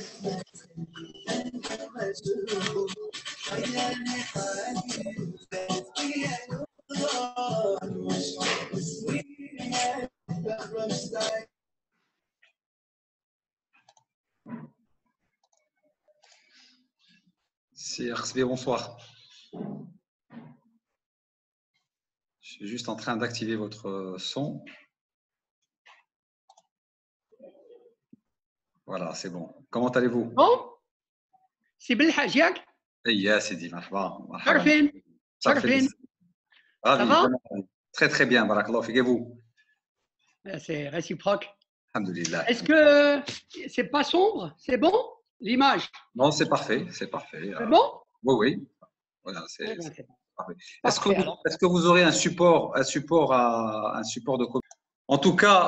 C'est RSB, bonsoir. Je suis juste en train d'activer votre son. Voilà, c'est bon. Comment allez-vous? Bon, c'est Belhaj Yak. يا سيدي مرحبا شرفين شرفين. Ravi, Ça va? vraiment. Très très bien, barakallahu fik. Et vous? C'est réciproque. Alhamdulillah. Est-ce que c'est pas sombre? C'est bon? L'image? Non, c'est parfait, c'est parfait. C'est bon? Oui, oui. Voilà, Eh c'est ben, c'est bon. parfait. Parfait, alors. Est-ce que vous aurez un support de communication? En tout cas,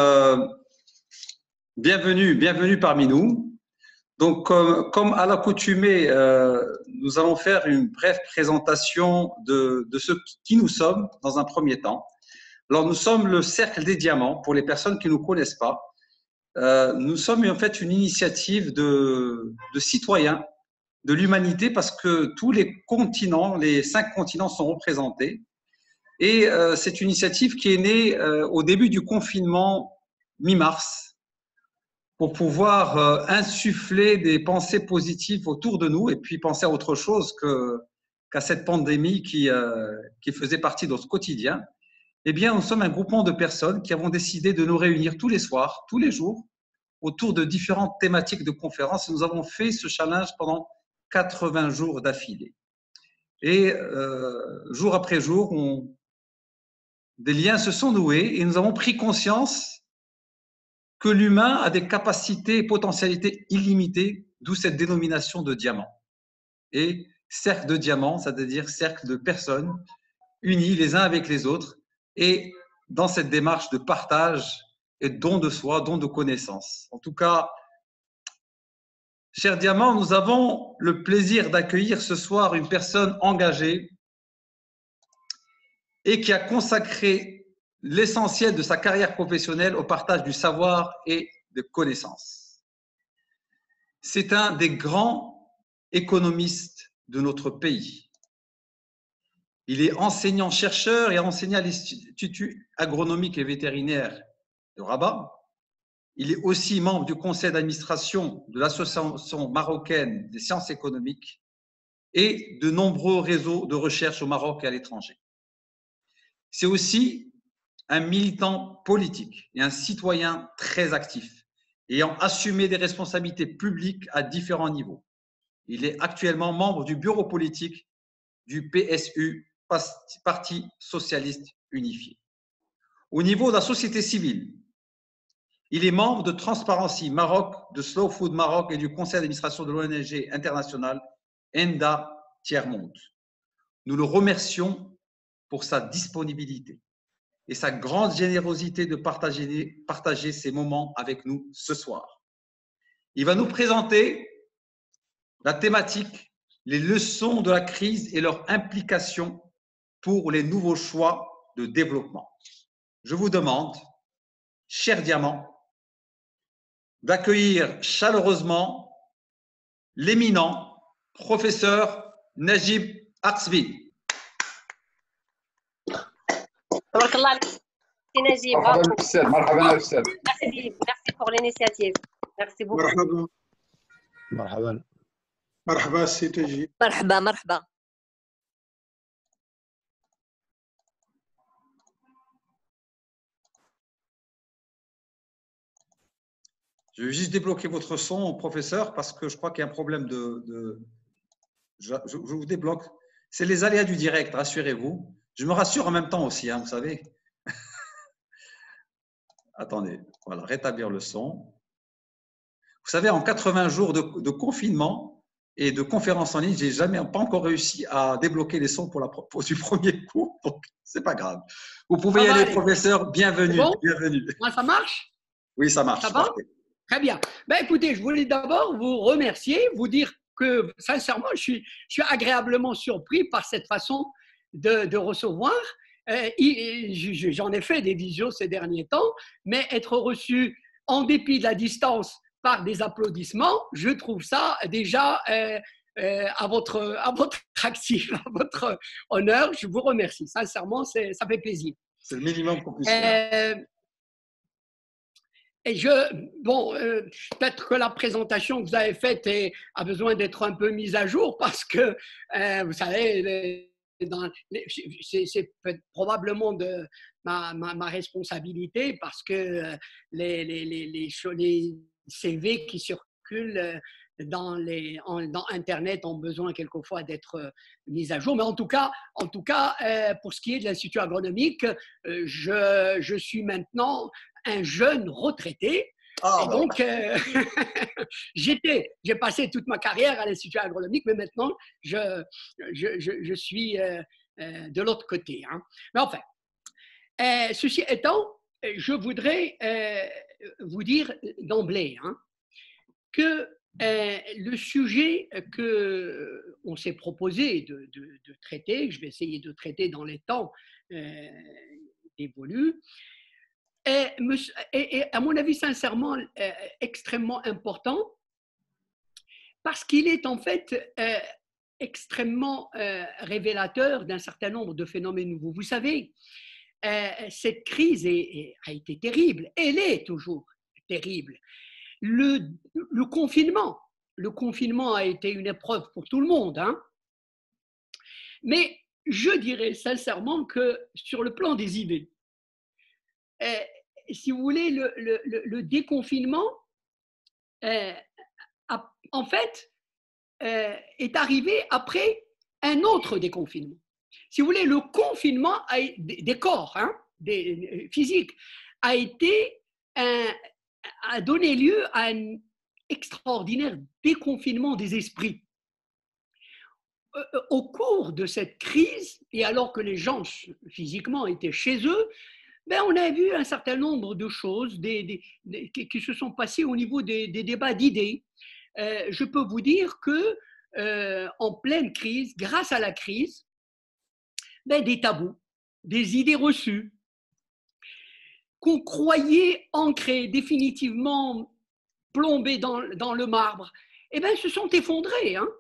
bienvenue parmi nous. Donc, comme à l'accoutumée, nous allons faire une brève présentation de ce qui nous sommes dans un premier temps. Alors, nous sommes le Cercle des Diamants, pour les personnes qui ne nous connaissent pas. Nous sommes en fait une initiative de citoyens de l'humanité parce que tous les continents, les 5 continents sont représentés. Et c'est une initiative qui est née au début du confinement mi-mars, pour pouvoir insuffler des pensées positives autour de nous et puis penser à autre chose qu'à cette pandémie qui faisait partie de notre quotidien. Eh bien, nous sommes un groupement de personnes qui avons décidé de nous réunir tous les soirs, tous les jours, autour de différentes thématiques de conférences. Nous avons fait ce challenge pendant 80 jours d'affilée. Et jour après jour, des liens se sont noués et nous avons pris conscience que l'humain a des capacités et potentialités illimitées, d'où cette dénomination de diamant. Et cercle de diamants, c'est-à-dire cercle de personnes unies les uns avec les autres et dans cette démarche de partage et de don de soi, don de connaissance. En tout cas, chers diamants, nous avons le plaisir d'accueillir ce soir une personne engagée et qui a consacré l'essentiel de sa carrière professionnelle au partage du savoir et de connaissances. C'est un des grands économistes de notre pays. Il est enseignant-chercheur et a enseigné à l'Institut agronomique et vétérinaire de Rabat. Il est aussi membre du conseil d'administration de l'Association marocaine des sciences économiques et de nombreux réseaux de recherche au Maroc et à l'étranger. C'est aussi un militant politique et un citoyen très actif, ayant assumé des responsabilités publiques à différents niveaux. Il est actuellement membre du bureau politique du PSU, Parti socialiste unifié. Au niveau de la société civile, il est membre de Transparency Maroc, de Slow Food Maroc et du conseil d'administration de l'ONG internationale ENDA Tiers-Monde. Nous le remercions pour sa disponibilité et sa grande générosité de partager ces moments avec nous ce soir. Il va nous présenter la thématique, les leçons de la crise et leur implication pour les nouveaux choix de développement. Je vous demande, chers diamants, d'accueillir chaleureusement l'éminent professeur Najib Aksvi. تبارك الله عليك سي نجيب. مرحبا استاذ. مرحبا استاذ. ميرسي بور لينيسياتيف. ميرسي بوكو. مرحبا مرحبا مرحبا سي تجي. مرحبا مرحبا. Je vais juste débloquer votre son, professeur, parce que je crois qu'il y a un problème je vous débloque. C'est les aléas du direct, rassurez-vous. Je me rassure en même temps aussi, hein, vous savez. Attendez, voilà, rétablir le son. Vous savez, en 80 jours de confinement et de conférences en ligne, je n'ai pas encore réussi à débloquer les sons du premier coup, donc c'est pas grave. Vous pouvez y aller, professeur, bienvenue. Bon, bienvenue. Moi, ça marche? Oui, ça marche. Ça va? Très bien. Ben, écoutez, je voulais d'abord vous remercier, vous dire que sincèrement, je suis agréablement surpris par cette façon de recevoir. J'en ai fait des visios ces derniers temps, mais être reçu en dépit de la distance par des applaudissements, je trouve ça déjà à votre actif, à votre honneur. Je vous remercie. Sincèrement, ça fait plaisir. C'est le minimum qu'on puisse faire. Et peut-être que la présentation que vous avez faite a besoin d'être un peu mise à jour parce que, vous savez, c'est probablement de ma responsabilité parce que les CV qui circulent dans Internet ont besoin quelquefois d'être mis à jour. Mais en tout cas, pour ce qui est de l'Institut agronomique, je suis maintenant un jeune retraité. Et donc, j'ai passé toute ma carrière à l'Institut agronomique, mais maintenant, je suis de l'autre côté. Hein. Mais enfin, ceci étant, je voudrais vous dire d'emblée que le sujet qu'on s'est proposé de traiter, je vais essayer de traiter dans les temps dévolus, est, à mon avis, sincèrement, extrêmement important parce qu'il est en fait extrêmement révélateur d'un certain nombre de phénomènes nouveaux. Vous savez, cette crise a été terrible, elle est toujours terrible. Le confinement a été une épreuve pour tout le monde, hein. Mais je dirais sincèrement que sur le plan des idées, si vous voulez, le déconfinement, en fait, est arrivé après un autre déconfinement. Si vous voulez, le confinement des corps, physiques, a donné lieu à un extraordinaire déconfinement des esprits. Au cours de cette crise, et alors que les gens physiquement étaient chez eux, on a vu un certain nombre de choses qui se sont passées au niveau des débats d'idées. Je peux vous dire que en pleine crise, grâce à la crise, des tabous, des idées reçues, qu'on croyait ancrées, définitivement plombées dans le marbre, se sont effondrées. Hein.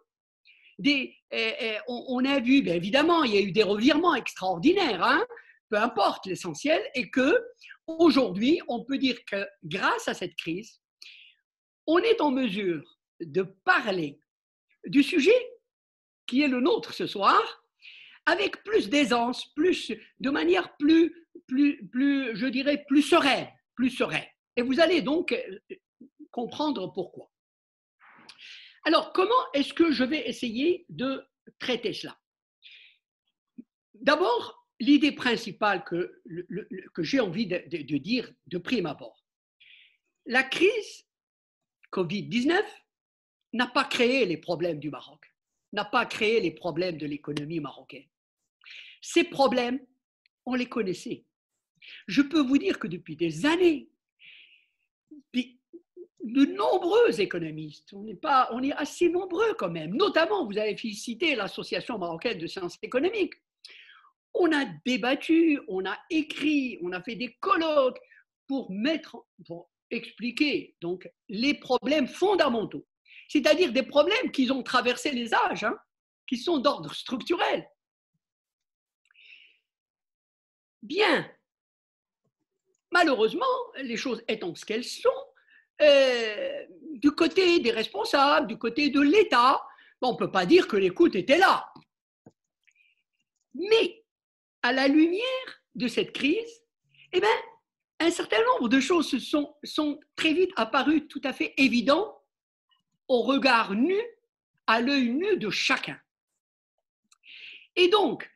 On a vu, évidemment, il y a eu des revirements extraordinaires, hein, peu importe l'essentiel, et qu'aujourd'hui, on peut dire que grâce à cette crise, on est en mesure de parler du sujet qui est le nôtre ce soir, avec plus d'aisance, de manière plus, je dirais, plus sereine. Et vous allez donc comprendre pourquoi. Alors, comment est-ce que je vais essayer de traiter cela? D'abord, l'idée principale que j'ai envie de dire de prime abord. La crise Covid-19 n'a pas créé les problèmes du Maroc, n'a pas créé les problèmes de l'économie marocaine. Ces problèmes, on les connaissait. Je peux vous dire que depuis des années, de nombreux économistes, on est assez nombreux quand même, notamment, vous avez cité l'Association marocaine de sciences économiques. On a débattu, on a écrit, on a fait des colloques pour expliquer donc, les problèmes fondamentaux, c'est-à-dire des problèmes qui ont traversé les âges, hein, qui sont d'ordre structurel. Bien, malheureusement, les choses étant ce qu'elles sont, du côté des responsables, du côté de l'État, on ne peut pas dire que l'écoute était là. Mais à la lumière de cette crise, un certain nombre de choses sont très vite apparues tout à fait évidentes au regard nu, à l'œil nu de chacun. Et donc,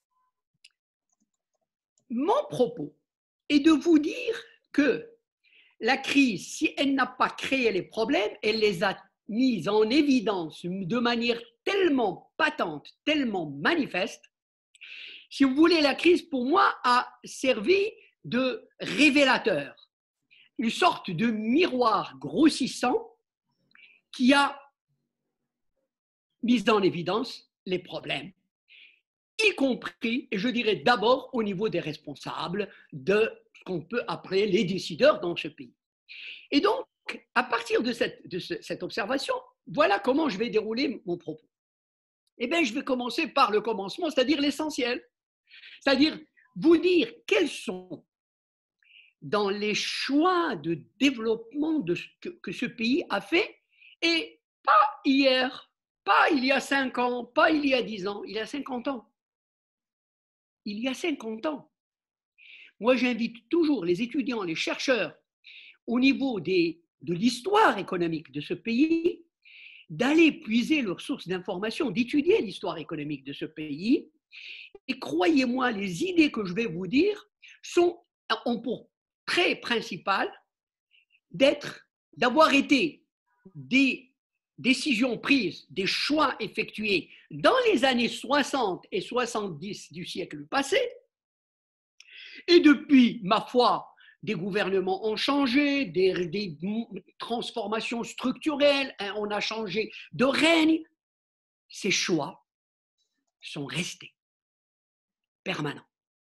mon propos est de vous dire que la crise, si elle n'a pas créé les problèmes, elle les a mis en évidence de manière tellement patente, tellement manifeste. Si vous voulez, la crise, pour moi, a servi de révélateur, une sorte de miroir grossissant qui a mis en évidence les problèmes, y compris, et je dirais d'abord au niveau des responsables de ce qu'on peut appeler les décideurs dans ce pays. Et donc, à partir de cette observation, voilà comment je vais dérouler mon propos. Eh bien, je vais commencer par le commencement, c'est-à-dire l'essentiel. C'est-à-dire vous dire quels sont, dans les choix de développement que ce pays a fait, et pas hier, pas il y a 5 ans, pas il y a 10 ans, il y a 50 ans. Il y a 50 ans. Moi, j'invite toujours les étudiants, les chercheurs, au niveau de l'histoire économique de ce pays, d'aller puiser leurs sources d'information, d'étudier l'histoire économique de ce pays. Et croyez-moi, les idées que je vais vous dire ont pour trait principal d'avoir été des décisions prises, des choix effectués dans les années 60 et 70 du siècle passé. Et depuis, ma foi, des gouvernements ont changé, des transformations structurelles, on a changé de règne. Ces choix sont restés permanents.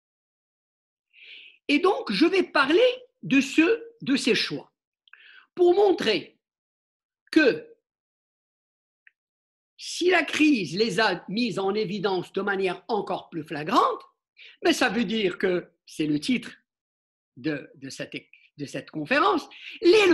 Et donc, je vais parler de ces choix pour montrer que si la crise les a mis en évidence de manière encore plus flagrante, mais ça veut dire que, c'est le titre de cette conférence, les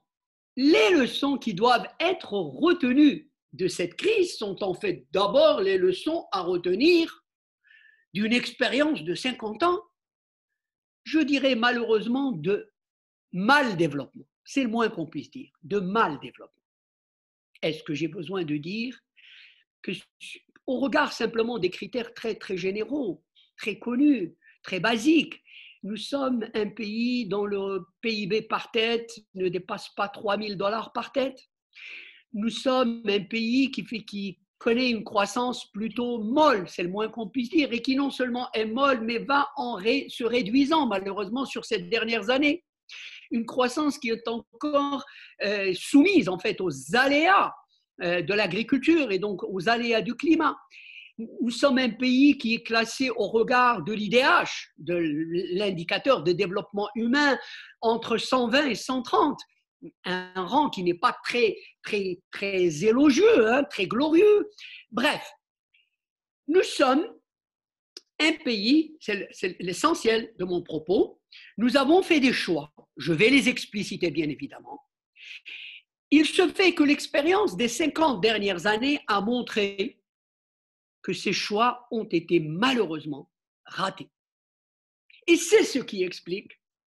leçons qui doivent être retenues de cette crise sont en fait d'abord les leçons à retenir d'une expérience de 50 ans, je dirais malheureusement de mal développement. C'est le moins qu'on puisse dire, de mal développement. Est-ce que j'ai besoin de dire que, au regard simplement des critères très, très généraux, très connus, très basiques, nous sommes un pays dont le PIB par tête ne dépasse pas $3 000 par tête. Nous sommes un pays qui connaît une croissance plutôt molle, c'est le moins qu'on puisse dire, et qui non seulement est molle, mais va se réduisant malheureusement sur ces dernières années. Une croissance qui est encore soumise en fait aux aléas de l'agriculture et donc aux aléas du climat. Nous sommes un pays qui est classé au regard de l'IDH, de l'indicateur de développement humain, entre 120 et 130, un rang qui n'est pas très, très, très élogieux, hein, très glorieux. Bref, nous sommes un pays, c'est l'essentiel de mon propos, nous avons fait des choix, je vais les expliciter bien évidemment. Il se fait que l'expérience des 50 dernières années a montré que ces choix ont été malheureusement ratés. Et c'est ce qui explique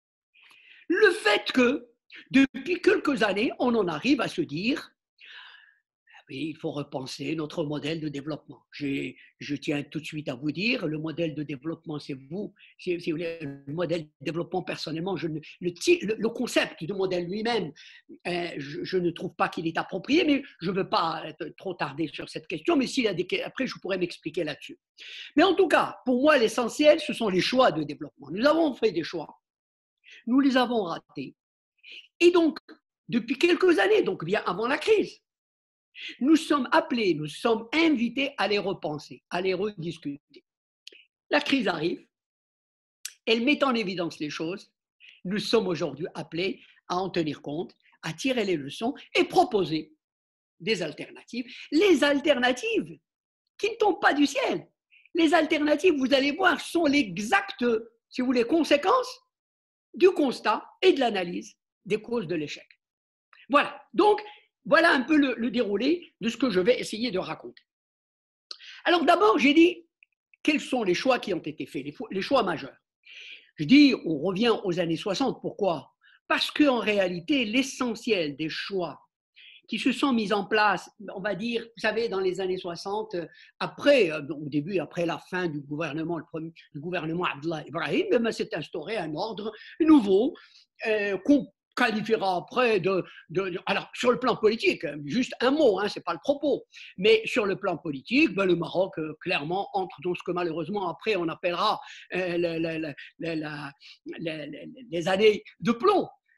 le fait que depuis quelques années, on en arrive à se dire oui, il faut repenser notre modèle de développement. Je tiens tout de suite à vous dire, le modèle de développement, c'est vous. Si vous voulez, le modèle de développement, personnellement, le concept du modèle lui-même, je ne trouve pas qu'il est approprié, mais je ne veux pas trop tarder sur cette question, mais après, je pourrais m'expliquer là-dessus. Mais en tout cas, pour moi, l'essentiel, ce sont les choix de développement. Nous avons fait des choix. Nous les avons ratés. Et donc, depuis quelques années, donc bien avant la crise, nous sommes appelés, nous sommes invités à les repenser, à les rediscuter. La crise arrive, elle met en évidence les choses. Nous sommes aujourd'hui appelés à en tenir compte, à tirer les leçons et proposer des alternatives. Les alternatives qui ne tombent pas du ciel. Les alternatives, vous allez voir, sont l'exacte, si vous voulez, conséquence du constat et de l'analyse des causes de l'échec. Voilà. Donc, voilà un peu le déroulé de ce que je vais essayer de raconter. Alors d'abord, j'ai dit quels sont les choix qui ont été faits, les choix majeurs. Je dis, on revient aux années 60. Pourquoi? Parce qu'en réalité, l'essentiel des choix qui se sont mis en place, on va dire, vous savez, dans les années 60, au début, après la fin du gouvernement Abdullah Ibrahim, s'est instauré un ordre nouveau qu'on qualifiera après alors sur le plan politique, juste un mot, ce n'est pas le propos, mais sur le plan politique, le Maroc clairement entre dans ce que malheureusement après on appellera les années de plomb.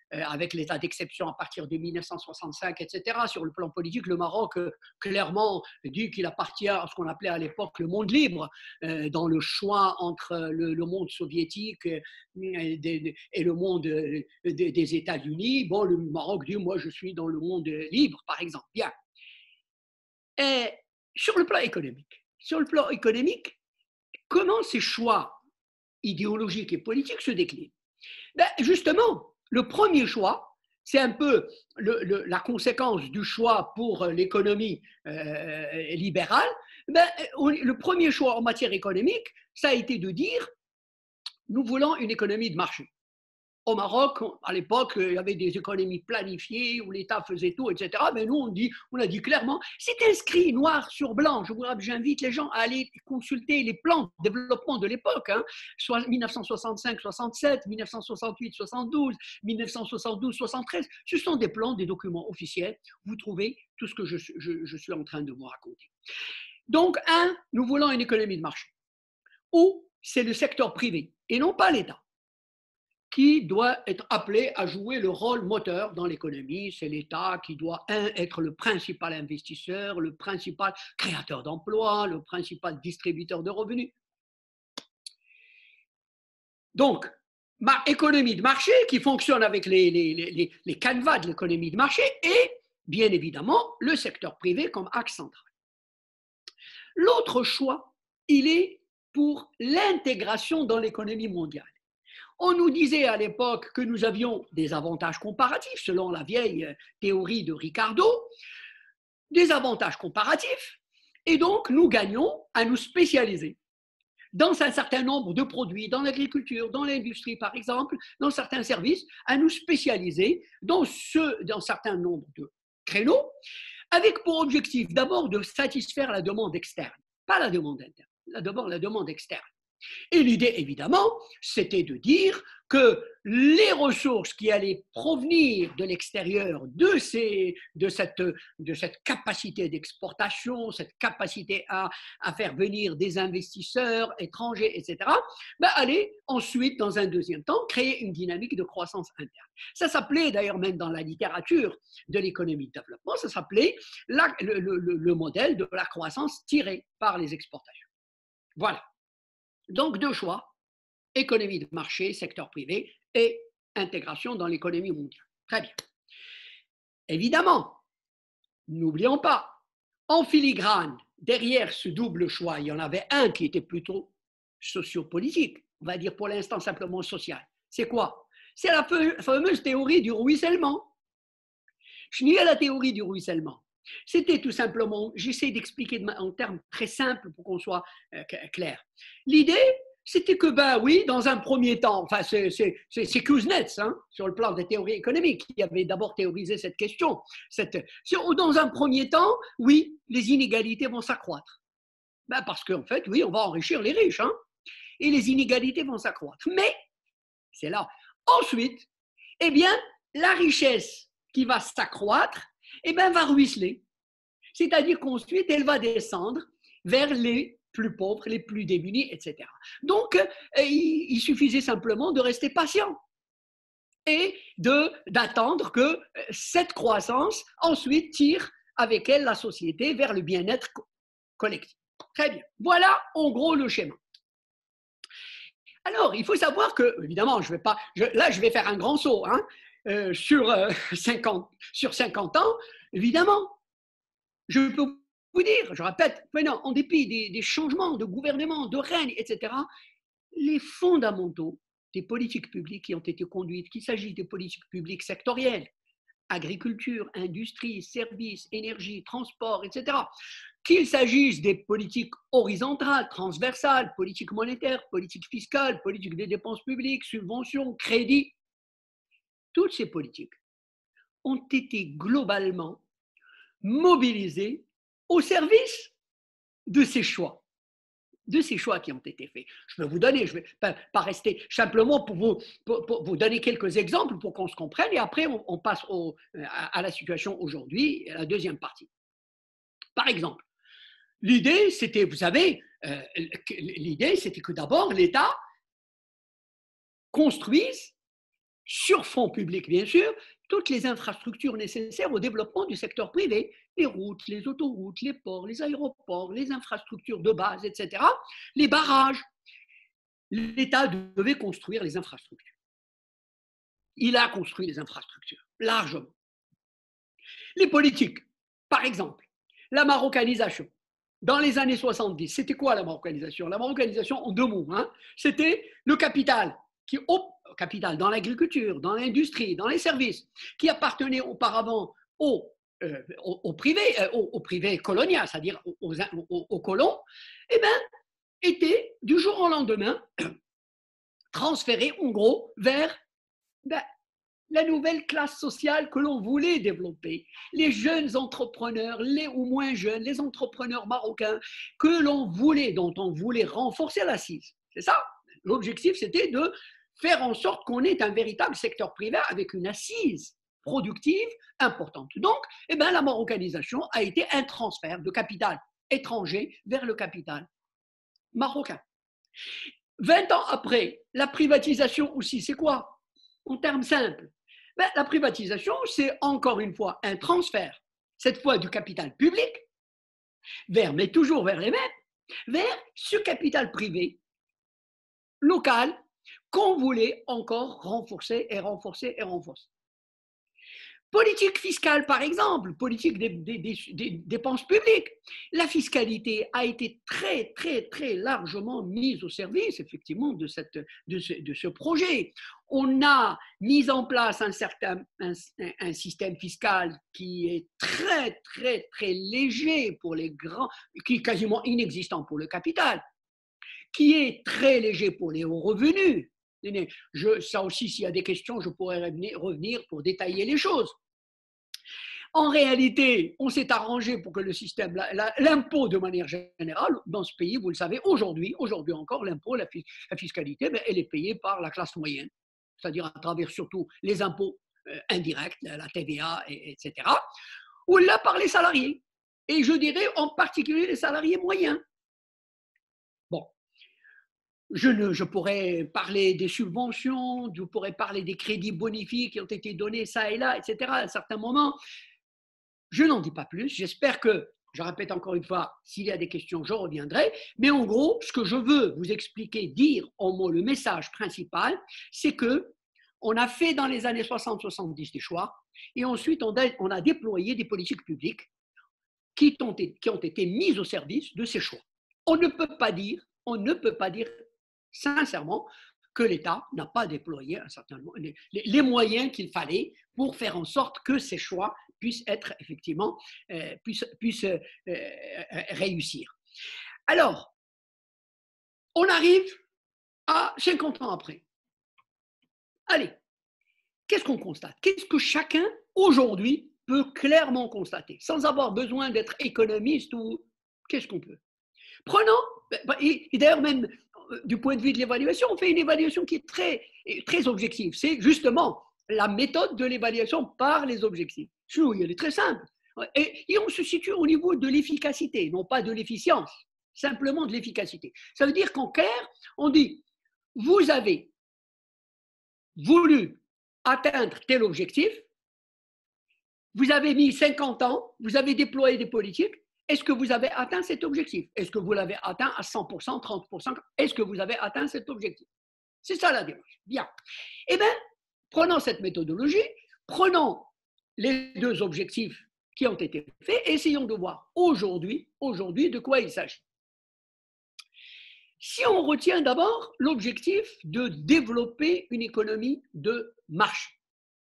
avec l'état d'exception à partir de 1965, etc. Sur le plan politique, le Maroc clairement dit qu'il appartient à ce qu'on appelait à l'époque le monde libre, dans le choix entre le monde soviétique et le monde des États-Unis. Bon, le Maroc dit, moi je suis dans le monde libre, par exemple. Bien. Et sur le plan économique, comment ces choix idéologiques et politiques se déclinent? Ben, justement, le premier choix, c'est un peu la conséquence du choix pour l'économie libérale. Ben, le premier choix en matière économique, ça a été de dire, nous voulons une économie de marché. Au Maroc, à l'époque, il y avait des économies planifiées où l'État faisait tout, etc. Mais nous, on a dit clairement, c'est inscrit noir sur blanc. J'invite les gens à aller consulter les plans de développement de l'époque, soit 1965-67, 1968-72, 1972-73. Ce sont des plans, des documents officiels. Vous trouvez tout ce que je suis en train de vous raconter. Donc, nous voulons une économie de marché, où c'est le secteur privé et non pas l'État qui doit être appelé à jouer le rôle moteur dans l'économie. C'est l'État qui doit, être le principal investisseur, le principal créateur d'emplois, le principal distributeur de revenus. Donc, ma économie de marché qui fonctionne avec les canevas de l'économie de marché et, bien évidemment, le secteur privé comme axe central. L'autre choix, il est pour l'intégration dans l'économie mondiale. On nous disait à l'époque que nous avions des avantages comparatifs, selon la vieille théorie de Ricardo, des avantages comparatifs, et donc nous gagnons à nous spécialiser dans un certain nombre de produits, dans l'agriculture, dans l'industrie par exemple, dans certains services, à nous spécialiser dans un certain nombre de créneaux, avec pour objectif d'abord de satisfaire la demande externe, pas la demande interne, d'abord la demande externe. Et l'idée, évidemment, c'était de dire que les ressources qui allaient provenir de l'extérieur de cette capacité d'exportation, cette capacité à faire venir des investisseurs étrangers, etc., allaient ensuite, dans un deuxième temps, créer une dynamique de croissance interne. Ça s'appelait, d'ailleurs même dans la littérature de l'économie de développement, ça s'appelait le modèle de la croissance tirée par les exportations. Voilà. Donc, deux choix, économie de marché, secteur privé et intégration dans l'économie mondiale. Très bien. Évidemment, n'oublions pas, en filigrane, derrière ce double choix, il y en avait un qui était plutôt sociopolitique, on va dire pour l'instant simplement social. C'est quoi? C'est la fameuse théorie du ruissellement. Je nie la théorie du ruissellement. C'était tout simplement, j'essaie d'expliquer en termes très simples pour qu'on soit clair. L'idée, c'était que, oui, dans un premier temps, enfin, c'est Kuznets, sur le plan des théories économiques, qui avait d'abord théorisé cette question. Dans un premier temps, oui, les inégalités vont s'accroître. Parce qu'en fait, oui, on va enrichir les riches, et les inégalités vont s'accroître. Mais, c'est là. Ensuite, eh bien, la richesse qui va s'accroître, va ruisseler. C'est-à-dire qu'ensuite, elle va descendre vers les plus pauvres, les plus démunis, etc. Donc, il suffisait simplement de rester patient et d'attendre que cette croissance ensuite tire avec elle la société vers le bien-être collectif. Très bien. Voilà en gros le schéma. Alors, il faut savoir que, évidemment, je vais faire un grand saut, sur 50 ans, évidemment, je peux vous dire, je répète, maintenant, en dépit des changements de gouvernement, de règne, etc., les fondamentaux des politiques publiques qui ont été conduites, qu'il s'agisse des politiques publiques sectorielles, agriculture, industrie, services, énergie, transport, etc., qu'il s'agisse des politiques horizontales, transversales, politique monétaire, politique fiscale, politique des dépenses publiques, subventions, crédits, toutes ces politiques ont été globalement mobilisées au service de ces choix qui ont été faits. Je vais vous donner, je ne vais pas rester simplement pour vous donner quelques exemples pour qu'on se comprenne et après on passe à la situation aujourd'hui, à la deuxième partie. Par exemple, l'idée c'était, vous savez, l'idée c'était que d'abord l'État construise sur fonds publics bien sûr, toutes les infrastructures nécessaires au développement du secteur privé, les routes, les autoroutes, les ports, les aéroports, les infrastructures de base, etc., les barrages. L'État devait construire les infrastructures. Il a construit les infrastructures, largement. Les politiques, par exemple, la marocanisation. Dans les années 70, c'était quoi la marocanisation? La marocanisation, en deux mots, hein, c'était le capital, capital dans l'agriculture, dans l'industrie, dans les services, qui appartenait auparavant au privé colonial, c'est-à-dire aux colons, eh bien, était du jour au lendemain transféré en gros vers la nouvelle classe sociale que l'on voulait développer, les jeunes entrepreneurs, les ou moins jeunes, les entrepreneurs marocains que l'on voulait, dont on voulait renforcer l'assise. C'est ça. L'objectif, c'était de faire en sorte qu'on ait un véritable secteur privé avec une assise productive importante. Donc, eh bien, la marocanisation a été un transfert de capital étranger vers le capital marocain. 20 ans après, la privatisation aussi, c'est quoi? En termes simples, la privatisation, c'est encore une fois un transfert, cette fois du capital public, mais toujours vers les mêmes, vers ce capital privé local qu'on voulait encore renforcer et renforcer et renforcer. Politique fiscale, par exemple, politique des dépenses publiques. La fiscalité a été très, très, très largement mise au service, effectivement, de ce projet. On a mis en place un système fiscal qui est très, très, très léger pour les grands, qui est quasiment inexistant pour le capital, qui est très léger pour les hauts revenus. Ça aussi, s'il y a des questions, je pourrais revenir pour détailler les choses. En réalité, on s'est arrangé pour que le système, l'impôt de manière générale, dans ce pays, vous le savez, aujourd'hui encore, l'impôt, la fiscalité, elle est payée par la classe moyenne, c'est-à-dire à travers surtout les impôts indirects, la TVA, etc., ou là par les salariés. Et je dirais en particulier les salariés moyens. Bon. Je pourrais parler des subventions, je pourrais parler des crédits bonifiés qui ont été donnés ça et là, etc. à certains moments. Je n'en dis pas plus. J'espère que, je répète encore une fois, s'il y a des questions, je reviendrai. Mais en gros, ce que je veux vous expliquer, dire en mots, le message principal, c'est qu'on a fait dans les années 60-70 des choix et ensuite on a déployé des politiques publiques qui ont été mises au service de ces choix. On ne peut pas dire sincèrement que l'État n'a pas déployé un certain nombre, les moyens qu'il fallait pour faire en sorte que ces choix puissent être effectivement puissent réussir. Alors, on arrive à 50 ans après. Allez, qu'est-ce qu'on constate? Qu'est-ce que chacun aujourd'hui peut clairement constater, sans avoir besoin d'être économiste ou qu'est-ce qu'on peut? Prenons, et d'ailleurs même du point de vue de l'évaluation, on fait une évaluation qui est très, très objective. C'est justement la méthode de l'évaluation par les objectifs. Elle est très simple. Et on se situe au niveau de l'efficacité, non pas de l'efficience, simplement de l'efficacité. Ça veut dire qu'en clair, on dit, vous avez voulu atteindre tel objectif, vous avez mis 50 ans, vous avez déployé des politiques, est-ce que vous avez atteint cet objectif? Est-ce que vous l'avez atteint à 100%, 30%? Est-ce que vous avez atteint cet objectif? C'est ça la démarche. Bien. Eh bien, prenons cette méthodologie, prenons les deux objectifs qui ont été faits et essayons de voir aujourd'hui de quoi il s'agit. Si on retient d'abord l'objectif de développer une économie de marché.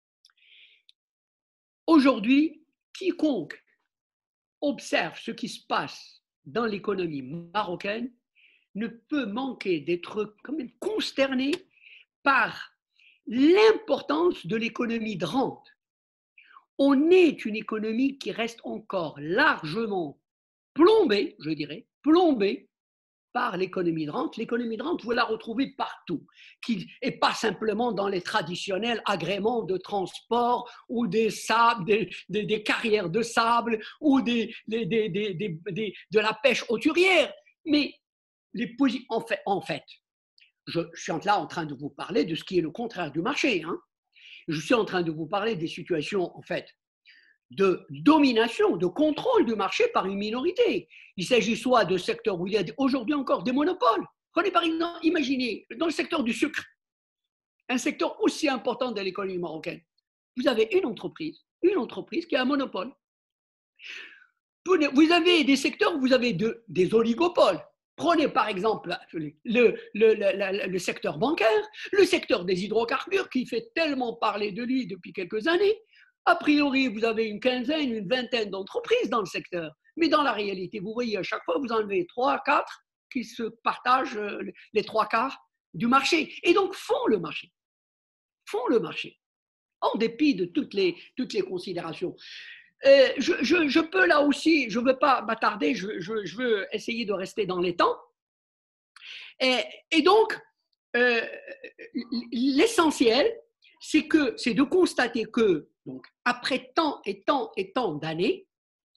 Aujourd'hui, quiconque observe ce qui se passe dans l'économie marocaine ne peut manquer d'être quand même consterné par l'importance de l'économie de rente. On est une économie qui reste encore largement plombée, je dirais, plombée par l'économie de rente. L'économie de rente, vous la retrouvez partout, et pas simplement dans les traditionnels agréments de transport ou des carrières de sable ou de la pêche hauturière. Mais en fait, je suis là en train de vous parler de ce qui est le contraire du marché. Hein. je suis en train de vous parler des situations, en fait, de domination, de contrôle du marché par une minorité. Il s'agit soit de secteurs où il y a aujourd'hui encore des monopoles. Prenez par exemple, imaginez, dans le secteur du sucre, un secteur aussi important de l'économie marocaine, vous avez une entreprise qui a un monopole. Vous avez des secteurs où vous avez des oligopoles. Prenez par exemple le secteur bancaire, le secteur des hydrocarbures qui fait tellement parler de lui depuis quelques années. A priori, vous avez une quinzaine, une vingtaine d'entreprises dans le secteur. Mais dans la réalité, vous voyez, à chaque fois, vous enlevez 3, 4 qui se partagent les 3 quarts du marché. Et donc, font le marché. En dépit de toutes les considérations. Je peux là aussi, je ne veux pas m'attarder, je veux essayer de rester dans les temps. Et donc, l'essentiel, c'est de constater que, donc, après tant et tant et tant d'années,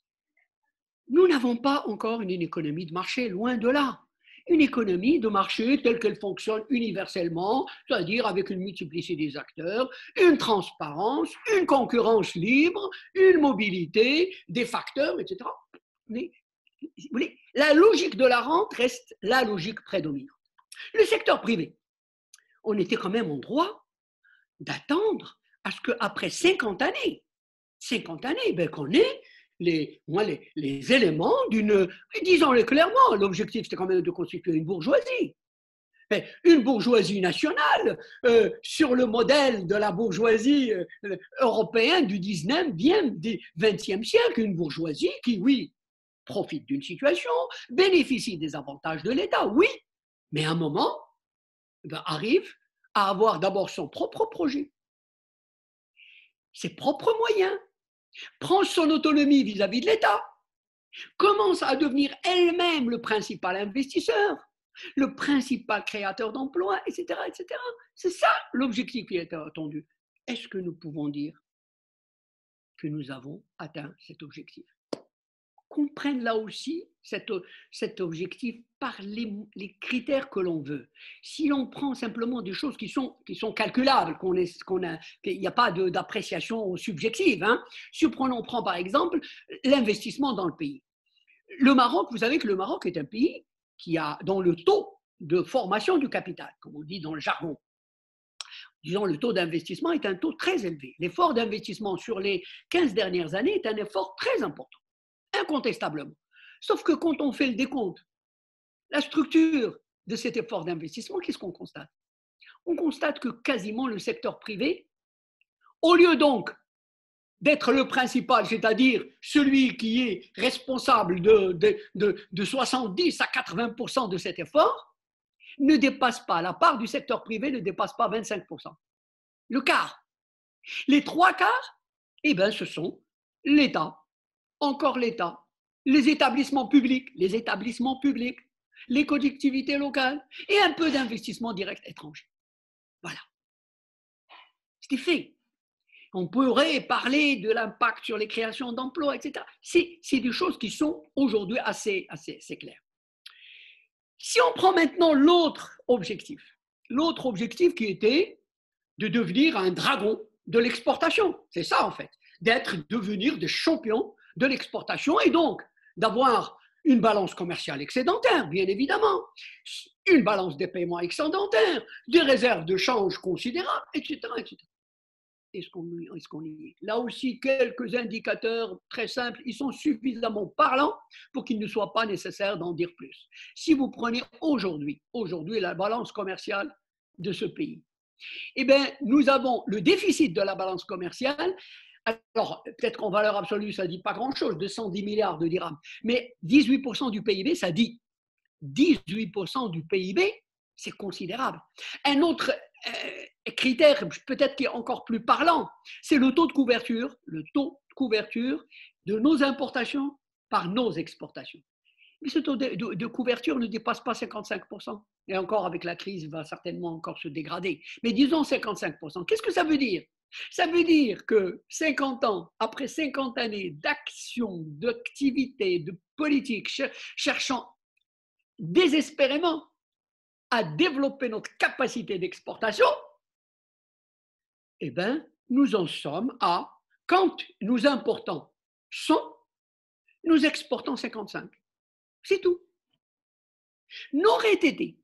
nous n'avons pas encore une économie de marché, loin de là. Une économie de marché telle qu'elle fonctionne universellement, c'est-à-dire avec une multiplicité des acteurs, une transparence, une concurrence libre, une mobilité, des facteurs, etc. Mais vous voulez, la logique de la rente reste la logique prédominante. Le secteur privé, on était quand même en droit d'attendre à ce qu'après 50 années, ben, qu'on ait les éléments d'une, disons-le clairement, l'objectif c'était quand même de constituer une bourgeoisie. Mais une bourgeoisie nationale sur le modèle de la bourgeoisie européenne du 19e, bien du 20e siècle, une bourgeoisie qui, oui, profite d'une situation, bénéficie des avantages de l'État, oui, mais à un moment, ben, arrive à avoir d'abord son propre projet, ses propres moyens, prend son autonomie vis-à-vis de l'État, commence à devenir elle-même le principal investisseur, le principal créateur d'emplois, etc., etc. C'est ça l'objectif qui est attendu. Est-ce que nous pouvons dire que nous avons atteint cet objectif? Qu'on prenne là aussi cet objectif par les critères que l'on veut. Si l'on prend simplement des choses qui sont calculables, qu'il n'y a pas d'appréciation subjective, hein. Si on prend par exemple l'investissement dans le pays. Le Maroc, vous savez que le Maroc est un pays dont le taux de formation du capital, comme on dit dans le jargon, disons le taux d'investissement est un taux très élevé. L'effort d'investissement sur les 15 dernières années est un effort très important. Incontestablement. Sauf que quand on fait le décompte, la structure de cet effort d'investissement, qu'est-ce qu'on constate? On constate que quasiment le secteur privé, au lieu donc d'être le principal, c'est-à-dire celui qui est responsable de 70 à 80% de cet effort, ne dépasse pas, la part du secteur privé ne dépasse pas 25%. Le quart. Les 3 quarts, eh bien, ce sont l'État, encore l'État, les établissements publics, les collectivités locales et un peu d'investissement direct étranger. Voilà. C'est fait. On pourrait parler de l'impact sur les créations d'emplois, etc. C'est des choses qui sont aujourd'hui assez claires. Si on prend maintenant l'autre objectif qui était de devenir un dragon de l'exportation, c'est ça en fait, devenir des champions de l'exportation et donc d'avoir une balance commerciale excédentaire, bien évidemment, une balance des paiements excédentaire, des réserves de change considérables, etc. etc. Est-ce qu'on y est? Là aussi, quelques indicateurs très simples, ils sont suffisamment parlants pour qu'il ne soit pas nécessaire d'en dire plus. Si vous prenez aujourd'hui la balance commerciale de ce pays, eh bien, nous avons le déficit de la balance commerciale. Alors, peut-être qu'en valeur absolue, ça ne dit pas grand-chose, 210 milliards de dirhams, mais 18% du PIB, ça dit 18% du PIB, c'est considérable. Un autre critère, peut-être qui est encore plus parlant, c'est le taux de couverture de nos importations par nos exportations. Mais ce taux de couverture ne dépasse pas 55%. Et encore, avec la crise, il va certainement encore se dégrader. Mais disons 55%. Qu'est-ce que ça veut dire? Ça veut dire que 50 ans, après 50 années d'action, d'activité, de politique, cherchant désespérément à développer notre capacité d'exportation, eh bien, nous en sommes à, quand nous importons 100, nous exportons 55. C'est tout. N'aurait été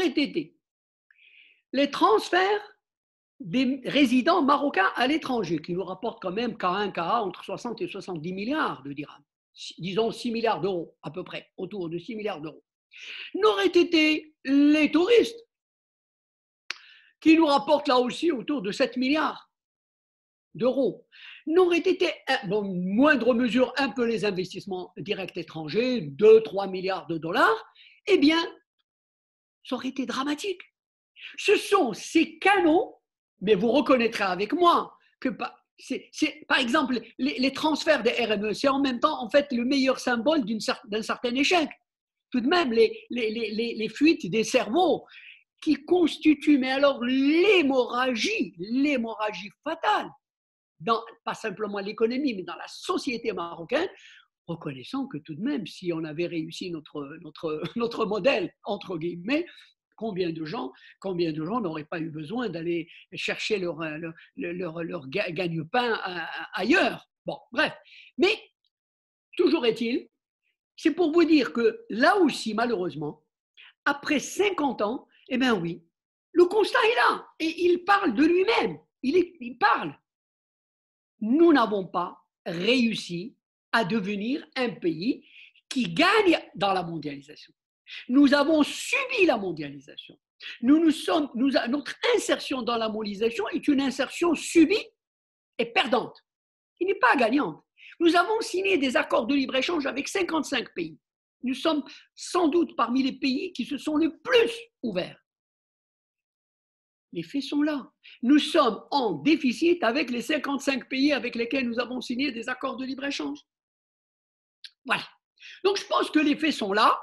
les transferts des résidents marocains à l'étranger, qui nous rapportent quand même KA entre 60 et 70 milliards de dirhams, disons 6 milliards d'euros à peu près, autour de 6 milliards d'euros, n'auraient été les touristes, qui nous rapportent là aussi autour de 7 milliards d'euros, n'auraient été, dans moindre mesure, un peu les investissements directs étrangers, 2-3 milliards de dollars, eh bien, ça aurait été dramatique. Ce sont ces canaux, mais vous reconnaîtrez avec moi que, par exemple, les transferts des RME, c'est en même temps, en fait, le meilleur symbole d'un certain échec. Tout de même, les fuites des cerveaux qui constituent, mais alors l'hémorragie fatale, pas simplement l'économie, mais dans la société marocaine, reconnaissant que tout de même, si on avait réussi notre modèle, entre guillemets, combien de gens n'auraient pas eu besoin d'aller chercher leur gagne-pain ailleurs. Bon, bref. Mais, toujours est-il, c'est pour vous dire que là aussi, malheureusement, après 50 ans, eh bien oui, le constat est là. Et il parle de lui-même. Il parle. Nous n'avons pas réussi à devenir un pays qui gagne dans la mondialisation. Nous avons subi la mondialisation. Notre insertion dans la mondialisation est une insertion subie et perdante, qui n'est pas gagnante. Nous avons signé des accords de libre-échange avec 55 pays. Nous sommes sans doute parmi les pays qui se sont le plus ouverts. Les faits sont là. Nous sommes en déficit avec les 55 pays avec lesquels nous avons signé des accords de libre-échange. Voilà. Donc, je pense que les faits sont là.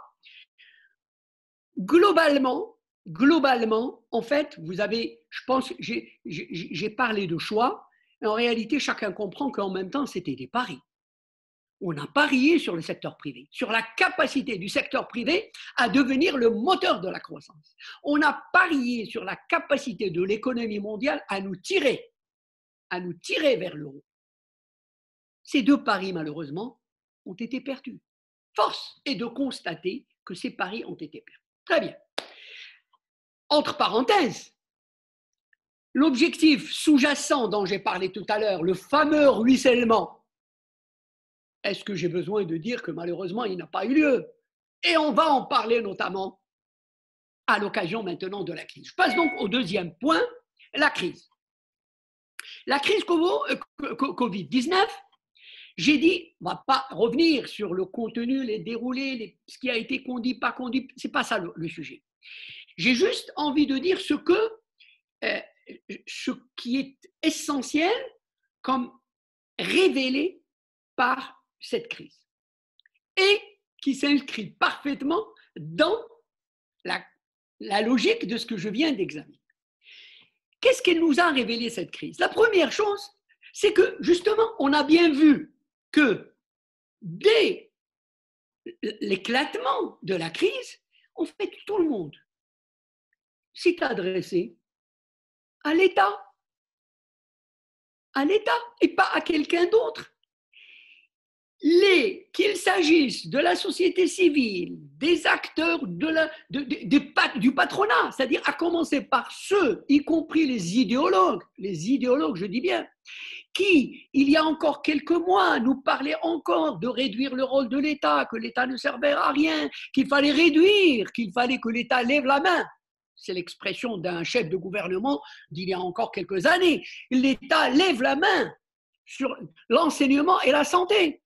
Globalement, en fait, vous avez, je pense, j'ai parlé de choix, mais en réalité, chacun comprend qu'en même temps, c'était des paris. On a parié sur le secteur privé, sur la capacité du secteur privé à devenir le moteur de la croissance. On a parié sur la capacité de l'économie mondiale à nous tirer vers le haut. Ces deux paris, malheureusement, ont été perdus. Force est de constater que ces paris ont été perdus. Très bien. Entre parenthèses, l'objectif sous-jacent dont j'ai parlé tout à l'heure, le fameux ruissellement, est-ce que j'ai besoin de dire que malheureusement, il n'a pas eu lieu? Et on va en parler notamment à l'occasion maintenant de la crise. Je passe donc au deuxième point, la crise. La crise Covid-19, j'ai dit, on ne va pas revenir sur le contenu, les déroulés, ce qui a été conduit, pas conduit, ce n'est pas ça le sujet. J'ai juste envie de dire ce qui est essentiel comme révélé par cette crise et qui s'inscrit parfaitement dans la logique de ce que je viens d'examiner. Qu'est-ce qu'elle nous a révélé cette crise? La première chose, c'est que justement, on a bien vu que dès l'éclatement de la crise, en fait, tout le monde s'est adressé à l'État et pas à quelqu'un d'autre. Qu'il s'agisse de la société civile, des acteurs du patronat, c'est-à-dire à commencer par ceux, y compris les idéologues, je dis bien, qui, il y a encore quelques mois, nous parlaient encore de réduire le rôle de l'État, que l'État ne servait à rien, qu'il fallait réduire, qu'il fallait que l'État lève la main. C'est l'expression d'un chef de gouvernement d'il y a encore quelques années. L'État lève la main sur l'enseignement et la santé.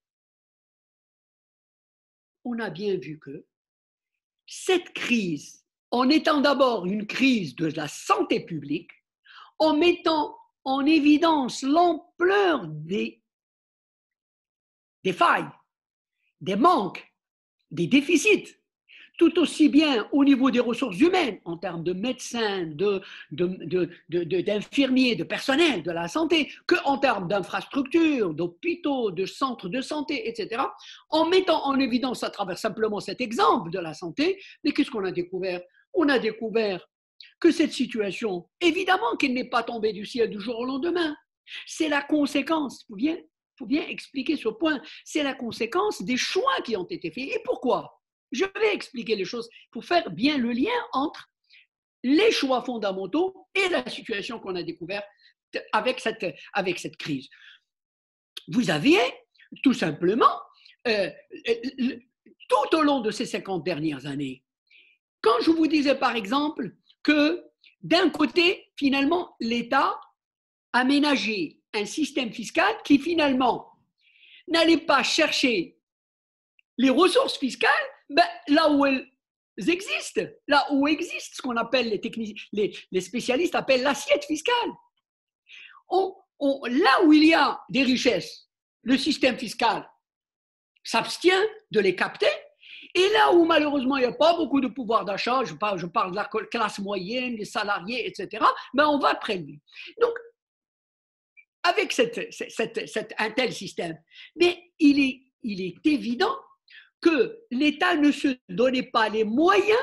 On a bien vu que cette crise, en étant d'abord une crise de la santé publique, en mettant en évidence l'ampleur des failles, des manques, des déficits, tout aussi bien au niveau des ressources humaines, en termes de médecins, d'infirmiers, de personnel de la santé, qu'en termes d'infrastructures, d'hôpitaux, de centres de santé, etc., en mettant en évidence à travers simplement cet exemple de la santé, mais qu'est-ce qu'on a découvert? On a découvert que cette situation, évidemment qu'elle n'est pas tombée du ciel du jour au lendemain, C'est la conséquence, il faut bien expliquer ce point, c'est la conséquence des choix qui ont été faits. Et pourquoi? Je vais expliquer les choses pour faire bien le lien entre les choix fondamentaux et la situation qu'on a découverte avec cette crise. Vous aviez tout simplement, tout au long de ces 50 dernières années, quand je vous disais par exemple que d'un côté, finalement, l'État aménageait un système fiscal qui finalement n'allait pas chercher les ressources fiscales là où elles existent, là où existe ce qu'on appelle les spécialistes appellent l'assiette fiscale. Là où il y a des richesses, le système fiscal s'abstient de les capter. Et là où malheureusement il n'y a pas beaucoup de pouvoir d'achat, je parle de la classe moyenne, les salariés, etc., on va prélever. Donc, avec un tel système, mais il est évident que l'État ne se donnait pas les moyens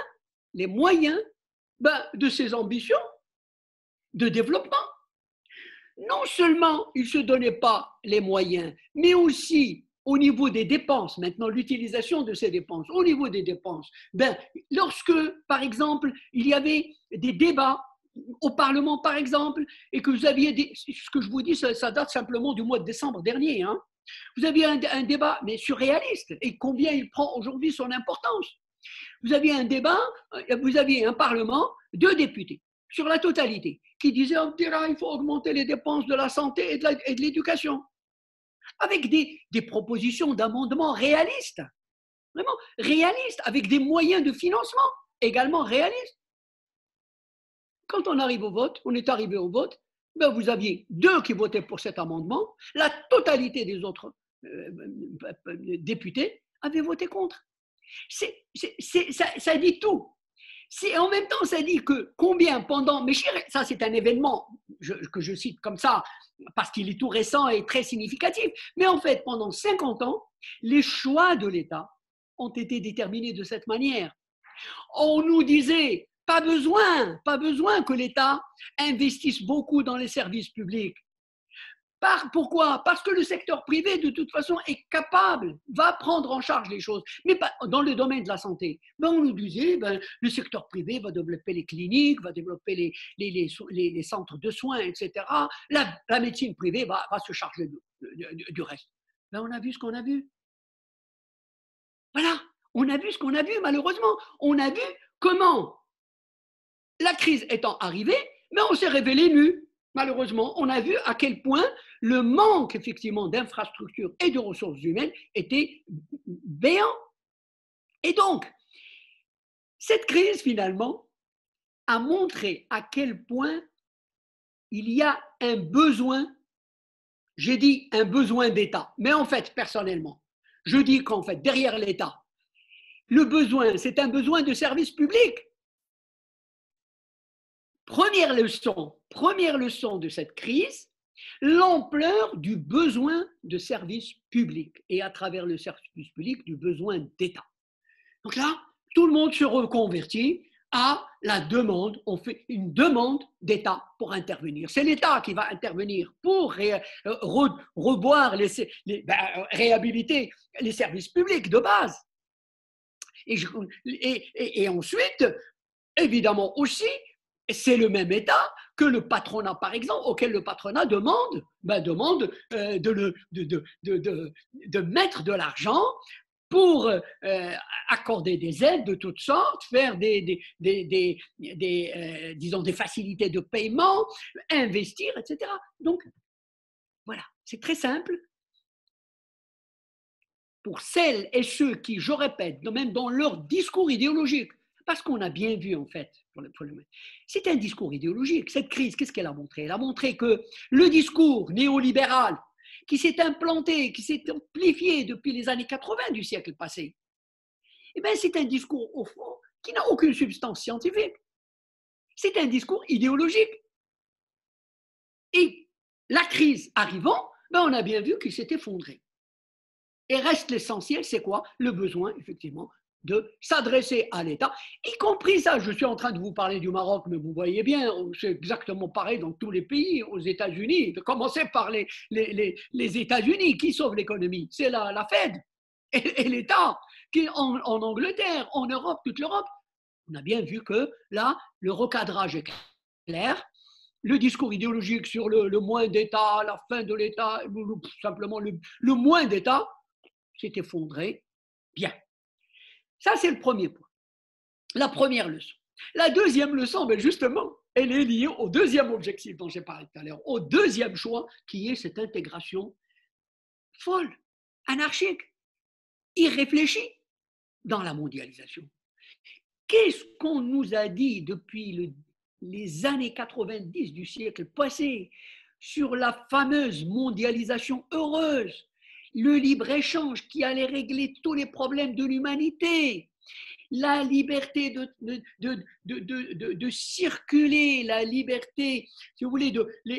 de ses ambitions de développement. Non seulement il ne se donnait pas les moyens, mais aussi au niveau des dépenses, maintenant l'utilisation de ces dépenses, au niveau des dépenses, lorsque, par exemple, il y avait des débats au Parlement, par exemple, et que vous aviez ce que je vous dis, ça date simplement du mois de décembre dernier, hein. Vous aviez un débat, mais surréaliste, et combien il prend aujourd'hui son importance. Vous aviez un débat, vous aviez un Parlement, 2 députés, sur la totalité, qui disaient il faut augmenter les dépenses de la santé et de l'éducation, avec des propositions d'amendements réalistes, vraiment réalistes, avec des moyens de financement également réalistes. Quand on arrive au vote, on est arrivé au vote, vous aviez 2 qui votaient pour cet amendement, la totalité des autres députés avaient voté contre. Ça dit tout. En même temps, ça dit que combien pendant, mais ça c'est un événement que je cite comme ça, parce qu'il est tout récent et très significatif, mais en fait, pendant 50 ans, les choix de l'État ont été déterminés de cette manière. On nous disait, pas besoin que l'État investisse beaucoup dans les services publics. Pourquoi? Parce que le secteur privé, de toute façon, est capable, va prendre en charge les choses. Mais pas dans le domaine de la santé. On nous disait, le secteur privé va développer les cliniques, va développer les centres de soins, etc. La médecine privée va se charger du reste. On a vu ce qu'on a vu. Voilà, on a vu ce qu'on a vu, malheureusement. On a vu comment, la crise étant arrivée, on s'est révélé nu. Malheureusement, on a vu à quel point le manque effectivement d'infrastructures et de ressources humaines était béant. Et donc, cette crise finalement a montré à quel point il y a un besoin, j'ai dit un besoin d'État, mais en fait, personnellement, je dis qu'en fait, derrière l'État, le besoin, c'est un besoin de service public. Première leçon de cette crise, l'ampleur du besoin de services publics et à travers le service public du besoin d'État. Donc là, tout le monde se reconvertit à la demande, on fait une demande d'État pour intervenir. C'est l'État qui va intervenir pour réhabiliter les services publics de base. Et ensuite, évidemment aussi, c'est le même État que le patronat, par exemple, auquel le patronat demande de mettre de l'argent pour accorder des aides de toutes sortes, faire disons des facilités de paiement, investir, etc. Donc, voilà, c'est très simple. Pour celles et ceux qui, je répète, même dans leur discours idéologique, parce qu'on a bien vu, en fait, c'est un discours idéologique. Cette crise, qu'est-ce qu'elle a montré? Elle a montré que le discours néolibéral qui s'est implanté, qui s'est amplifié depuis les années 80 du siècle passé, c'est un discours, au fond, qui n'a aucune substance scientifique. C'est un discours idéologique. Et la crise arrivant, on a bien vu qu'il s'est effondré. Et reste l'essentiel, c'est quoi? Le besoin, effectivement, de s'adresser à l'État, y compris ça. Je suis en train de vous parler du Maroc, mais vous voyez bien, c'est exactement pareil dans tous les pays, aux États-Unis. De commencer par les États-Unis, qui sauvent l'économie? C'est la Fed et l'État, qui en Angleterre, en Europe, toute l'Europe. On a bien vu que là, le recadrage est clair. Le discours idéologique sur le moins d'État, la fin de l'État, simplement le moins d'État, s'est effondré bien. Ça, c'est le premier point, la première leçon. La deuxième leçon, ben justement, elle est liée au deuxième objectif dont j'ai parlé tout à l'heure, au deuxième choix, qui est cette intégration folle, anarchique, irréfléchie dans la mondialisation. Qu'est-ce qu'on nous a dit depuis les années 90 du siècle passé sur la fameuse mondialisation heureuse, le libre-échange qui allait régler tous les problèmes de l'humanité, la liberté de circuler, la liberté, si vous voulez,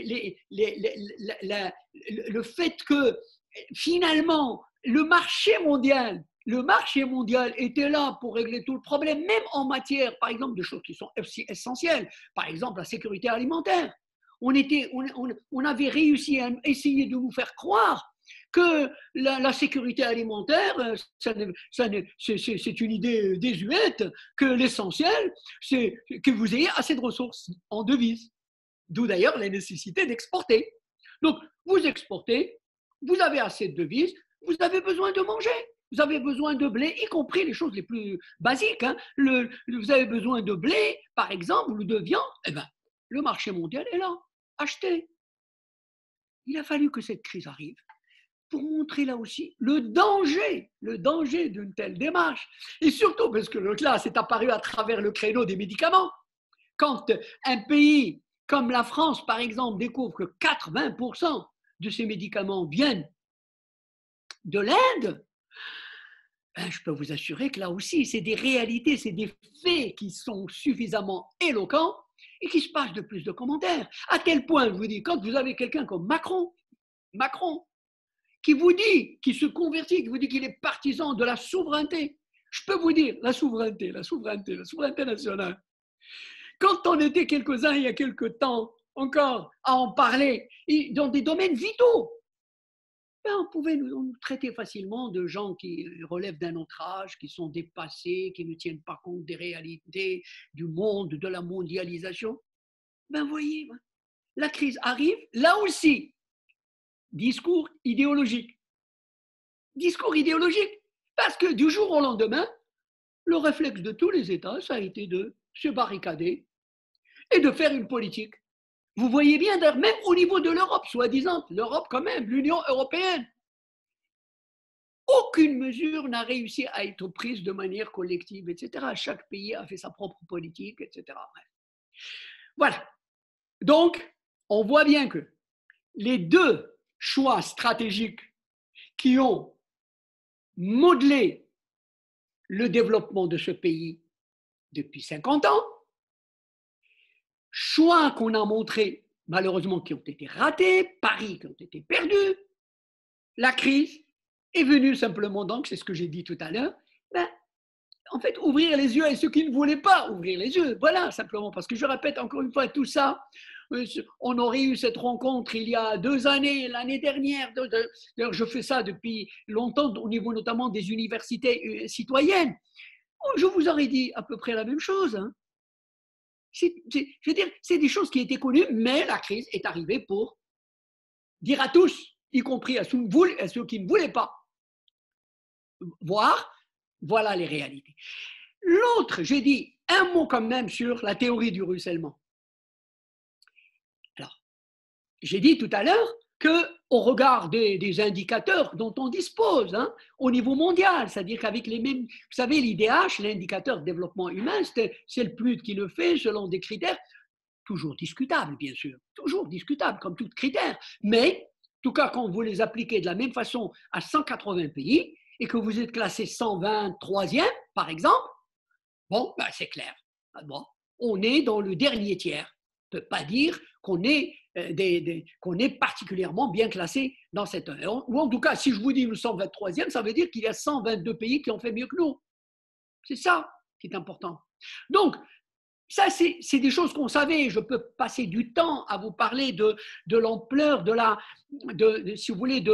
le fait que finalement le marché mondial était là pour régler tout le problème, même en matière, par exemple, de choses qui sont essentielles, par exemple la sécurité alimentaire. On avait réussi à essayer de nous faire croire que la sécurité alimentaire, c'est une idée désuète, que l'essentiel, c'est que vous ayez assez de ressources en devises. D'où d'ailleurs la nécessité d'exporter. Donc, vous exportez, vous avez assez de devises, vous avez besoin de manger. Vous avez besoin de blé, y compris les choses les plus basiques. Hein. Vous avez besoin de blé, par exemple, ou de viande. Eh bien, le marché mondial est là. Achetez. Il a fallu que cette crise arrive pour montrer là aussi le danger d'une telle démarche. Et surtout parce que là, c'est apparu à travers le créneau des médicaments. Quand un pays comme la France, par exemple, découvre que 80% de ces médicaments viennent de l'Inde, ben, je peux vous assurer que là aussi, c'est des réalités, c'est des faits qui sont suffisamment éloquents et qui se passent de plus de commentaires. À tel point, je vous dis, quand vous avez quelqu'un comme Macron, qui vous dit, qui se convertit, qui vous dit qu'il est partisan de la souveraineté, je peux vous dire, la souveraineté nationale. Quand on était quelques-uns il y a quelques temps encore à en parler, dans des domaines vitaux, ben on pouvait nous traiter facilement de gens qui relèvent d'un autre âge, qui sont dépassés, qui ne tiennent pas compte des réalités du monde, de la mondialisation. Ben voyez, la crise arrive, là aussi, discours idéologique. Discours idéologique, parce que du jour au lendemain, le réflexe de tous les États, ça a été de se barricader et de faire une politique. Vous voyez bien, même au niveau de l'Europe, soi-disant, l'Europe quand même, l'Union européenne, aucune mesure n'a réussi à être prise de manière collective, etc. Chaque pays a fait sa propre politique, etc. Voilà. Donc, on voit bien que les deux choix stratégiques qui ont modelé le développement de ce pays depuis 50 ans, choix qu'on a montrés, malheureusement, qui ont été ratés, paris qui ont été perdus, la crise est venue simplement, donc, c'est ce que j'ai dit tout à l'heure, ben, en fait, ouvrir les yeux à ceux qui ne voulaient pas ouvrir les yeux. Voilà, simplement, parce que je répète encore une fois tout ça, on aurait eu cette rencontre il y a 2 années, l'année dernière, d'ailleurs je fais ça depuis longtemps au niveau notamment des universités citoyennes, je vous aurais dit à peu près la même chose, hein. Je veux dire, c'est des choses qui étaient connues, mais la crise est arrivée pour dire à tous, y compris à ceux qui ne voulaient pas voir, voilà les réalités. L'autre, j'ai dit un mot quand même sur la théorie du ruissellement. Alors, j'ai dit tout à l'heure qu'au regard des indicateurs dont on dispose au niveau mondial, c'est-à-dire qu'avec les mêmes, vous savez, l'IDH, l'indicateur de développement humain, c'est le PNUD qui le fait selon des critères toujours discutables, bien sûr, toujours discutables comme tout critère, mais en tout cas quand vous les appliquez de la même façon à 180 pays et que vous êtes classé 123e, par exemple, bon, ben c'est clair, bon, on est dans le dernier tiers. On ne peut pas dire qu'on est particulièrement bien classé dans cette heure. Ou en tout cas, si je vous dis le 123e, ça veut dire qu'il y a 122 pays qui ont fait mieux que nous. C'est ça qui est important. Donc, ça, c'est des choses qu'on savait. Je peux passer du temps à vous parler de l'ampleur, si vous voulez,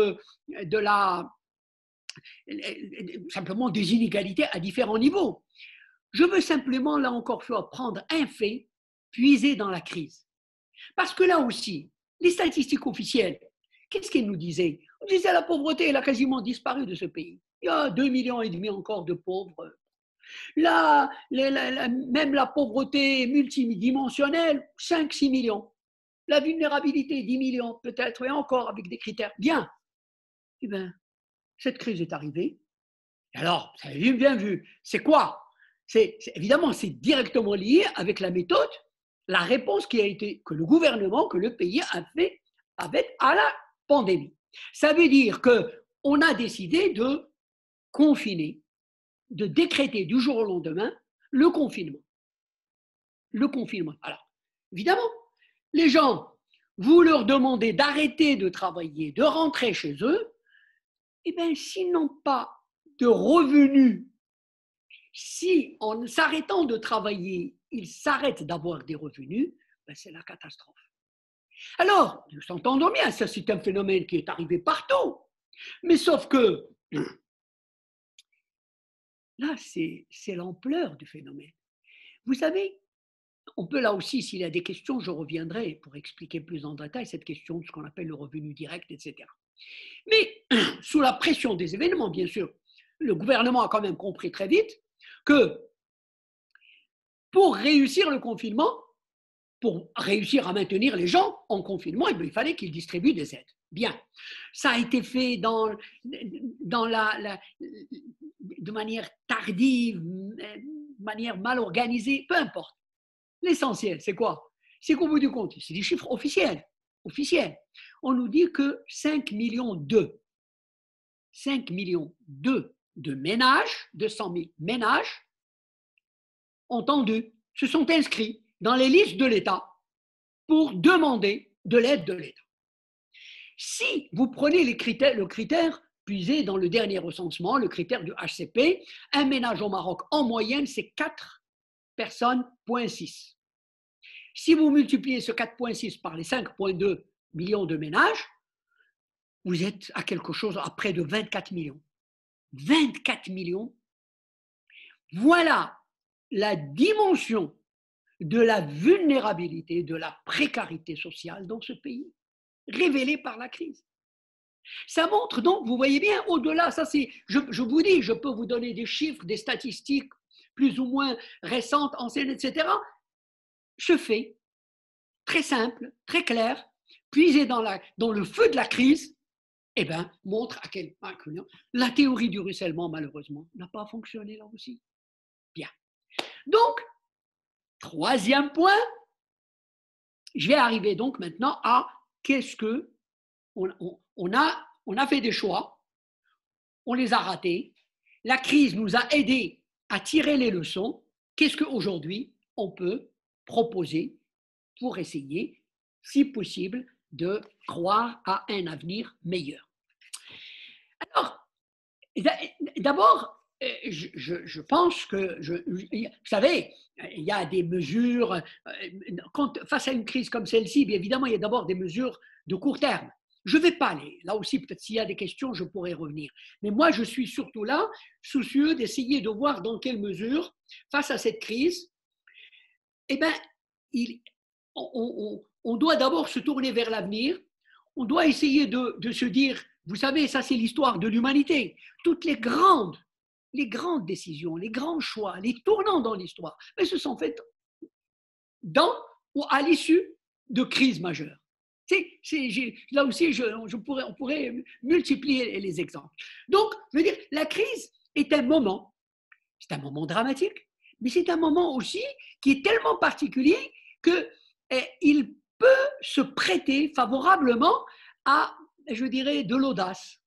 simplement des inégalités à différents niveaux. Je veux simplement, là encore, prendre un fait, puiser dans la crise. Parce que là aussi, les statistiques officielles, qu'est-ce qu'elles nous disaient? On disait la pauvreté, elle a quasiment disparu de ce pays. Il y a 2,5 millions encore de pauvres. Là, même la pauvreté multidimensionnelle, 5-6 millions. La vulnérabilité, 10 millions peut-être, et encore avec des critères. Bien. Eh bien, cette crise est arrivée. Alors, vous avez bien vu, c'est quoi? Évidemment, c'est directement lié avec la méthode, la réponse que le gouvernement, que le pays a fait à la pandémie. Ça veut dire qu'on a décidé de confiner, de décréter du jour au lendemain le confinement. Le confinement. Alors, évidemment, les gens, vous leur demandez d'arrêter de travailler, de rentrer chez eux, eh bien, s'ils n'ont pas de revenus, si en s'arrêtant de travailler, ils s'arrêtent d'avoir des revenus, ben c'est la catastrophe. Alors, nous entendons bien, ça c'est un phénomène qui est arrivé partout, mais sauf que là, c'est l'ampleur du phénomène. Vous savez, on peut là aussi, s'il y a des questions, je reviendrai pour expliquer plus en détail cette question de ce qu'on appelle le revenu direct, etc. Mais sous la pression des événements, bien sûr, le gouvernement a quand même compris très vite que pour réussir le confinement, pour réussir à maintenir les gens en confinement, il fallait qu'ils distribuent des aides. Bien, ça a été fait de manière tardive, de manière mal organisée, peu importe. L'essentiel, c'est quoi? C'est qu'au bout du compte, c'est des chiffres officiels. On nous dit que 5 millions de ménages, 200 000 ménages, se sont inscrits dans les listes de l'État pour demander de l'aide de l'État. Si vous prenez le critère puisé dans le dernier recensement, le critère du HCP, un ménage au Maroc, en moyenne, c'est 4 personnes, 0,6. Si vous multipliez ce 4,6 par les 5,2 millions de ménages, vous êtes à quelque chose à près de 24 millions. 24 millions, voilà la dimension de la vulnérabilité, de la précarité sociale dans ce pays, révélée par la crise. Ça montre donc, vous voyez bien, au-delà, ça c'est, je vous dis, je peux vous donner des chiffres, des statistiques plus ou moins récentes, anciennes, etc. Ce fait, très simple, très clair, puisé dans le feu de la crise, eh bien, montre à quel point la théorie du ruissellement, malheureusement, n'a pas fonctionné là aussi. Bien. Donc, troisième point, je vais arriver donc maintenant à qu'est-ce que on a fait des choix, on les a ratés, la crise nous a aidés à tirer les leçons, qu'est-ce qu'aujourd'hui on peut proposer pour essayer, si possible, de croire à un avenir meilleur. Alors, d'abord, je pense que, vous savez, il y a des mesures, face à une crise comme celle-ci, bien évidemment, il y a d'abord des mesures de court terme. Je ne vais pas aller, là aussi, peut-être s'il y a des questions, je pourrais revenir. Mais moi, je suis surtout là, soucieux d'essayer de voir dans quelle mesure, face à cette crise, eh bien, on doit d'abord se tourner vers l'avenir, on doit essayer de se dire, vous savez, ça c'est l'histoire de l'humanité, toutes les grandes décisions, les grands choix, les tournants dans l'histoire, mais se sont faits dans ou à l'issue de crises majeures. Là aussi, on pourrait multiplier les exemples. Donc, je veux dire, la crise est un moment, c'est un moment dramatique, mais c'est un moment aussi qui est tellement particulier qu'il peut se prêter favorablement à, je dirais, de l'audace,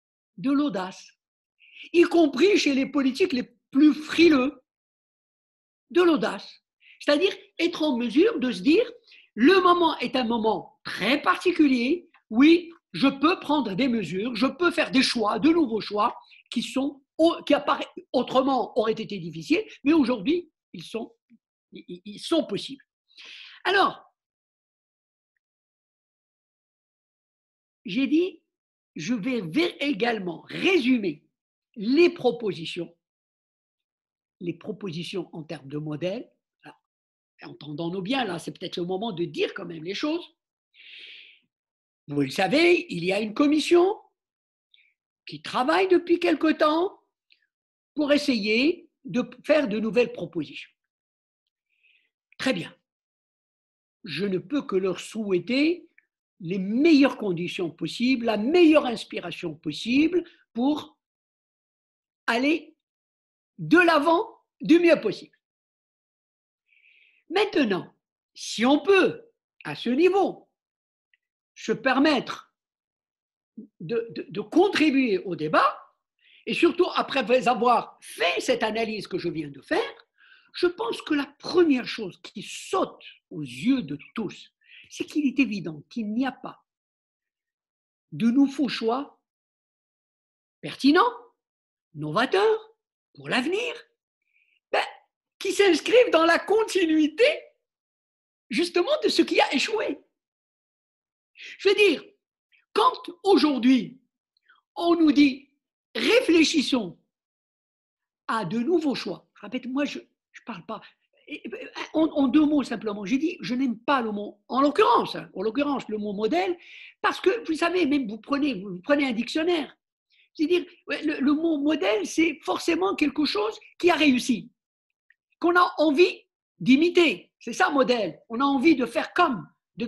y compris chez les politiques les plus frileux, de l'audace. C'est-à-dire être en mesure de se dire, le moment est un moment très particulier, oui, je peux prendre des mesures, je peux faire des choix, de nouveaux choix qui sont qui apparaît, autrement auraient été difficiles, mais aujourd'hui, ils sont possibles. Alors, j'ai dit, je vais également résumer les propositions en termes de modèle. Alors, entendons-nous bien, là, c'est peut-être le moment de dire quand même les choses. Vous le savez, il y a une commission qui travaille depuis quelque temps pour essayer de faire de nouvelles propositions. Très bien. Je ne peux que leur souhaiter les meilleures conditions possibles, la meilleure inspiration possible pour aller de l'avant du mieux possible. Maintenant, si on peut, à ce niveau, se permettre de contribuer au débat, et surtout après avoir fait cette analyse que je viens de faire, je pense que la première chose qui saute aux yeux de tous, c'est qu'il est évident qu'il n'y a pas de nouveaux choix pertinents, novateurs, pour l'avenir, qui s'inscrivent dans la continuité justement de ce qui a échoué. Je veux dire, quand aujourd'hui on nous dit réfléchissons à de nouveaux choix, je répète, moi je ne parle pas, en deux mots simplement, j'ai dit je n'aime pas le mot, en l'occurrence le mot modèle, parce que vous savez, même vous prenez un dictionnaire, c'est-à-dire le mot modèle c'est forcément quelque chose qui a réussi, qu'on a envie d'imiter, c'est ça modèle, on a envie de faire comme,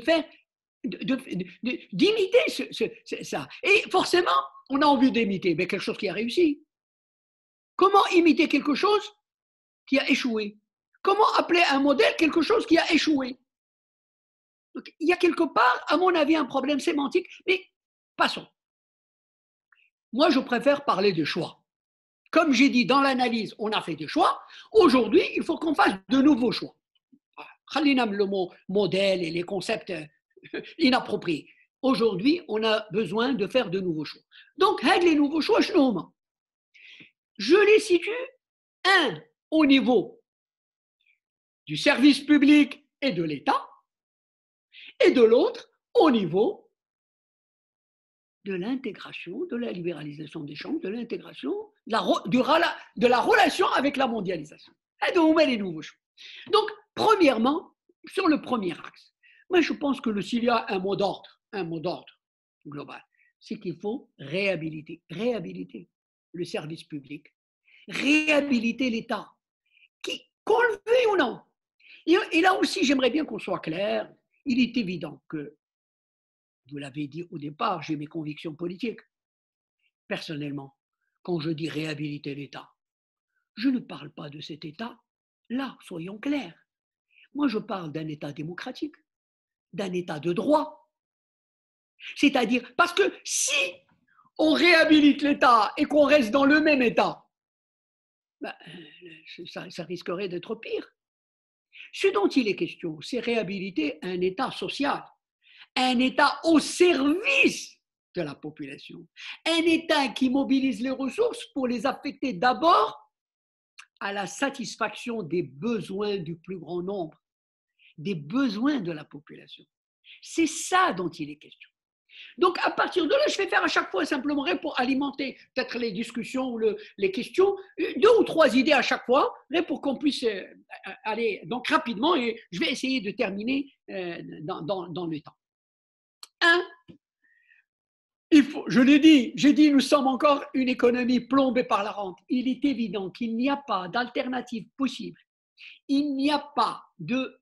d'imiter ça. Et forcément, on a envie d'imiter quelque chose qui a réussi. Comment imiter quelque chose qui a échoué? Comment appeler un modèle quelque chose qui a échoué? Donc, il y a quelque part, à mon avis, un problème sémantique, mais passons. Moi, je préfère parler de choix. Comme j'ai dit dans l'analyse, on a fait des choix. Aujourd'hui, il faut qu'on fasse de nouveaux choix. Le mot modèle et les concepts inappropriés. Aujourd'hui, on a besoin de faire de nouveaux choix. Donc, les nouveaux choix, je les situe, un, au niveau du service public et de l'État, et de l'autre, au niveau de l'intégration, de la libéralisation des échanges, de l'intégration, de la relation avec la mondialisation. Et donc, on met les nouveaux choix. Donc, premièrement, sur le premier axe, moi je pense que s'il y a un mot d'ordre global, c'est qu'il faut réhabiliter le service public, réhabiliter l'État, qu'on le veuille ou non. Et là aussi, j'aimerais bien qu'on soit clair. Il est évident que, vous l'avez dit au départ, j'ai mes convictions politiques. Personnellement, quand je dis réhabiliter l'État, je ne parle pas de cet État-là, soyons clairs. Moi, je parle d'un État démocratique, d'un État de droit. C'est-à-dire, parce que si on réhabilite l'État et qu'on reste dans le même État, ça risquerait d'être pire. Ce dont il est question, c'est réhabiliter un État social, un État au service de la population, un État qui mobilise les ressources pour les affecter d'abord à la satisfaction des besoins du plus grand nombre, des besoins de la population. C'est ça dont il est question. Donc, à partir de là, je vais faire à chaque fois simplement pour alimenter peut-être les discussions ou les questions, 2 ou 3 idées à chaque fois, pour qu'on puisse aller donc rapidement, et je vais essayer de terminer dans le temps. 1. Je l'ai dit, j'ai dit, nous sommes encore une économie plombée par la rente. Il est évident qu'il n'y a pas d'alternative possible. Il n'y a pas de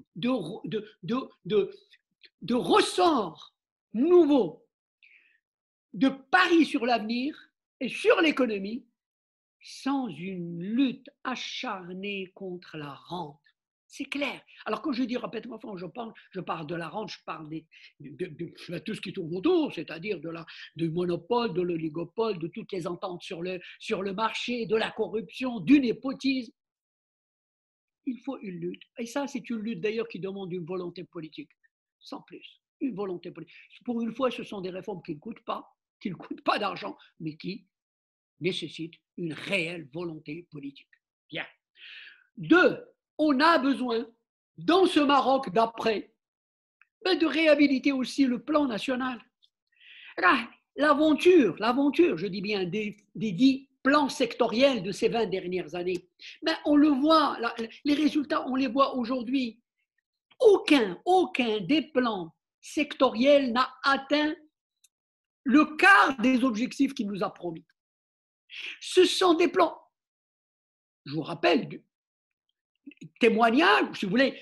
ressort nouveau, de pari sur l'avenir et sur l'économie sans une lutte acharnée contre la rente. C'est clair. Alors quand je dis, répète-moi, je parle de la rente, je parle de tout ce qui tourne autour, c'est-à-dire du monopole, de l'oligopole, de toutes les ententes sur le marché, de la corruption, du népotisme. Il faut une lutte. Et ça, c'est une lutte d'ailleurs qui demande une volonté politique, sans plus. Une volonté politique. Pour une fois, ce sont des réformes qui ne coûtent pas d'argent, mais qui nécessitent une réelle volonté politique. Bien. 2, on a besoin, dans ce Maroc d'après, de réhabiliter aussi le plan national. L'aventure, je dis bien, des 10 plans sectoriels de ces 20 dernières années, on le voit, les résultats, on les voit aujourd'hui. Aucun des plans sectoriels n'a atteint le quart des objectifs qu'il nous a promis. Ce sont des plans, je vous rappelle, témoignage, si vous voulez,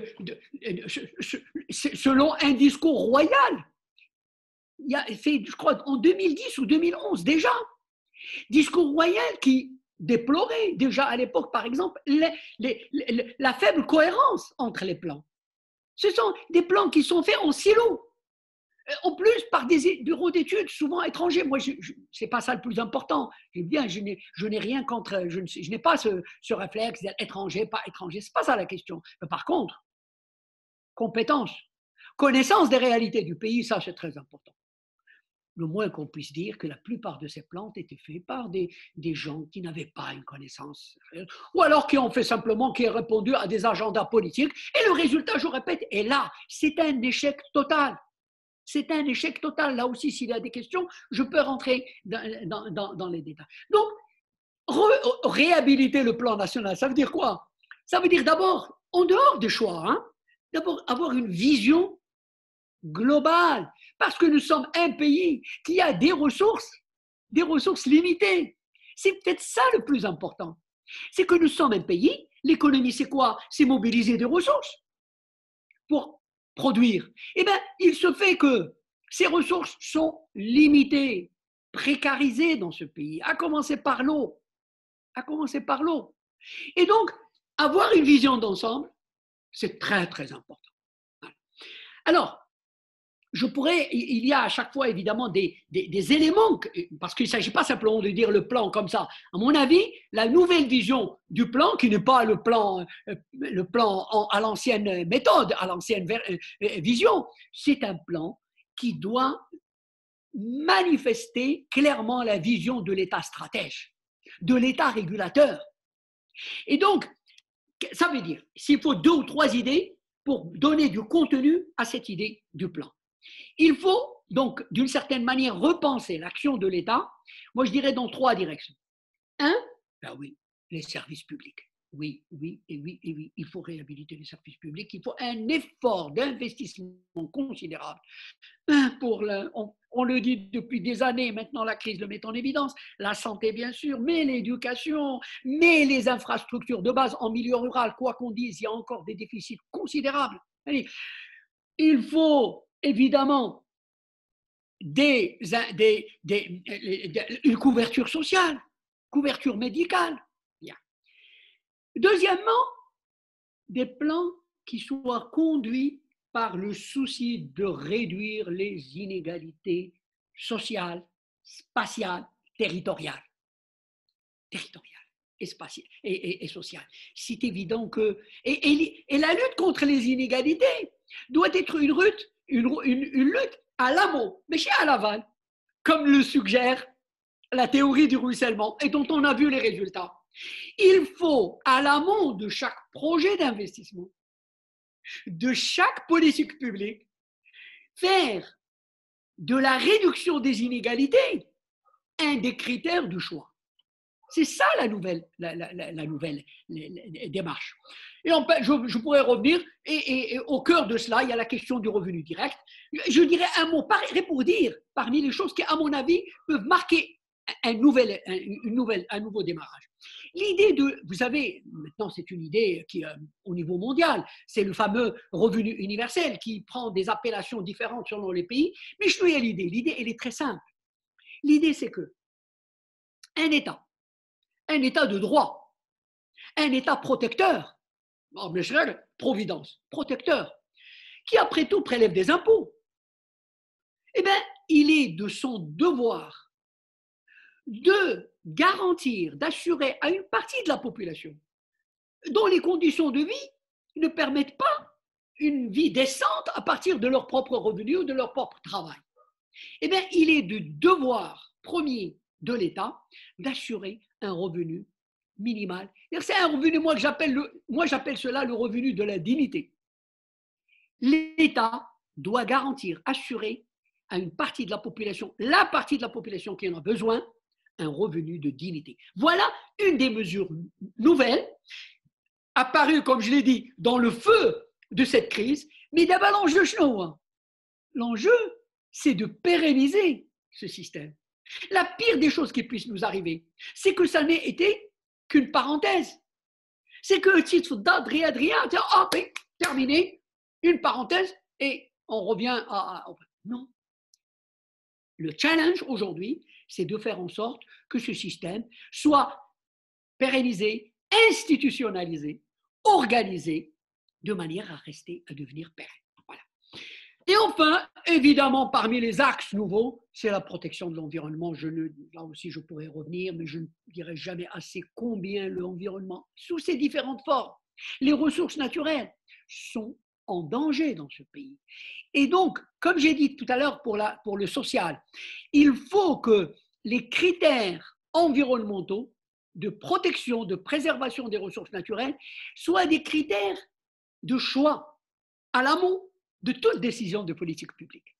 selon un discours royal. C'est, je crois, en 2010 ou 2011 déjà. Discours royal qui déplorait déjà à l'époque, par exemple, la faible cohérence entre les plans. Ce sont des plans qui sont faits en silo. En plus, par des bureaux d'études souvent étrangers. Moi, c'est pas ça le plus important. Je n'ai rien contre, je n'ai pas ce réflexe d'être étranger, pas étranger. C'est pas ça la question. Mais par contre, compétence, connaissance des réalités du pays, ça c'est très important. Le moins qu'on puisse dire que la plupart de ces plans étaient faits par des gens qui n'avaient pas une connaissance, ou alors qui ont fait simplement, qui ont répondu à des agendas politiques. Et le résultat, je répète, est là. C'est un échec total. C'est un échec total. Là aussi, s'il y a des questions, je peux rentrer dans les détails. Donc, réhabiliter le plan national, ça veut dire quoi? Ça veut dire d'abord, en dehors des choix, d'abord avoir une vision globale, parce que nous sommes un pays qui a des ressources limitées. C'est peut-être ça le plus important. C'est que nous sommes un pays, l'économie c'est quoi? C'est mobiliser des ressources pour produire. Eh bien, il se fait que ces ressources sont limitées, précarisées dans ce pays, à commencer par l'eau. Et donc, avoir une vision d'ensemble, c'est très, très important. Alors, il y a à chaque fois évidemment des éléments, parce qu'il ne s'agit pas simplement de dire le plan comme ça. À mon avis, la nouvelle vision du plan, qui n'est pas le plan à l'ancienne méthode, à l'ancienne vision, c'est un plan qui doit manifester clairement la vision de l'État stratège, de l'État régulateur. Et donc, ça veut dire, s'il faut 2 ou 3 idées pour donner du contenu à cette idée du plan. Il faut donc, d'une certaine manière, repenser l'action de l'État, moi je dirais dans 3 directions. 1, ben oui, les services publics. Oui, il faut réhabiliter les services publics, il faut un effort d'investissement considérable. On le dit depuis des années, maintenant la crise le met en évidence, la santé bien sûr, mais l'éducation, mais les infrastructures de base en milieu rural, quoi qu'on dise, il y a encore des déficits considérables. Il faut évidemment une couverture sociale, couverture médicale. Bien. Deuxièmement, des plans qui soient conduits par le souci de réduire les inégalités sociales, spatiales, territoriales et sociales. C'est évident que... Et la lutte contre les inégalités doit être une lutte à l'amont, mais chez à l'aval, comme le suggère la théorie du ruissellement et dont on a vu les résultats. Il faut, à l'amont de chaque projet d'investissement, de chaque politique publique, faire de la réduction des inégalités un des critères du choix. C'est ça la nouvelle démarche. Et je pourrais revenir, et au cœur de cela, il y a la question du revenu direct. Je dirais un mot pour dire, parmi les choses qui, à mon avis, peuvent marquer un nouveau démarrage. L'idée vous savez, maintenant c'est une idée qui au niveau mondial, c'est le fameux revenu universel qui prend des appellations différentes selon les pays, mais je suis à l'idée. L'idée, elle est très simple. L'idée, c'est que un État de droit, un État protecteur, providence, protecteur, qui après tout prélève des impôts, eh bien, il est de son devoir de garantir, d'assurer à une partie de la population dont les conditions de vie ne permettent pas une vie décente à partir de leurs propres revenus ou de leur propre travail. Eh bien, il est du devoir premier de l'État d'assurer un revenu minimal. C'est un revenu, moi j'appelle cela le revenu de la dignité. L'État doit garantir, assurer à une partie de la population, la partie de la population qui en a besoin, un revenu de dignité. Voilà une des mesures nouvelles, apparues, comme je l'ai dit, dans le feu de cette crise. Mais d'abord, l'enjeu, c'est de pérenniser ce système. La pire des choses qui puissent nous arriver, c'est que ça n'ait été qu'une parenthèse. C'est que titre date, rien, terminé, une parenthèse, et on revient à… Non. Le challenge aujourd'hui, c'est de faire en sorte que ce système soit pérennisé, institutionnalisé, organisé, de manière à devenir pérenne. Voilà. Et enfin, évidemment, parmi les axes nouveaux, c'est la protection de l'environnement. Là aussi, je pourrais revenir, mais je ne dirai jamais assez combien l'environnement, sous ses différentes formes, les ressources naturelles sont en danger dans ce pays. Et donc, comme j'ai dit tout à l'heure pour le social, il faut que les critères environnementaux de protection, de préservation des ressources naturelles soient des critères de choix à l'amont de toute décision de politique publique.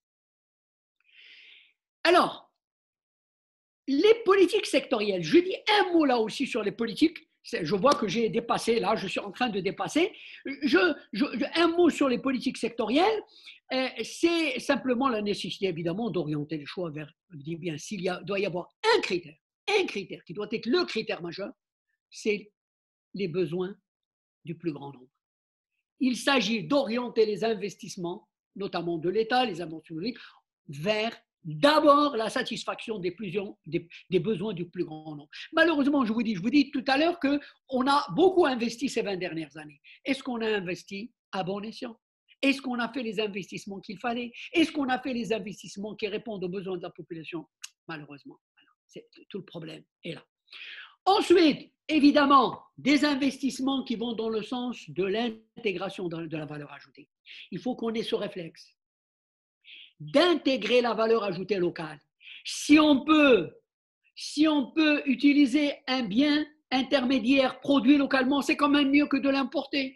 Alors, les politiques sectorielles, je dis un mot là aussi sur les politiques, je vois que j'ai dépassé, là je suis en train de dépasser, un mot sur les politiques sectorielles, c'est simplement la nécessité évidemment d'orienter les choix vers, je dis bien, doit y avoir un critère qui doit être le critère majeur, c'est les besoins du plus grand nombre. Il s'agit d'orienter les investissements, notamment de l'État, les investissements publics, vers d'abord la satisfaction des besoins du plus grand nombre. Malheureusement, je vous dis tout à l'heure qu'on a beaucoup investi ces 20 dernières années. Est-ce qu'on a investi à bon escient? Est-ce qu'on a fait les investissements qu'il fallait? Est-ce qu'on a fait les investissements qui répondent aux besoins de la population? Malheureusement, c'est tout le problème est là. Ensuite, évidemment, des investissements qui vont dans le sens de l'intégration de la valeur ajoutée. Il faut qu'on ait ce réflexe d'intégrer la valeur ajoutée locale. Si on peut utiliser un bien intermédiaire produit localement, c'est quand même mieux que de l'importer.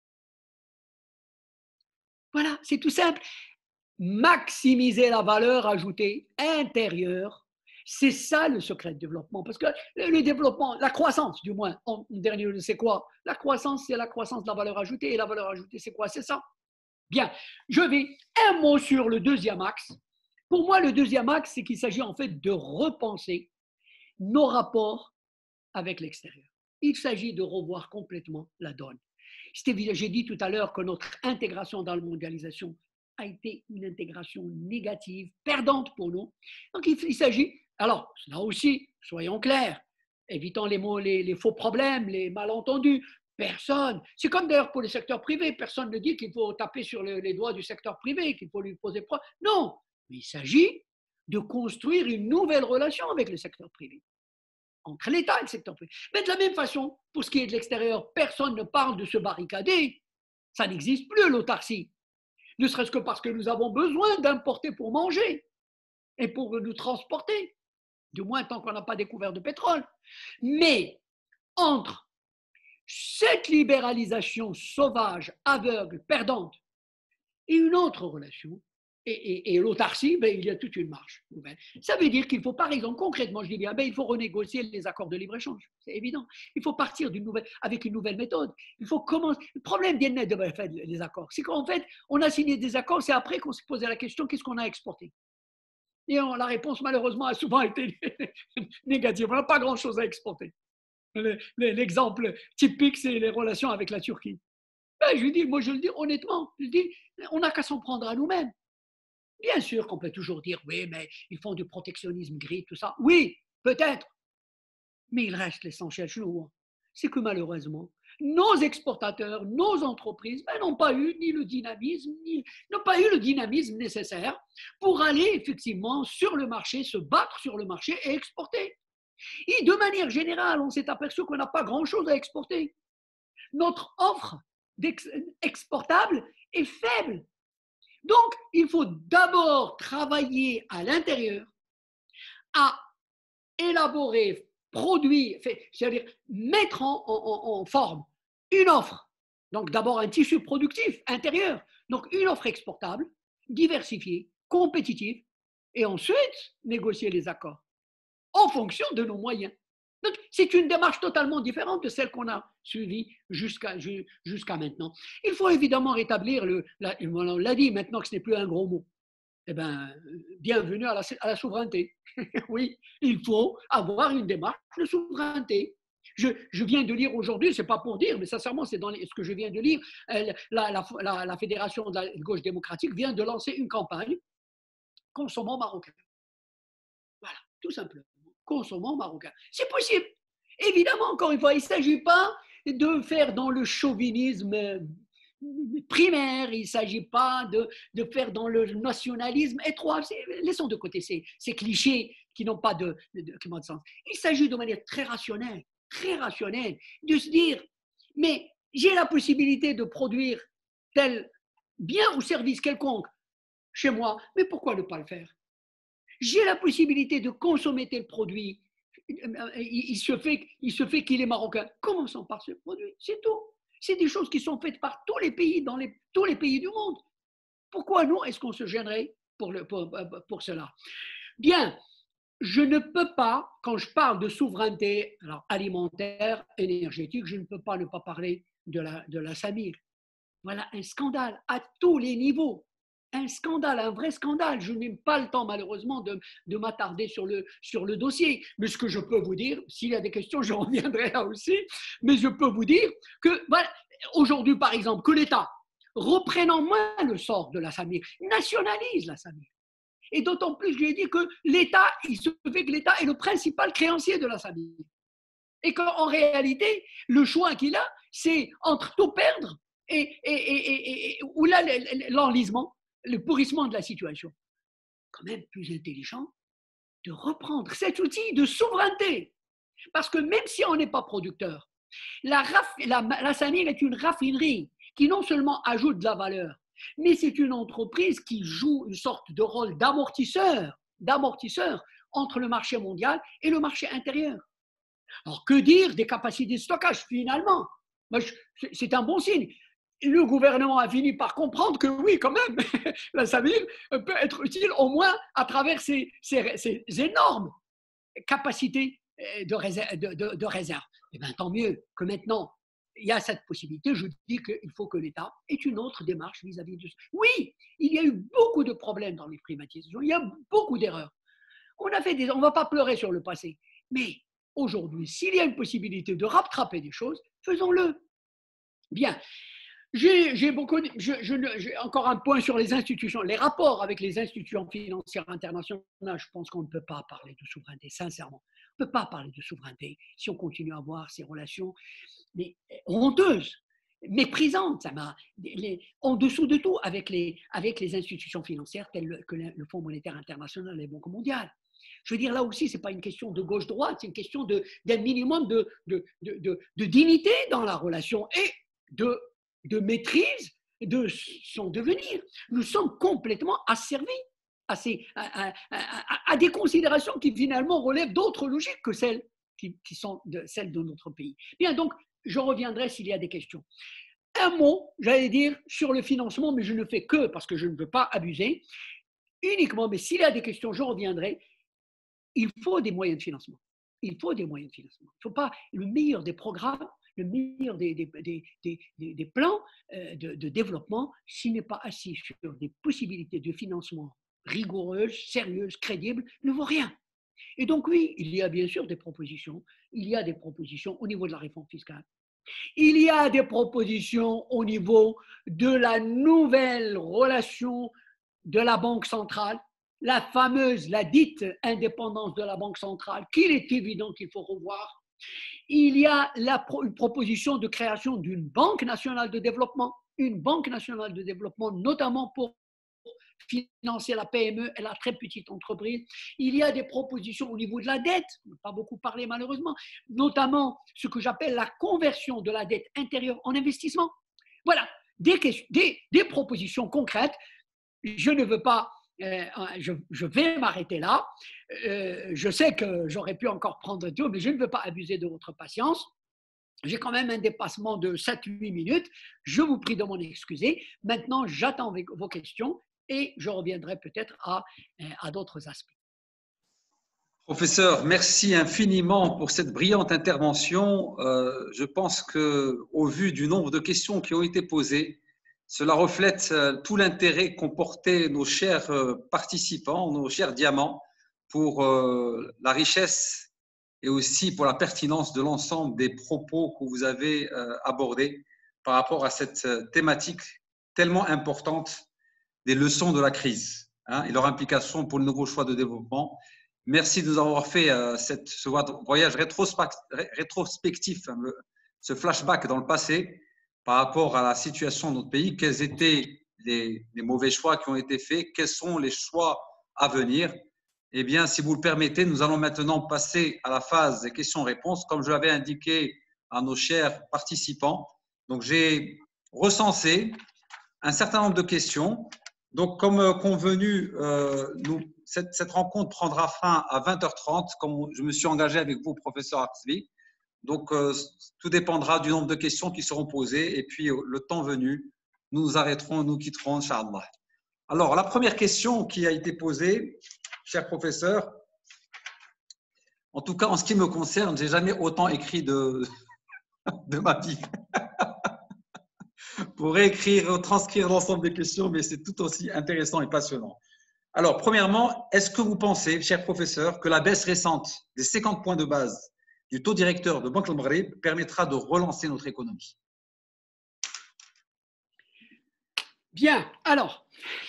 Voilà, c'est tout simple. Maximiser la valeur ajoutée intérieure, c'est ça le secret de développement. Parce que le développement, la croissance du moins, en dernier, c'est quoi? La croissance, c'est la croissance de la valeur ajoutée. Et la valeur ajoutée, c'est quoi? C'est ça. Bien, je vais un mot sur le deuxième axe. Pour moi, le deuxième axe, c'est qu'il s'agit en fait de repenser nos rapports avec l'extérieur. Il s'agit de revoir complètement la donne. J'ai dit tout à l'heure que notre intégration dans la mondialisation a été une intégration négative, perdante pour nous. Donc il s'agit, alors là aussi, soyons clairs, évitons les faux problèmes, les malentendus. Personne, c'est comme d'ailleurs pour le secteur privé, personne ne dit qu'il faut taper sur les doigts du secteur privé, qu'il faut lui poser problème. Non, mais il s'agit de construire une nouvelle relation avec le secteur privé, entre l'État et le secteur privé. Mais de la même façon, pour ce qui est de l'extérieur, personne ne parle de se barricader. Ça n'existe plus, l'autarcie. Ne serait-ce que parce que nous avons besoin d'importer pour manger et pour nous transporter, du moins tant qu'on n'a pas découvert de pétrole. Mais entre cette libéralisation sauvage, aveugle, perdante, et une autre relation, et l'autarcie, il y a toute une marche nouvelle. Ça veut dire qu'il faut, par exemple, concrètement, je dis bien, il faut renégocier les accords de libre-échange, c'est évident. Il faut partir avec une nouvelle méthode. Il faut commencer. Le problème des accords, c'est qu'en fait, on a signé des accords, c'est après qu'on s'est posé la question, qu'est-ce qu'on a exporté? Et la réponse, malheureusement, a souvent été négative. On n'a pas grand-chose à exporter. L'exemple typique, c'est les relations avec la Turquie. Je le dis honnêtement, on n'a qu'à s'en prendre à nous-mêmes. Bien sûr qu'on peut toujours dire, oui, mais ils font du protectionnisme gris, tout ça. Oui, peut-être. Mais il reste l'essentiel chez nous. C'est que malheureusement, nos exportateurs, nos entreprises n'ont pas eu le dynamisme nécessaire pour aller effectivement sur le marché, se battre sur le marché et exporter. Et de manière générale, on s'est aperçu qu'on n'a pas grand-chose à exporter. Notre offre exportable est faible. Donc, il faut d'abord travailler à l'intérieur à élaborer, produire, c'est-à-dire mettre en forme une offre. Donc d'abord un tissu productif intérieur, donc une offre exportable, diversifiée, compétitive, et ensuite négocier les accords en fonction de nos moyens. Donc c'est une démarche totalement différente de celle qu'on a suivie jusqu'à maintenant. Il faut évidemment rétablir, on l'a dit maintenant que ce n'est plus un gros mot, eh bien, bienvenue à la souveraineté. Oui, il faut avoir une démarche de souveraineté. Je viens de lire aujourd'hui, ce n'est pas pour dire, mais sincèrement, c'est dans ce que je viens de lire, la Fédération de la gauche démocratique vient de lancer une campagne « Consommons marocain ». Voilà, tout simplement. Consommons marocain. C'est possible. Évidemment, encore une fois, il ne s'agit pas de faire dans le chauvinisme primaire, il ne s'agit pas de faire dans le nationalisme étroit. Laissons de côté ces clichés qui n'ont pas de sens. Il s'agit de manière très rationnelle, de se dire, mais j'ai la possibilité de produire tel bien ou service quelconque chez moi, mais pourquoi ne pas le faire? J'ai la possibilité de consommer tel produit, il se fait qu'il est marocain. Commençons par ce produit, c'est tout. C'est des choses qui sont faites par tous les pays, tous les pays du monde. Pourquoi nous, est-ce qu'on se gênerait pour cela? Bien, je ne peux pas, quand je parle de souveraineté alimentaire, énergétique, je ne peux pas ne pas parler de la Samir. Voilà un scandale à tous les niveaux. Un scandale, un vrai scandale. Je n'ai pas le temps, malheureusement, de m'attarder sur le dossier. Mais ce que je peux vous dire, s'il y a des questions, je reviendrai là aussi. Mais je peux vous dire que, voilà, aujourd'hui, par exemple, que l'État, reprenant moins le sort de la Samir, nationalise la Samir. Et d'autant plus, je lui ai dit que l'État, il se fait que l'État est le principal créancier de la Samir. Et qu'en réalité, le choix qu'il a, c'est entre tout perdre ou là, l'enlisement, le pourrissement de la situation. Quand même plus intelligent de reprendre cet outil de souveraineté. Parce que même si on n'est pas producteur, la Samir est une raffinerie qui non seulement ajoute de la valeur, mais c'est une entreprise qui joue une sorte de rôle d'amortisseur entre le marché mondial et le marché intérieur. Alors que dire des capacités de stockage finalement? C'est un bon signe. Le gouvernement a fini par comprendre que oui, quand même, la Samir peut être utile au moins à travers ces énormes capacités de réserve. Et bien, tant mieux que maintenant, il y a cette possibilité. Je dis qu'il faut que l'État ait une autre démarche vis-à-vis de ça. Oui, il y a eu beaucoup de problèmes dans les privatisations, il y a beaucoup d'erreurs. On ne va pas pleurer sur le passé, mais aujourd'hui, s'il y a une possibilité de rattraper des choses, faisons-le. Bien. J'ai encore un point sur les institutions, les rapports avec les institutions financières internationales. Je pense qu'on ne peut pas parler de souveraineté, sincèrement. On ne peut pas parler de souveraineté si on continue à avoir ces relations honteuses, méprisantes, en dessous de tout avec les institutions financières telles que le Fonds monétaire international et les banques mondiales. Je veux dire, là aussi, ce n'est pas une question de gauche-droite, c'est une question d'un minimum de dignité dans la relation et de maîtrise de son devenir. Nous sommes complètement asservis à des considérations qui finalement relèvent d'autres logiques que celles qui sont celles de notre pays. Bien, donc, je reviendrai s'il y a des questions. Un mot, j'allais dire, sur le financement, mais je ne fais que, parce que je ne veux pas abuser, uniquement, mais s'il y a des questions, je reviendrai. Il faut des moyens de financement. Il faut des moyens de financement. Il ne faut pas le meilleur des programmes, le meilleur des plans de développement, s'il n'est pas assis sur des possibilités de financement rigoureuses, sérieuses, crédibles, ne vaut rien. Et donc oui, il y a bien sûr des propositions. Il y a des propositions au niveau de la réforme fiscale. Il y a des propositions au niveau de la nouvelle relation de la Banque centrale, la dite indépendance de la Banque centrale, qu'il est évident qu'il faut revoir. Il y a une proposition de création d'une banque nationale de développement, notamment pour financer la PME et la très petite entreprise. Il y a des propositions au niveau de la dette, on n'a pas beaucoup parlé malheureusement, notamment ce que j'appelle la conversion de la dette intérieure en investissement. Voilà, des propositions concrètes. Je ne veux pas je vais m'arrêter là. Je sais que j'aurais pu encore prendre tout, mais je ne veux pas abuser de votre patience. J'ai quand même un dépassement de 7-8 minutes. Je vous prie de m'en excuser. Maintenant, j'attends vos questions et je reviendrai peut-être à d'autres aspects. Professeur, merci infiniment pour cette brillante intervention. Je pense qu'au vu du nombre de questions qui ont été posées, cela reflète tout l'intérêt qu'ont porté nos chers participants, nos chers diamants, pour la richesse et aussi pour la pertinence de l'ensemble des propos que vous avez abordés par rapport à cette thématique tellement importante des leçons de la crise et leur implication pour le nouveau choix de développement. Merci de nous avoir fait ce voyage rétrospectif, ce flashback dans le passé par rapport à la situation de notre pays. Quels étaient les mauvais choix qui ont été faits? Quels sont les choix à venir? Eh bien, si vous le permettez, nous allons maintenant passer à la phase des questions-réponses, comme je l'avais indiqué à nos chers participants. Donc, j'ai recensé un certain nombre de questions. Donc, comme convenu, cette rencontre prendra fin à 20h30, comme je me suis engagé avec vous, professeur Arsvi. Donc, tout dépendra du nombre de questions qui seront posées. Et puis, le temps venu, nous nous arrêterons, nous quitterons, Inch'Allah. Alors, la première question qui a été posée, cher professeur, en tout cas, en ce qui me concerne, je n'ai jamais autant écrit de ma vie. Pour réécrire, transcrire l'ensemble des questions, mais c'est tout aussi intéressant et passionnant. Alors, premièrement, est-ce que vous pensez, cher professeur, que la baisse récente des 50 points de base du taux directeur de Banque al-Maghreb permettra de relancer notre économie? Bien, alors,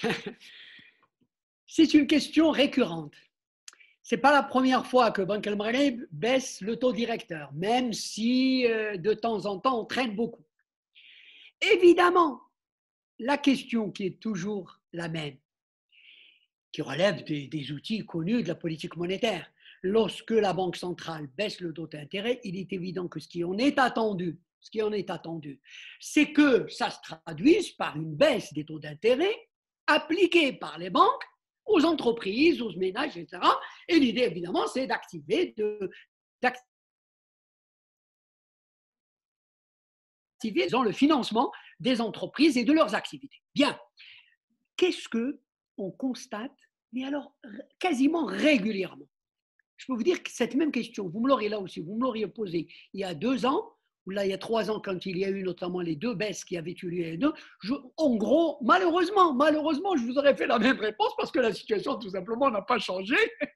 c'est une question récurrente. Ce n'est pas la première fois que Banque al-Maghreb baisse le taux directeur, même si de temps en temps on traîne beaucoup. Évidemment, la question qui est toujours la même, qui relève des outils connus de la politique monétaire, lorsque la Banque centrale baisse le taux d'intérêt, il est évident que ce qui en est attendu, c'est que ça se traduise par une baisse des taux d'intérêt appliqués par les banques aux entreprises, aux ménages, etc. Et l'idée, évidemment, c'est d'activer le financement des entreprises et de leurs activités. Bien, qu'est-ce qu'on constate, mais alors quasiment régulièrement? Je peux vous dire que cette même question, vous me l'auriez là aussi, vous me l'auriez posée il y a 2 ans, ou là il y a 3 ans quand il y a eu notamment les 2 baisses qui avaient eu lieu, en gros, malheureusement, je vous aurais fait la même réponse parce que la situation tout simplement n'a pas changé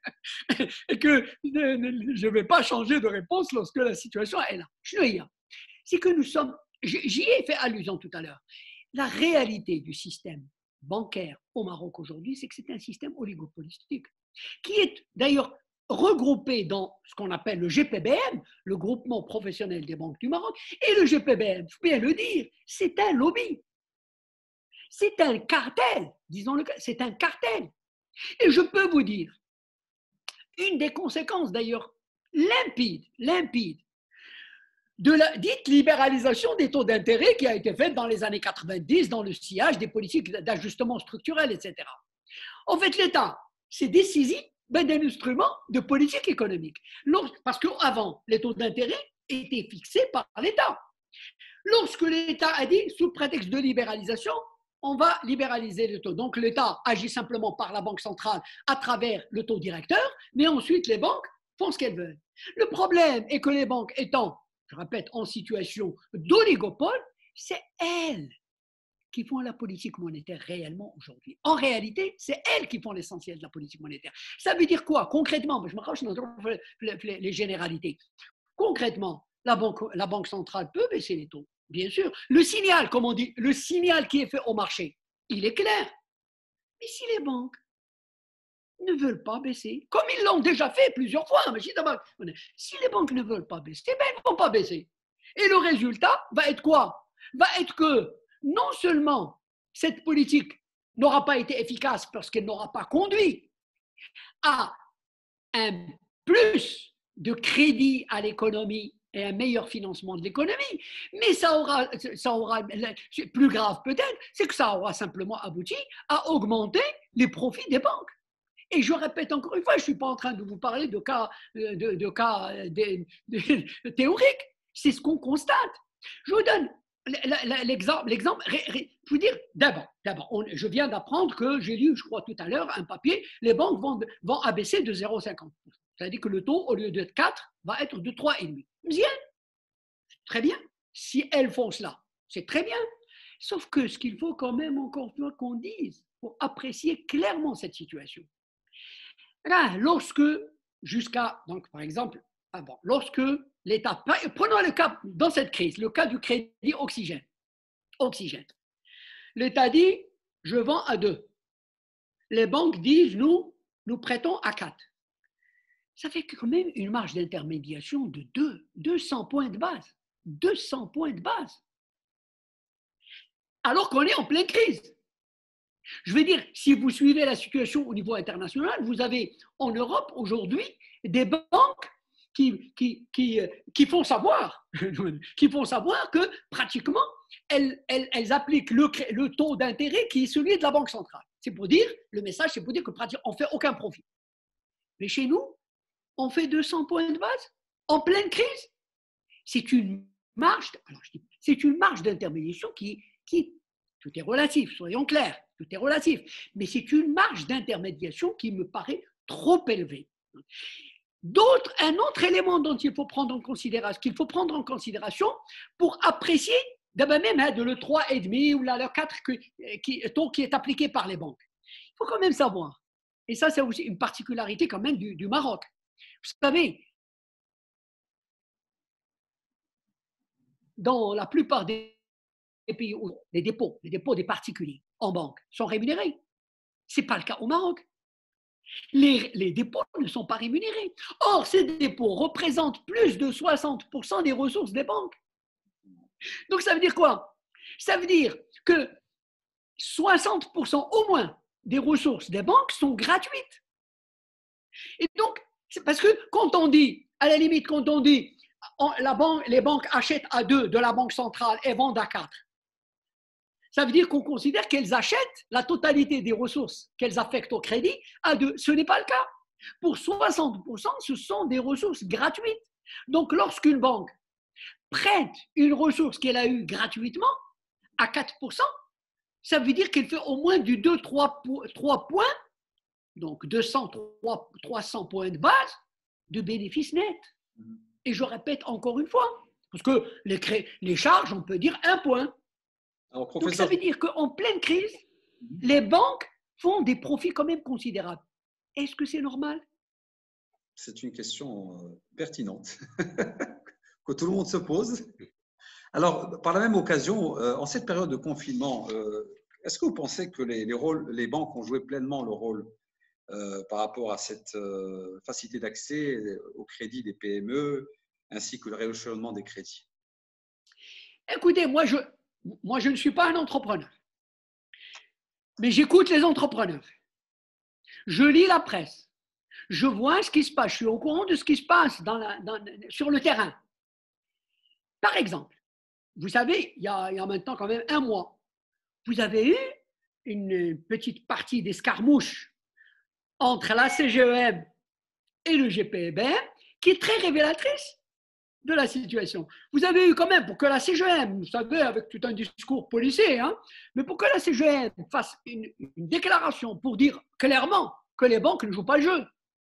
et que je ne vais pas changer de réponse lorsque la situation est là. C'est que nous sommes, j'y ai fait allusion tout à l'heure, la réalité du système bancaire au Maroc aujourd'hui, c'est que c'est un système oligopolistique qui est d'ailleurs regroupé dans ce qu'on appelle le GPBM, le groupement professionnel des banques du Maroc, et le GPBM, il faut bien le dire, c'est un lobby, c'est un cartel, disons-le, c'est un cartel. Et je peux vous dire, une des conséquences d'ailleurs limpide, de la dite libéralisation des taux d'intérêt qui a été faite dans les années 90 dans le sillage des politiques d'ajustement structurel, etc. En fait, l'État s'est décisif d'un instrument de politique économique. Parce qu'avant, les taux d'intérêt étaient fixés par l'État. Lorsque l'État a dit, sous prétexte de libéralisation, on va libéraliser le taux. Donc l'État agit simplement par la Banque centrale à travers le taux directeur, mais ensuite les banques font ce qu'elles veulent. Le problème est que les banques étant, je répète, en situation d'oligopole, c'est elles qui font la politique monétaire réellement aujourd'hui. En réalité, c'est elles qui font l'essentiel de la politique monétaire. Ça veut dire quoi concrètement? Je me raccroche dans les généralités. Concrètement, la banque centrale peut baisser les taux, bien sûr. Le signal, comme on dit, le signal qui est fait au marché, il est clair. Mais si les banques ne veulent pas baisser, comme ils l'ont déjà fait plusieurs fois, si les banques ne veulent pas baisser, ben elles ne vont pas baisser. Et le résultat va être quoi? Va être que non seulement cette politique n'aura pas été efficace parce qu'elle n'aura pas conduit à un plus de crédit à l'économie et un meilleur financement de l'économie. Mais ça aura, plus grave peut-être, c'est que ça aura simplement abouti à augmenter les profits des banques. Et je répète encore une fois, je ne suis pas en train de vous parler de cas, théoriques, c'est ce qu'on constate. Je vous donne l'exemple. Je vous dire, d'abord, je viens d'apprendre que j'ai lu, je crois tout à l'heure, un papier, les banques vont abaisser de 0,50%. C'est-à-dire que le taux, au lieu de 4, va être de 3,5. Bien, très bien. Si elles font cela, c'est très bien. Sauf que ce qu'il faut quand même encore une fois qu'on dise pour apprécier clairement cette situation. Là, lorsque, donc par exemple, lorsque l'État, prenons le cas dans cette crise, le cas du crédit oxygène. L'État dit, je vends à 2. Les banques disent, nous prêtons à 4. Ça fait quand même une marge d'intermédiation de 200 points de base. 200 points de base. Alors qu'on est en pleine crise. Je veux dire, si vous suivez la situation au niveau international, vous avez en Europe aujourd'hui des banques qui font savoir, que pratiquement, elles appliquent le taux d'intérêt qui est celui de la Banque centrale. C'est pour dire, le message, c'est pour dire que pratiquement, on ne fait aucun profit. Mais chez nous, on fait 200 points de base en pleine crise. C'est une marge d'intermédiation qui, tout est relatif, soyons clairs, tout est relatif, mais c'est une marge d'intermédiation qui me paraît trop élevée. Un autre élément dont il faut prendre en considération, pour apprécier même de le 3,5 ou le 4 taux qui est appliqué par les banques. Il faut quand même savoir, et ça c'est aussi une particularité quand même du Maroc. Vous savez, dans la plupart des pays où les dépôts des particuliers en banque sont rémunérés. Ce n'est pas le cas au Maroc. Les dépôts ne sont pas rémunérés. Or, ces dépôts représentent plus de 60% des ressources des banques. Donc, ça veut dire quoi? Ça veut dire que 60% au moins des ressources des banques sont gratuites. Et donc, c'est parce que quand on dit, à la limite, quand on dit les banques achètent à 2 de la Banque centrale et vendent à 4, ça veut dire qu'on considère qu'elles achètent la totalité des ressources qu'elles affectent au crédit à 2. Ce n'est pas le cas. Pour 60%, ce sont des ressources gratuites. Donc, lorsqu'une banque prête une ressource qu'elle a eue gratuitement à 4%, ça veut dire qu'elle fait au moins du 2-3 points, donc 300 points de base de bénéfice net. Et je répète encore une fois, parce que les charges, on peut dire 1 point. Alors, professeur... Donc, ça veut dire qu'en pleine crise, les banques font des profits quand même considérables. Est-ce que c'est normal? C'est une question pertinente que tout le monde se pose. Alors, par la même occasion, en cette période de confinement, est-ce que vous pensez que les banques ont joué pleinement le rôle par rapport à cette facilité d'accès au crédit des PME ainsi que le rééchelonnement des crédits? Écoutez, moi, je ne suis pas un entrepreneur, mais j'écoute les entrepreneurs. Je lis la presse. Je vois ce qui se passe. Je suis au courant de ce qui se passe sur le terrain. Par exemple, vous savez, il y a maintenant quand même 1 mois, vous avez eu une petite partie d'escarmouche entre la CGEM et le GPEBM qui est très révélatrice de la situation. Vous avez eu quand même, pour que la CGM, vous savez, avec tout un discours policier, mais pour que la CGM fasse une déclaration pour dire clairement que les banques ne jouent pas le jeu.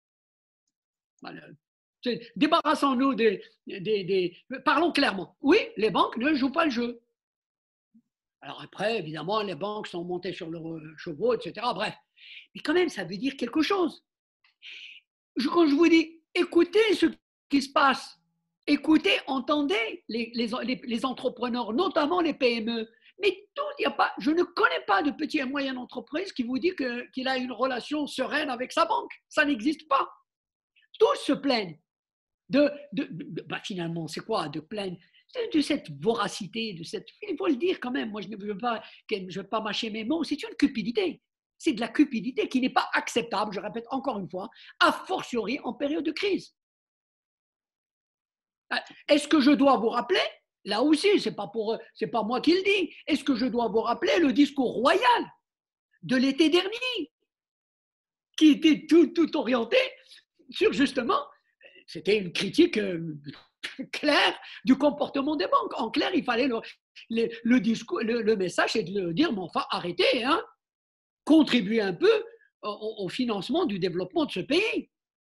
Débarrassons-nous parlons clairement. Oui, les banques ne jouent pas le jeu. Alors après, évidemment, les banques sont montées sur leurs chevaux, etc. Bref. Mais quand même, ça veut dire quelque chose. Quand je vous dis, écoutez ce qui se passe, écoutez, entendez les entrepreneurs, notamment les PME. Mais je ne connais pas de petite et moyenne entreprise qui vous dit qu'il a une relation sereine avec sa banque. Ça n'existe pas. Tous se plaignent finalement, c'est quoi de plaindre de cette voracité, il faut le dire quand même, moi je ne veux pas mâcher mes mots, c'est une cupidité. C'est de la cupidité qui n'est pas acceptable, je répète encore une fois, a fortiori en période de crise. Est-ce que je dois vous rappeler, là aussi, c'est pas moi qui le dis, est-ce que je dois vous rappeler le discours royal de l'été dernier, qui était tout orienté sur justement, c'était une critique claire du comportement des banques. En clair, il fallait le discours, le message, c'est de dire, mais enfin, arrêtez, hein, contribuez un peu au financement du développement de ce pays.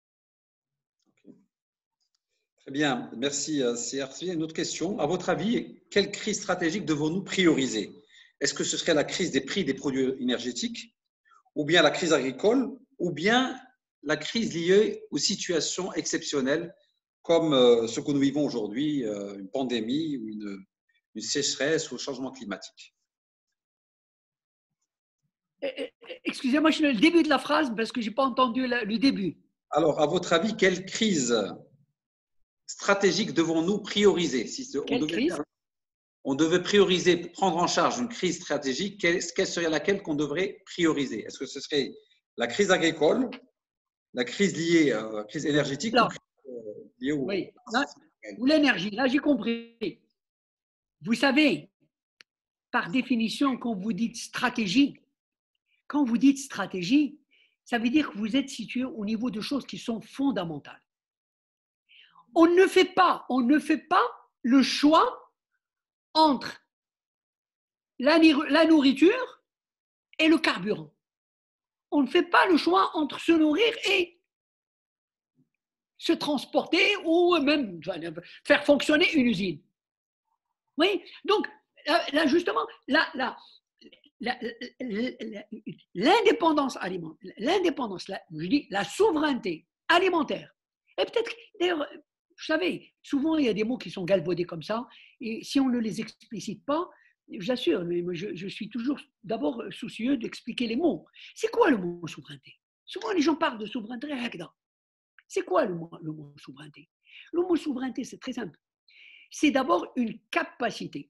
Très bien, merci CRC. Une autre question. À votre avis, quelle crise stratégique devons-nous prioriser? Est-ce que ce serait la crise des prix des produits énergétiques, ou bien la crise agricole, ou bien la crise liée aux situations exceptionnelles comme ce que nous vivons aujourd'hui, une pandémie ou une sécheresse ou le changement climatique? Excusez-moi, je suis le début de la phrase parce que je n'ai pas entendu le début. Alors, à votre avis, quelle crise stratégique devons-nous prioriser? Si on devait prioriser, prendre en charge une crise stratégique, quelle serait laquelle qu'on devrait prioriser? Est-ce que ce serait la crise agricole, la crise liée à la crise énergétique là, ou liée au… Oui, ou l'énergie, là j'ai compris. Vous savez, par définition, quand vous dites stratégie, ça veut dire que vous êtes situé au niveau de choses qui sont fondamentales. On ne fait pas le choix entre la nourriture et le carburant. On ne fait pas le choix entre se nourrir et se transporter ou même faire fonctionner une usine. Oui, donc là justement, l'indépendance alimentaire, je dis la souveraineté alimentaire, et peut-être, d'ailleurs, vous savez, souvent il y a des mots qui sont galvaudés comme ça, et si on ne les explicite pas, j'assure, mais je suis toujours d'abord soucieux d'expliquer les mots. C'est quoi le mot souveraineté? Souvent les gens parlent de souveraineté. C'est quoi le mot souveraineté? Le mot souveraineté, c'est très simple. C'est d'abord une capacité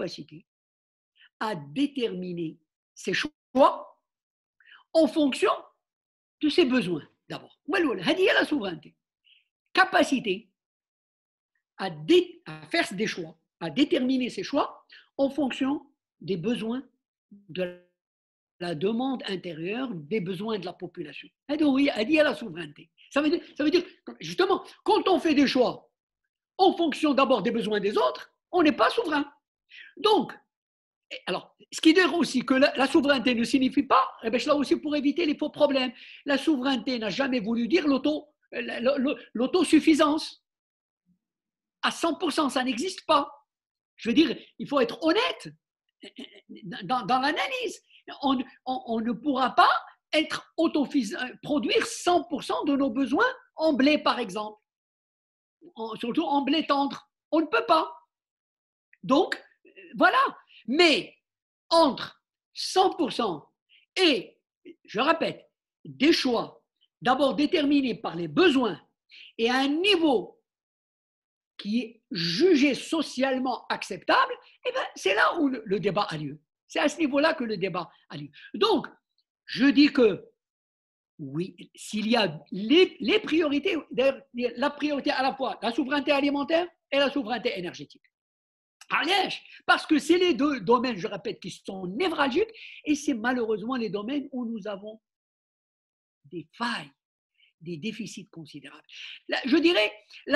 à déterminer ses choix en fonction de ses besoins, d'abord. C'est la souveraineté. Capacité à faire des choix, à déterminer ses choix en fonction des besoins de la demande intérieure, des besoins de la population. Oui, elle dit à la souveraineté. Ça veut dire, justement, quand on fait des choix en fonction d'abord des besoins des autres, on n'est pas souverain. Donc, alors, ce qui veut dire aussi que la souveraineté ne signifie pas, eh bien, là aussi pour éviter les faux problèmes, la souveraineté n'a jamais voulu dire l'autosuffisance. À 100%, ça n'existe pas. Je veux dire, il faut être honnête dans l'analyse. On ne pourra pas produire 100% de nos besoins en blé, par exemple. Surtout en blé tendre. On ne peut pas. Donc, voilà. Mais entre 100% et, je répète, des choix d'abord déterminés par les besoins et à un niveau qui est jugé socialement acceptable, eh bien, c'est là où le débat a lieu. C'est à ce niveau-là que le débat a lieu. Donc, je dis que oui, s'il y a les priorités, la priorité à la fois la souveraineté alimentaire et la souveraineté énergétique. Parce que c'est les deux domaines, je répète, qui sont névralgiques et c'est malheureusement les domaines où nous avons des failles, des déficits considérables. Là, je dirais,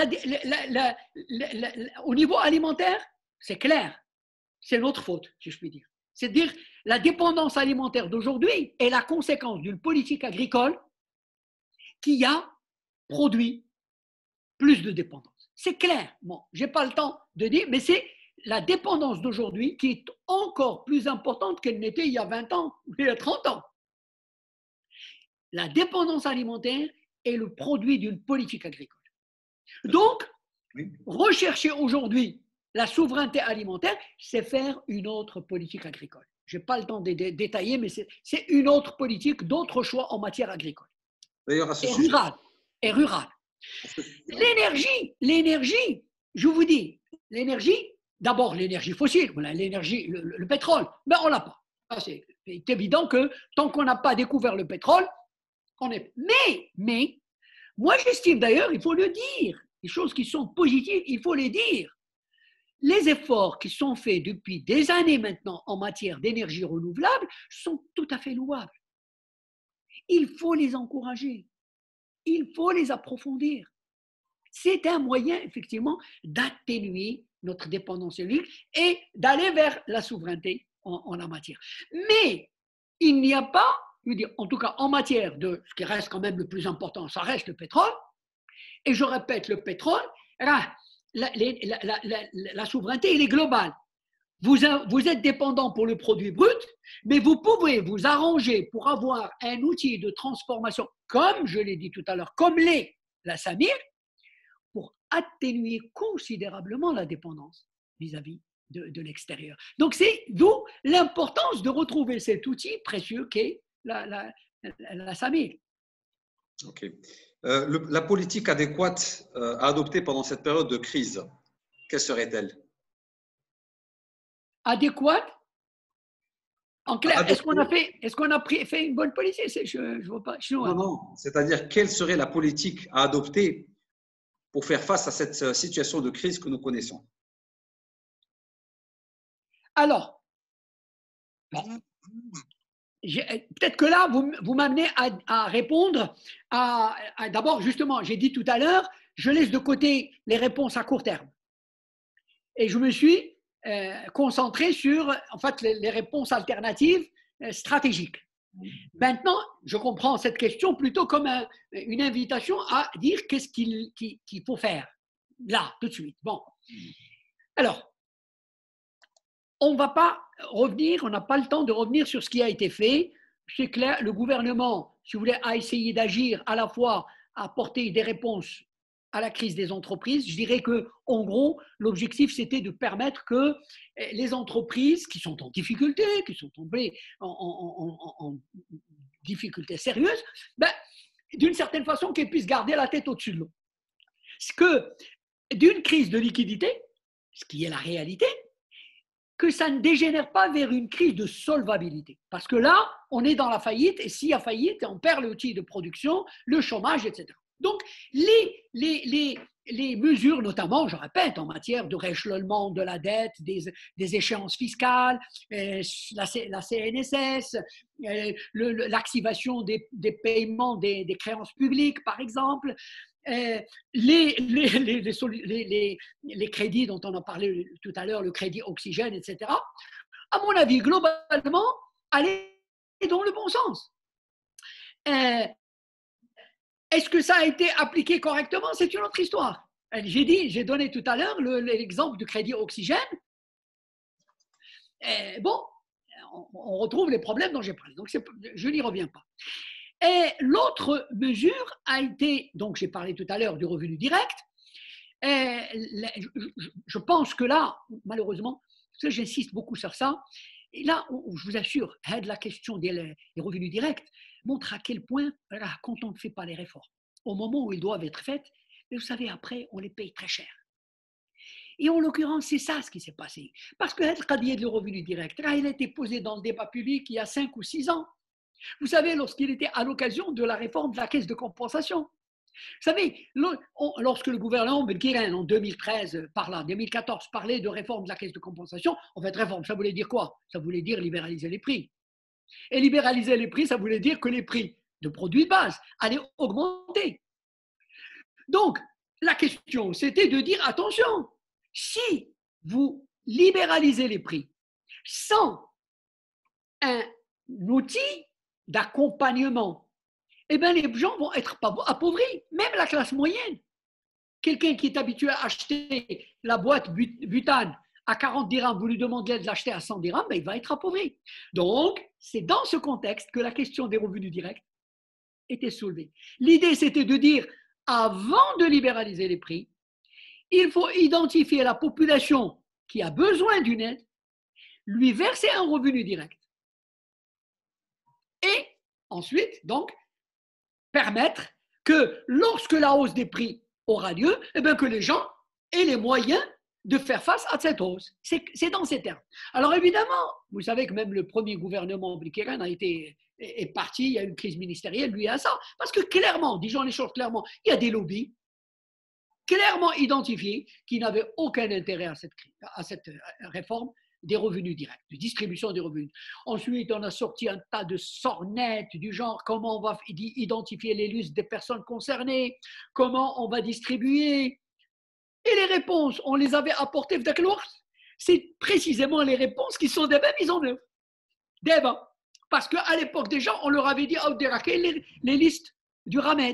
au niveau alimentaire, c'est clair, c'est notre faute, si je puis dire. C'est-à-dire, la dépendance alimentaire d'aujourd'hui est la conséquence d'une politique agricole qui a produit plus de dépendance. C'est clair. Bon, je n'ai pas le temps de dire, mais c'est la dépendance d'aujourd'hui qui est encore plus importante qu'elle n'était il y a 20 ans ou il y a 30 ans. La dépendance alimentaire est le produit d'une politique agricole. Donc, rechercher aujourd'hui la souveraineté alimentaire, c'est faire une autre politique agricole. Je n'ai pas le temps de détailler, mais c'est une autre politique, d'autres choix en matière agricole. D'ailleurs, et rural. L'énergie, je vous dis, d'abord l'énergie fossile, l'énergie, le pétrole, mais on ne l'a pas. C'est évident que tant qu'on n'a pas découvert le pétrole, on est. Mais, moi j'estime d'ailleurs, il faut le dire, les choses qui sont positives, il faut les dire. Les efforts qui sont faits depuis des années maintenant en matière d'énergie renouvelable sont tout à fait louables. Il faut les encourager, il faut les approfondir. C'est un moyen, effectivement, d'atténuer notre dépendance énergétique et d'aller vers la souveraineté en la matière. Mais il n'y a pas, je veux dire, en tout cas en matière de ce qui reste quand même le plus important, ça reste le pétrole. Et je répète, le pétrole, la souveraineté, elle est globale. Vous êtes dépendant pour le produit brut, mais vous pouvez vous arranger pour avoir un outil de transformation, comme je l'ai dit tout à l'heure, comme l'est la SAMIR, pour atténuer considérablement la dépendance vis-à-vis de l'extérieur. Donc, c'est d'où l'importance de retrouver cet outil précieux qu'est la SAMIR. Ok. La politique adéquate à adopter pendant cette période de crise, quelle serait-elle? Adéquate? En clair, est-ce qu'on a fait une bonne politique? Je ne vois pas. Non, non. C'est-à-dire, quelle serait la politique à adopter pour faire face à cette situation de crise que nous connaissons? Alors, peut-être que là, vous m'amenez à répondre d'abord, justement, j'ai dit tout à l'heure, je laisse de côté les réponses à court terme. Et je me suis concentré sur, en fait, les réponses alternatives stratégiques. Maintenant, je comprends cette question plutôt comme une invitation à dire qu'est-ce qu'il faut faire, là, tout de suite. Bon. Alors, on ne va pas revenir, on n'a pas le temps de revenir sur ce qui a été fait. C'est clair, le gouvernement, si vous voulez, a essayé d'agir à la fois à apporter des réponses à la crise des entreprises. Je dirais qu'en gros, l'objectif, c'était de permettre que les entreprises qui sont en difficulté, qui sont tombées en difficulté sérieuse, d'une certaine façon, qu'elles puissent garder la tête au-dessus de l'eau. Ce que d'une crise de liquidité, ce qui est la réalité, que ça ne dégénère pas vers une crise de solvabilité. Parce que là, on est dans la faillite, et s'il y a faillite, on perd l'outil de production, le chômage, etc. Donc, les mesures, notamment, je répète, en matière de rééchelonnement de la dette, des échéances fiscales, la CNSS, l'activation des paiements des créances publiques, par exemple, les crédits dont on a parlé tout à l'heure, le crédit oxygène, etc., à mon avis, globalement, aller dans le bon sens. Est-ce que ça a été appliqué correctement? C'est une autre histoire. J'ai donné tout à l'heure l'exemple du crédit oxygène. Bon, on retrouve les problèmes dont j'ai parlé, donc je n'y reviens pas. Et l'autre mesure a été, donc j'ai parlé tout à l'heure du revenu direct, je pense que là, malheureusement, j'insiste beaucoup sur ça, et là, je vous assure, la question des revenus directs montre à quel point, quand on ne fait pas les réformes, au moment où ils doivent être faites, vous savez, après, on les paye très cher. Et en l'occurrence, c'est ça ce qui s'est passé. Parce que le qadiyya du revenu direct, il a été posé dans le débat public il y a 5 ou 6 ans. Vous savez, lorsqu'il était à l'occasion de la réforme de la caisse de compensation. Vous savez, lorsque le gouvernement Belkiren, en 2013, 2014, parlait de réforme de la caisse de compensation, en fait, réforme, ça voulait dire quoi? Ça voulait dire libéraliser les prix. Et libéraliser les prix, ça voulait dire que les prix de produits de base allaient augmenter. Donc, la question, c'était de dire, attention, si vous libéralisez les prix sans un outil d'accompagnement, eh bien, les gens vont être appauvris, même la classe moyenne. Quelqu'un qui est habitué à acheter la boîte butane à 40 dirhams, vous lui demandez de l'acheter à 100 dirhams, il va être appauvri. Donc, c'est dans ce contexte que la question des revenus directs était soulevée. L'idée, c'était de dire, avant de libéraliser les prix, il faut identifier la population qui a besoin d'une aide, lui verser un revenu direct. Et ensuite, donc, permettre que lorsque la hausse des prix aura lieu, eh bien, que les gens aient les moyens de faire face à cette hausse. C'est dans ces termes. Alors évidemment, vous savez que même le premier gouvernement Belkiren est parti, il y a une crise ministérielle, lui à ça. Parce que clairement, disons les choses clairement, il y a des lobbies clairement identifié qui n'avaient aucun intérêt à cette réforme des revenus directs, de distribution des revenus. Ensuite, on a sorti un tas de sornettes du genre comment on va identifier les listes des personnes concernées, comment on va distribuer. Et les réponses, on les avait apportées, c'est précisément les réponses qui sont déjà mises en œuvre. Déjà. Parce qu'à l'époque, déjà, on leur avait dit les listes du Ramed.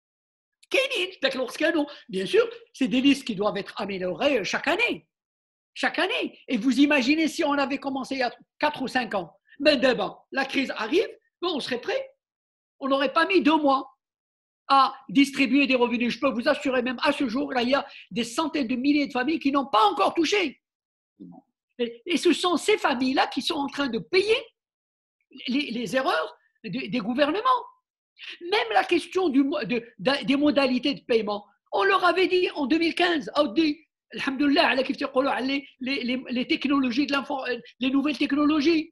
Bien sûr, c'est des listes qui doivent être améliorées chaque année. Chaque année. Et vous imaginez si on avait commencé il y a 4 ou 5 ans, ben d'abord, la crise arrive, on serait prêt. On n'aurait pas mis 2 mois à distribuer des revenus. Je peux vous assurer, même à ce jour, là, il y a des centaines de milliers de familles qui n'ont pas encore touché. Et ce sont ces familles-là qui sont en train de payer les erreurs des gouvernements. Même la question des modalités de paiement, on leur avait dit en 2015, alhamdoulilah, les technologies les nouvelles technologies.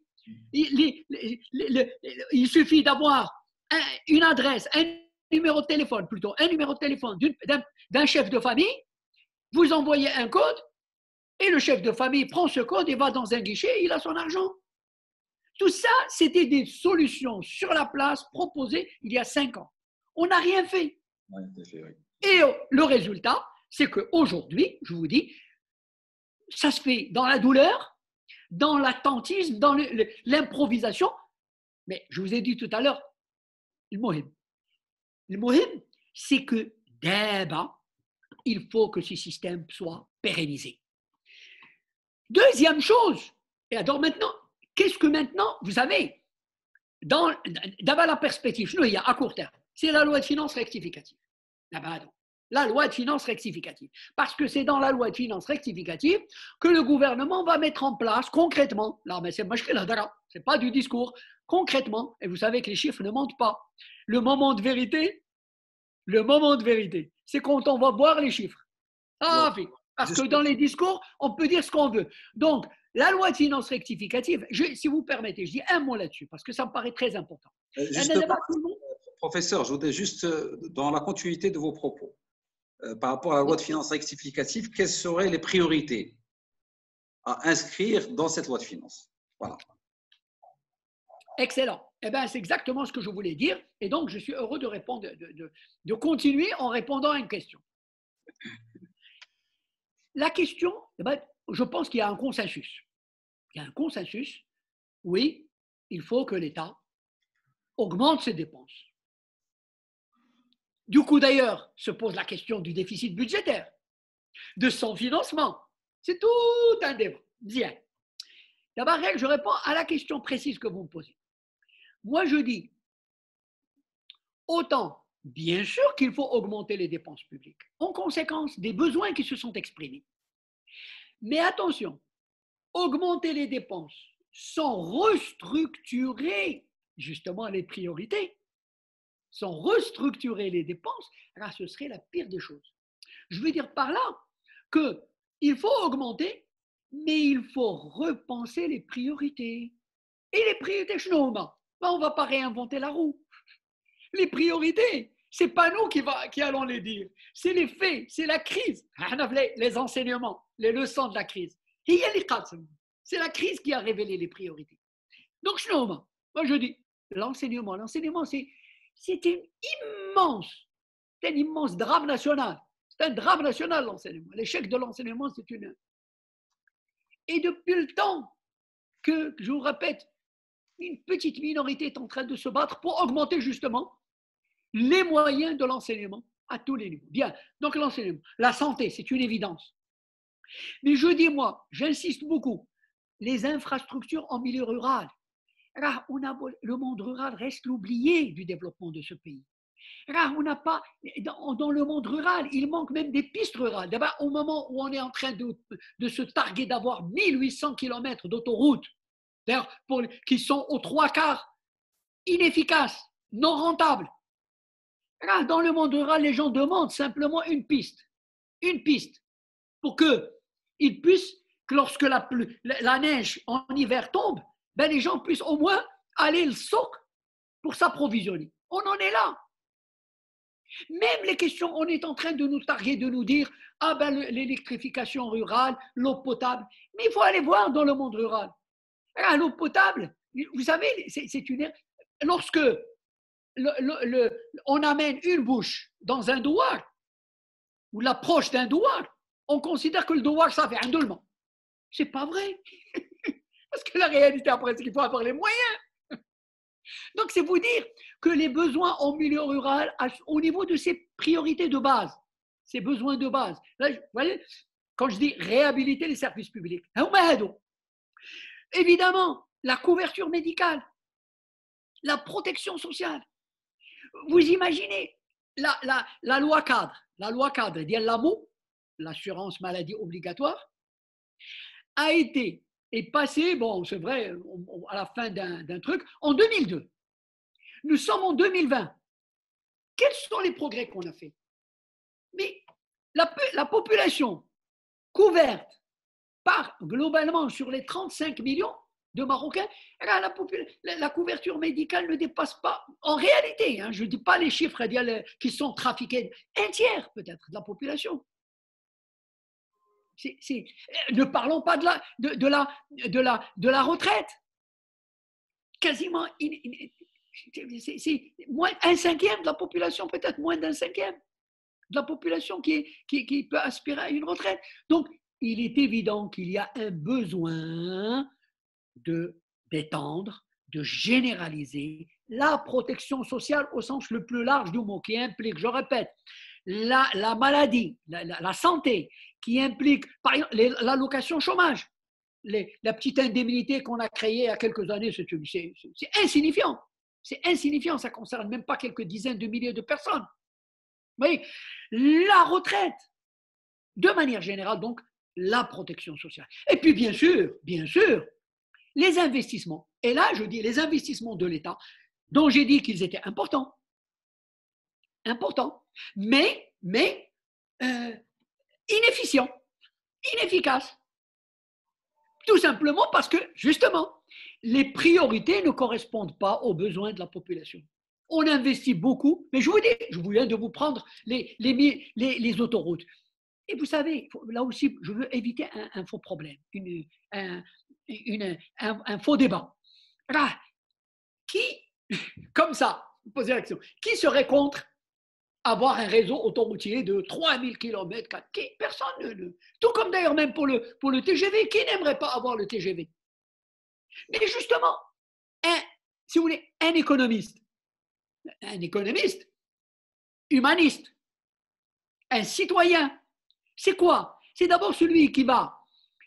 Il suffit d'avoir une adresse, un numéro de téléphone d'un chef de famille, vous envoyez un code et le chef de famille prend ce code et va dans un guichet et il a son argent. Tout ça, c'était des solutions sur la place proposées il y a 5 ans. On n'a rien fait. Et le résultat, c'est qu'aujourd'hui, je vous dis, ça se fait dans la douleur, dans l'attentisme, dans l'improvisation. Mais je vous ai dit tout à l'heure, le mohim, c'est que d'abord, il faut que ce système soit pérennisé. Deuxième chose, et alors maintenant, qu'est-ce que maintenant, vous savez, d'abord la perspective, il y a à court terme, c'est la loi de finances rectificative. La loi de finances rectificative. Parce que c'est dans la loi de finances rectificative que le gouvernement va mettre en place concrètement, là, mais c'est pas du discours, concrètement, et vous savez que les chiffres ne mentent pas. Le moment de vérité, c'est quand on va voir les chiffres. Parce que dans les discours, on peut dire ce qu'on veut. Donc, la loi de finances rectificative, si vous permettez, je dis un mot là-dessus, parce que ça me paraît très important. Professeur, je voudrais juste, dans la continuité de vos propos, par rapport à la loi de finances rectificative, quelles seraient les priorités à inscrire dans cette loi de finances? Voilà. Excellent. Eh bien, c'est exactement ce que je voulais dire. Et donc, je suis heureux de répondre, de continuer en répondant à une question. La question, eh bien, je pense qu'il y a un consensus. Il y a un consensus, oui, il faut que l'État augmente ses dépenses. Du coup, d'ailleurs, se pose la question du déficit budgétaire, de son financement. C'est tout un débat. Bien. D'abord, je réponds à la question précise que vous me posez. Moi, je dis, autant, bien sûr qu'il faut augmenter les dépenses publiques, en conséquence des besoins qui se sont exprimés. Mais attention, augmenter les dépenses sans restructurer justement les priorités, sans restructurer les dépenses, alors ce serait la pire des choses. Je veux dire par là qu'il faut augmenter, mais il faut repenser les priorités. Et les priorités, on ne va pas réinventer la roue. Les priorités, ce n'est pas nous qui allons les dire, c'est les faits, c'est la crise. Les enseignements, les leçons de la crise. C'est la crise qui a révélé les priorités. Donc, moi je dis, l'enseignement, c'est un immense drame national. C'est un drame national, l'enseignement. L'échec de l'enseignement, c'est une... Et depuis le temps que, je vous répète, une petite minorité est en train de se battre pour augmenter justement les moyens de l'enseignement à tous les niveaux. Bien, donc l'enseignement. La santé, c'est une évidence. Mais je dis, moi, j'insiste beaucoup, les infrastructures en milieu rural. Là, le monde rural reste l'oublié du développement de ce pays. Là, on n'a pas, dans le monde rural, il manque même des pistes rurales. D'abord, au moment où on est en train de se targuer d'avoir 1800 km d'autoroutes, qui sont aux 3/4 inefficaces, non rentables. Là, dans le monde rural, les gens demandent simplement une piste, pour qu'ils puissent, que lorsque la neige en hiver tombe, ben les gens puissent au moins aller le souk pour s'approvisionner. On en est là. Même les questions, on est en train de nous targuer, de nous dire, ah ben l'électrification rurale, l'eau potable. Mais il faut aller voir dans le monde rural. Ah, l'eau potable, vous savez, c'est une. Lorsque on amène une bouche dans un douar, ou l'approche d'un douar, on considère que le douar, ça fait un doulement. C'est pas vrai. Parce que la réalité, après, c'est qu'il faut avoir les moyens. Donc, c'est vous dire que les besoins en milieu rural, au niveau de ses priorités de base, ses besoins de base. Là, vous voyez, quand je dis réhabiliter les services publics, évidemment, la couverture médicale, la protection sociale. Vous imaginez la loi cadre, l'assurance maladie obligatoire, a été est passée, bon, c'est vrai, à la fin d'un truc, en 2002. Nous sommes en 2020. Quels sont les progrès qu'on a fait? Mais la population couverte par, globalement, sur les 35 millions de Marocains, la couverture médicale ne dépasse pas, en réalité, je ne dis pas les chiffres qui sont trafiqués, un tiers peut-être de la population. Ne parlons pas de la retraite. Quasiment, c'est moins un cinquième de la population, peut-être moins d'un cinquième de la population qui peut aspirer à une retraite. Donc, il est évident qu'il y a un besoin d'étendre, de généraliser la protection sociale au sens le plus large du mot, qui implique, je répète, la maladie, la santé, qui implique, par exemple, l'allocation chômage, la petite indemnité qu'on a créée il y a quelques années, c'est insignifiant. C'est insignifiant, ça ne concerne même pas quelques dizaines de milliers de personnes. Vous voyez, la retraite, de manière générale, donc, la protection sociale. Et puis, bien sûr, les investissements. Et là, je dis les investissements de l'État, dont j'ai dit qu'ils étaient importants, mais inefficients, inefficaces. Tout simplement parce que, justement, les priorités ne correspondent pas aux besoins de la population. On investit beaucoup, mais je vous dis, je viens de vous prendre les autoroutes. Et vous savez, là aussi, je veux éviter un faux problème, un faux débat. Là, comme ça, vous posez la question, qui serait contre avoir un réseau autoroutier de 3000 km? Personne ne. Tout comme d'ailleurs même pour le TGV, qui n'aimerait pas avoir le TGV? Mais justement, si vous voulez, un économiste humaniste, un citoyen, c'est quoi? C'est d'abord celui qui va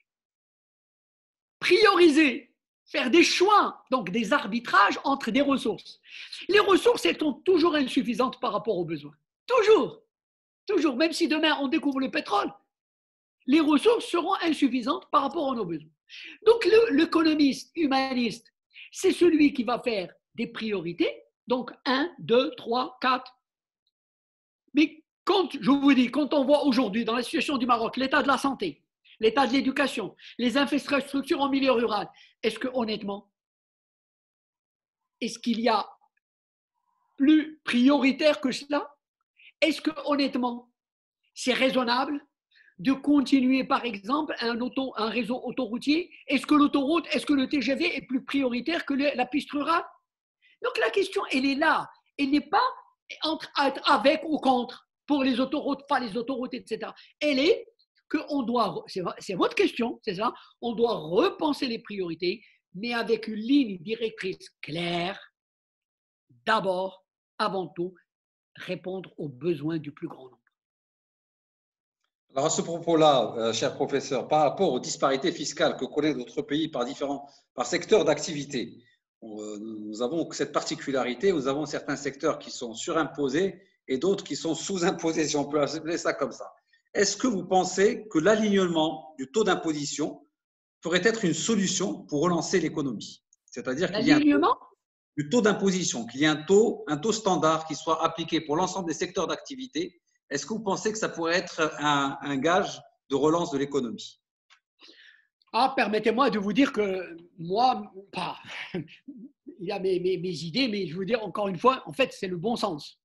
prioriser, faire des choix, donc des arbitrages entre des ressources. Les ressources, elles sont toujours insuffisantes par rapport aux besoins. Toujours. Même si demain on découvre le pétrole, les ressources seront insuffisantes par rapport à nos besoins. Donc l'économiste humaniste, c'est celui qui va faire des priorités, donc 1, 2, 3, 4. Mais je vous dis, quand on voit aujourd'hui dans la situation du Maroc, l'état de la santé, l'état de l'éducation, les infrastructures en milieu rural, est-ce que honnêtement, est-ce qu'il y a plus prioritaire que cela? Est-ce que honnêtement, c'est raisonnable de continuer par exemple un réseau autoroutier? Est-ce que l'autoroute, est-ce que le TGV est plus prioritaire que la piste rurale? Donc la question, elle est là. Elle n'est pas avec ou contre, pour les autoroutes, pas les autoroutes, etc. Elle est qu'on doit, c'est votre question, c'est ça, on doit repenser les priorités, mais avec une ligne directrice claire, d'abord, avant tout, répondre aux besoins du plus grand nombre. Alors à ce propos-là, cher professeur, par rapport aux disparités fiscales que connaissent d'autres pays par secteur d'activité, nous avons cette particularité, nous avons certains secteurs qui sont surimposés et d'autres qui sont sous-imposés, si on peut appeler ça comme ça. Est-ce que vous pensez que l'alignement du taux d'imposition pourrait être une solution pour relancer l'économie? C'est-à-dire qu'il y a du taux d'imposition, qu'il y ait un taux standard qui soit appliqué pour l'ensemble des secteurs d'activité. Est-ce que vous pensez que ça pourrait être un gage de relance de l'économie? Permettez-moi de vous dire que moi, il y a mes idées, mais je veux dire encore une fois, en fait, c'est le bon sens.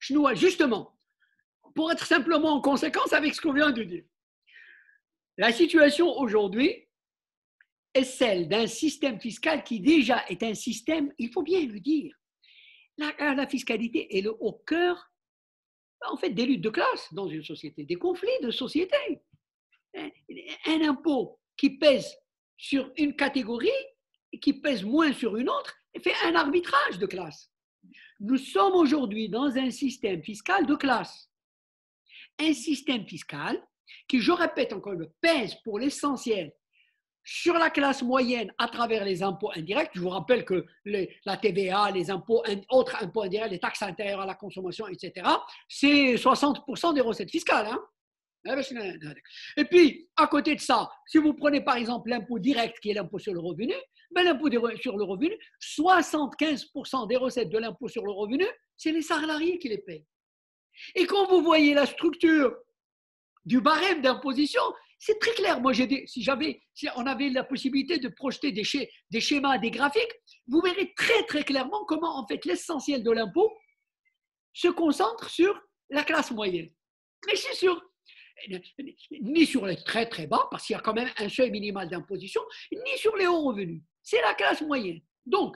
Justement, pour être simplement en conséquence avec ce qu'on vient de dire. La situation aujourd'hui est celle d'un système fiscal qui déjà est un système, il faut bien le dire, la fiscalité est au cœur en fait, des luttes de classe dans une société, des conflits de société. Un impôt qui pèse sur une catégorie et qui pèse moins sur une autre fait un arbitrage de classe. Nous sommes aujourd'hui dans un système fiscal de classe. Un système fiscal qui, je répète encore, pèse pour l'essentiel sur la classe moyenne à travers les impôts indirects. Je vous rappelle que la TVA, les impôts, autres impôts indirects, les taxes intérieures à la consommation, etc., c'est 60% des recettes fiscales. Hein. Et puis, à côté de ça, si vous prenez par exemple l'impôt direct qui est l'impôt sur le revenu, ben l'impôt sur le revenu, 75% des recettes de l'impôt sur le revenu, c'est les salariés qui les payent. Et quand vous voyez la structure du barème d'imposition, c'est très clair. Moi, si on avait la possibilité de projeter des schémas, des graphiques, vous verrez très très clairement comment en fait l'essentiel de l'impôt se concentre sur la classe moyenne. Mais c'est sûr, ni sur les très très bas, parce qu'il y a quand même un seuil minimal d'imposition, ni sur les hauts revenus. C'est la classe moyenne. Donc,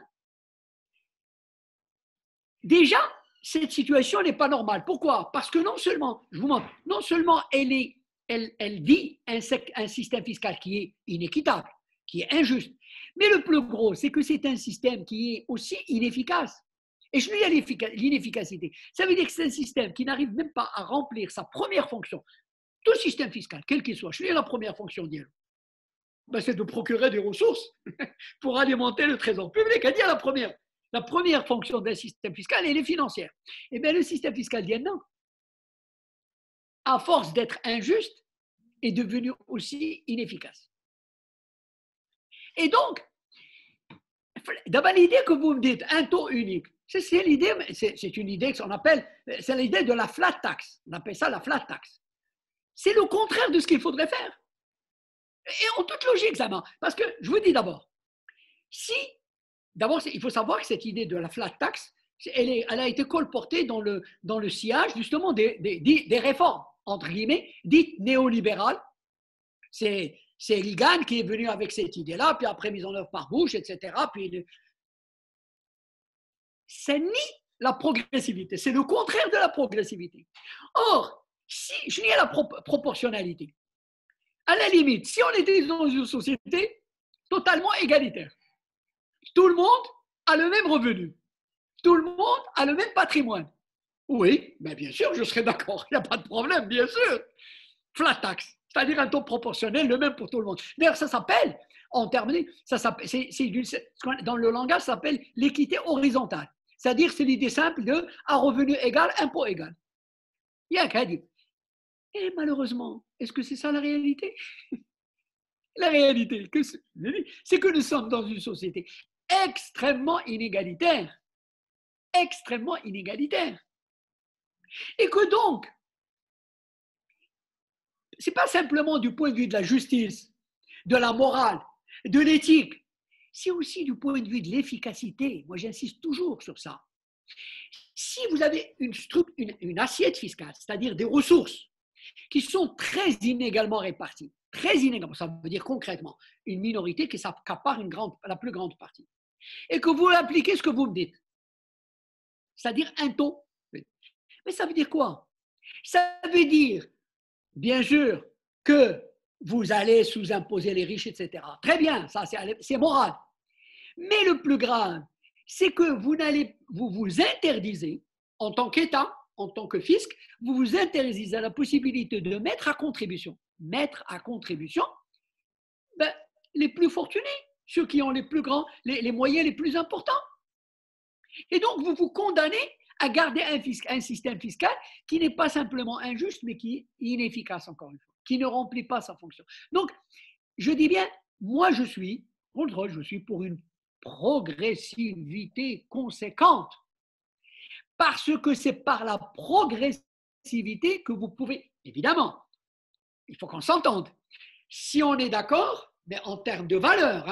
déjà, cette situation n'est pas normale. Pourquoi? Parce que non seulement, je vous montre, non seulement elle vit un système fiscal qui est inéquitable, qui est injuste, mais le plus gros, c'est que c'est un système qui est aussi inefficace. Et je dis l'inefficacité. Ça veut dire que c'est un système qui n'arrive même pas à remplir sa première fonction. Tout système fiscal, quel qu'il soit, je dis la première fonction d'ILO, ben c'est de procurer des ressources pour alimenter le trésor public. Elle dit la première fonction d'un système fiscal, elle est financière. Et bien le système fiscal dit non. À force d'être injuste, est devenu aussi inefficace. Et donc, d'abord l'idée que vous me dites, un taux unique, c'est l'idée, c'est une idée qu'on appelle, c'est l'idée de la flat tax. On appelle ça la flat tax. C'est le contraire de ce qu'il faudrait faire. Et en toute logique, ça marche. Parce que, je vous dis d'abord, d'abord, il faut savoir que cette idée de la flat tax, elle a été colportée dans le sillage, justement, des réformes, entre guillemets, dites néolibérales. C'est Reagan qui est venu avec cette idée-là, puis après mise en œuvre par Bush, etc. Ça nie la progressivité. C'est le contraire de la progressivité. Or, si je nie la proportionnalité, à la limite, si on était dans une société totalement égalitaire, tout le monde a le même revenu, tout le monde a le même patrimoine. Oui, mais bien sûr, je serais d'accord, il n'y a pas de problème, bien sûr. Flat tax, c'est-à-dire un taux proportionnel, le même pour tout le monde. D'ailleurs, ça s'appelle, en termes, dans le langage, ça s'appelle l'équité horizontale. C'est-à-dire, c'est l'idée simple de à revenu égal, impôt égal. Il y a un cas dit. Et malheureusement, est-ce que c'est ça la réalité? La réalité, c'est que nous sommes dans une société extrêmement inégalitaire. Extrêmement inégalitaire. Et que donc, ce n'est pas simplement du point de vue de la justice, de la morale, de l'éthique, c'est aussi du point de vue de l'efficacité. Moi, j'insiste toujours sur ça. Si vous avez une assiette fiscale, c'est-à-dire des ressources qui sont très inégalement réparties, très inégalement, ça veut dire concrètement une minorité qui s'accapare la plus grande partie, et que vous appliquez ce que vous me dites, c'est-à-dire un taux. Mais ça veut dire quoi? Ça veut dire, bien sûr, que vous allez sous-imposer les riches, etc. Très bien, ça c'est moral. Mais le plus grave, c'est que vous vous interdisez, en tant qu'État, en tant que fisc, vous vous interdisez la possibilité de mettre à contribution les plus fortunés, ceux qui ont les plus grands, les moyens les plus importants. Et donc, vous vous condamnez à garder un système fiscal qui n'est pas simplement injuste, mais qui est inefficace, encore une fois, qui ne remplit pas sa fonction. Donc, je dis bien, moi, je suis pour une progressivité conséquente, parce que c'est par la progressivité que vous pouvez, évidemment, il faut qu'on s'entende. Si on est d'accord, mais en termes de valeur,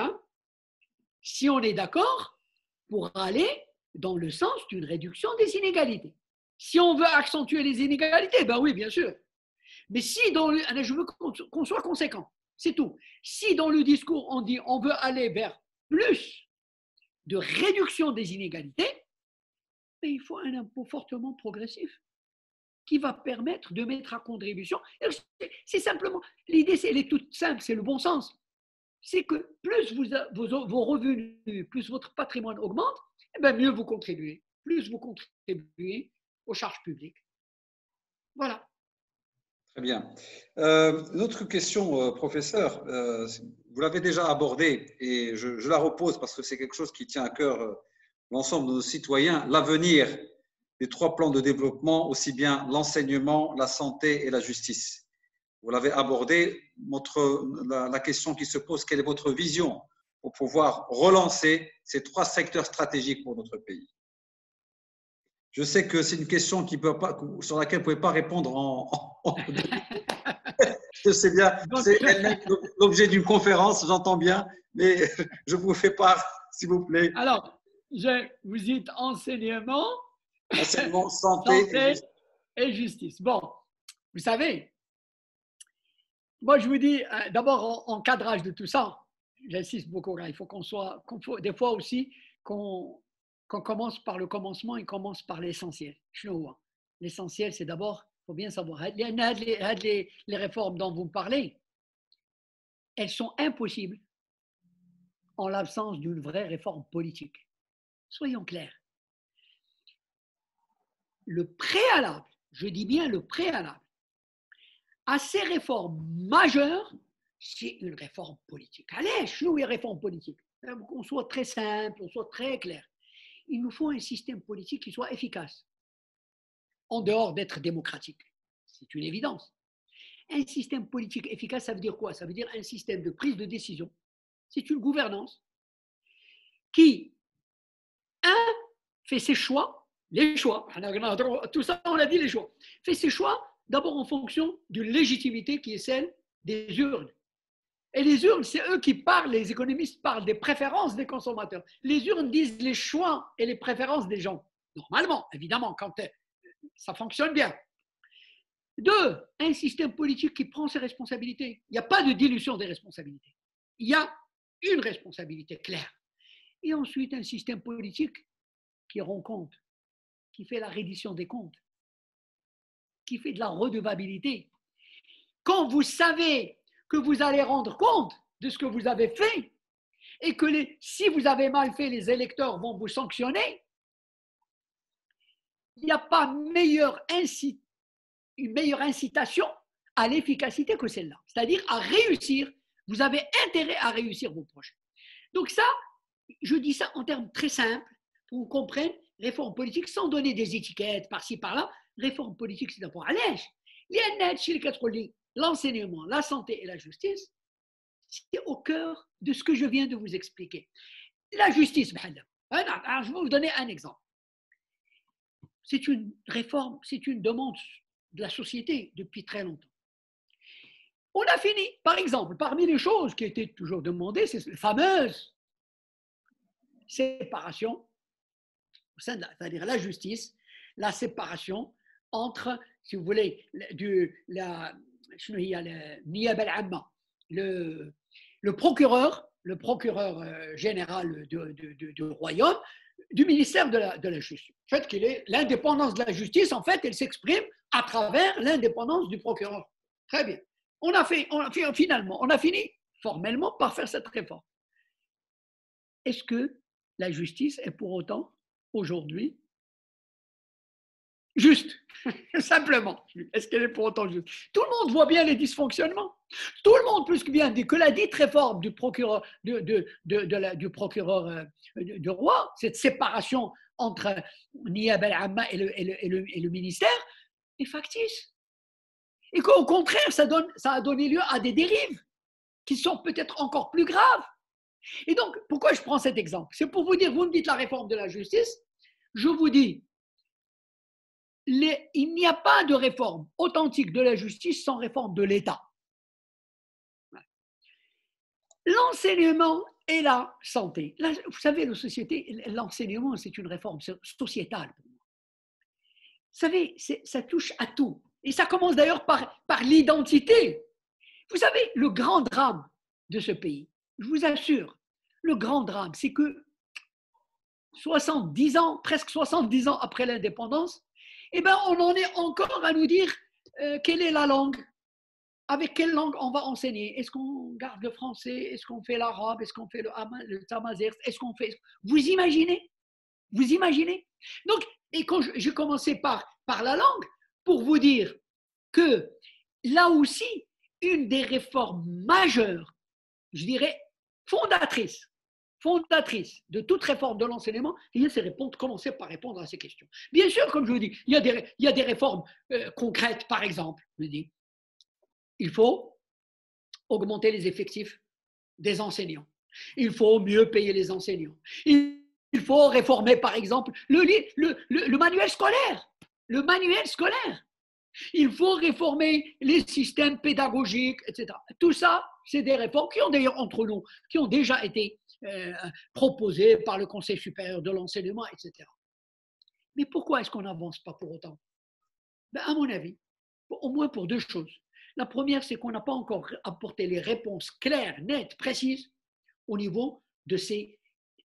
si on est d'accord pour aller dans le sens d'une réduction des inégalités. Si on veut accentuer les inégalités, ben oui, bien sûr. Mais si je veux qu'on soit conséquent, c'est tout. Si dans le discours on dit on veut aller vers plus de réduction des inégalités, mais il faut un impôt fortement progressif qui va permettre de mettre à contribution. C'est simplement, l'idée, elle est toute simple, c'est le bon sens. C'est que plus vos revenus, plus votre patrimoine augmente, eh bien mieux vous contribuez. Plus vous contribuez aux charges publiques. Voilà. Très bien. Une autre question, professeur. Vous l'avez déjà abordée et je la repose parce que c'est quelque chose qui tient à cœur l'ensemble de nos citoyens. L'avenir des 3 plans de développement, aussi bien l'enseignement, la santé et la justice. Vous l'avez abordé. La question qui se pose, quelle est votre vision pour pouvoir relancer ces 3 secteurs stratégiques pour notre pays? Je sais que c'est une question sur laquelle vous ne pouvez pas répondre Je sais bien, c'est l'objet d'une conférence, j'entends bien, mais je vous fais part, s'il vous plaît. Alors, vous dites enseignement, santé et justice. Bon, vous savez, moi je vous dis, d'abord en cadrage de tout ça, j'insiste beaucoup, il faut des fois aussi qu'on commence par le commencement et commence par l'essentiel. L'essentiel, c'est d'abord, il faut bien savoir, les réformes dont vous me parlez, elles sont impossibles en l'absence d'une vraie réforme politique. Soyons clairs. Le préalable, je dis bien le préalable, à ces réformes majeures, c'est une réforme politique. Allez, nous, une réforme politique. Qu'on soit très simple, qu'on soit très clair. Il nous faut un système politique qui soit efficace, en dehors d'être démocratique. C'est une évidence. Un système politique efficace, ça veut dire quoi? Ça veut dire un système de prise de décision. C'est une gouvernance qui, fait ses choix, les choix, tout ça, on a dit les choix, fait ses choix d'abord en fonction d'une légitimité qui est celle des urnes. Et les urnes, c'est eux qui parlent, les économistes parlent des préférences des consommateurs. Les urnes disent les choix et les préférences des gens. Normalement, évidemment, quand ça fonctionne bien. 2, un système politique qui prend ses responsabilités. Il n'y a pas de dilution des responsabilités. Il y a une responsabilité claire. Et ensuite, un système politique qui rend compte, qui fait la reddition des comptes, qui fait de la redevabilité. Quand vous savez que vous allez rendre compte de ce que vous avez fait et que si vous avez mal fait, les électeurs vont vous sanctionner, il n'y a pas une meilleure incitation à l'efficacité que celle-là. C'est-à-dire à réussir, vous avez intérêt à réussir vos projets. Donc ça, je dis ça en termes très simples pour qu'on comprenne, réforme politique sans donner des étiquettes par-ci, par-là. Réforme politique, c'est d'abord à l'âge. L'enseignement, la santé et la justice, c'est au cœur de ce que je viens de vous expliquer. La justice, je vais vous donner un exemple. C'est une réforme, c'est une demande de la société depuis très longtemps. On a fini, par exemple, parmi les choses qui étaient toujours demandées, c'est la fameuse séparation, c'est-à-dire la justice, la séparation entre, si vous voulez, le procureur général du royaume, du ministère de la justice. Le fait qu'il ait l'indépendance de la justice, en fait, elle s'exprime à travers l'indépendance du procureur. Très bien. Finalement, on a fini formellement par faire cette réforme. Est-ce que la justice est pour autant, aujourd'hui, juste? Simplement. Est-ce qu'elle est pour autant juste? Tout le monde voit bien les dysfonctionnements. Tout le monde, plus que bien, dit que la dite réforme du procureur, du roi, cette séparation entre Niyab al-Amma et le ministère, est factice. Et qu'au contraire, ça a donné lieu à des dérives qui sont peut-être encore plus graves. Et donc, pourquoi je prends cet exemple? C'est pour vous dire, vous me dites la réforme de la justice, je vous dis, il n'y a pas de réforme authentique de la justice sans réforme de l'État. L'enseignement et la santé. Vous savez, l'enseignement, c'est une réforme sociétale pour moi. savez, ça touche à tout. Et ça commence d'ailleurs par l'identité. Vous savez, le grand drame de ce pays, je vous assure, le grand drame, c'est que 70 ans, presque 70 ans après l'indépendance, eh ben, on en est encore à nous dire quelle est la langue, avec quelle langue on va enseigner. Est-ce qu'on garde le français? Est-ce qu'on fait l'arabe? Est-ce qu'on fait le tamazight? Est-ce qu'on fait... Vous imaginez? Vous imaginez? Donc, et quand j'ai commencé par la langue, pour vous dire que là aussi, une des réformes majeures, je dirais fondatrices de toute réforme de l'enseignement, c'est commencer par répondre à ces questions. Bien sûr, comme je vous dis, il y a des réformes concrètes, par exemple, je dis, il faut augmenter les effectifs des enseignants. Il faut mieux payer les enseignants. Il faut réformer, par exemple, le manuel scolaire. Le manuel scolaire. Il faut réformer les systèmes pédagogiques, etc. Tout ça, c'est des réformes qui ont d'ailleurs entre nous, qui ont déjà été proposées par le Conseil supérieur de l'enseignement, etc. Mais pourquoi est-ce qu'on n'avance pas pour autant? Ben, à mon avis, au moins pour deux choses. La première, c'est qu'on n'a pas encore apporté les réponses claires, nettes, précises au niveau de ces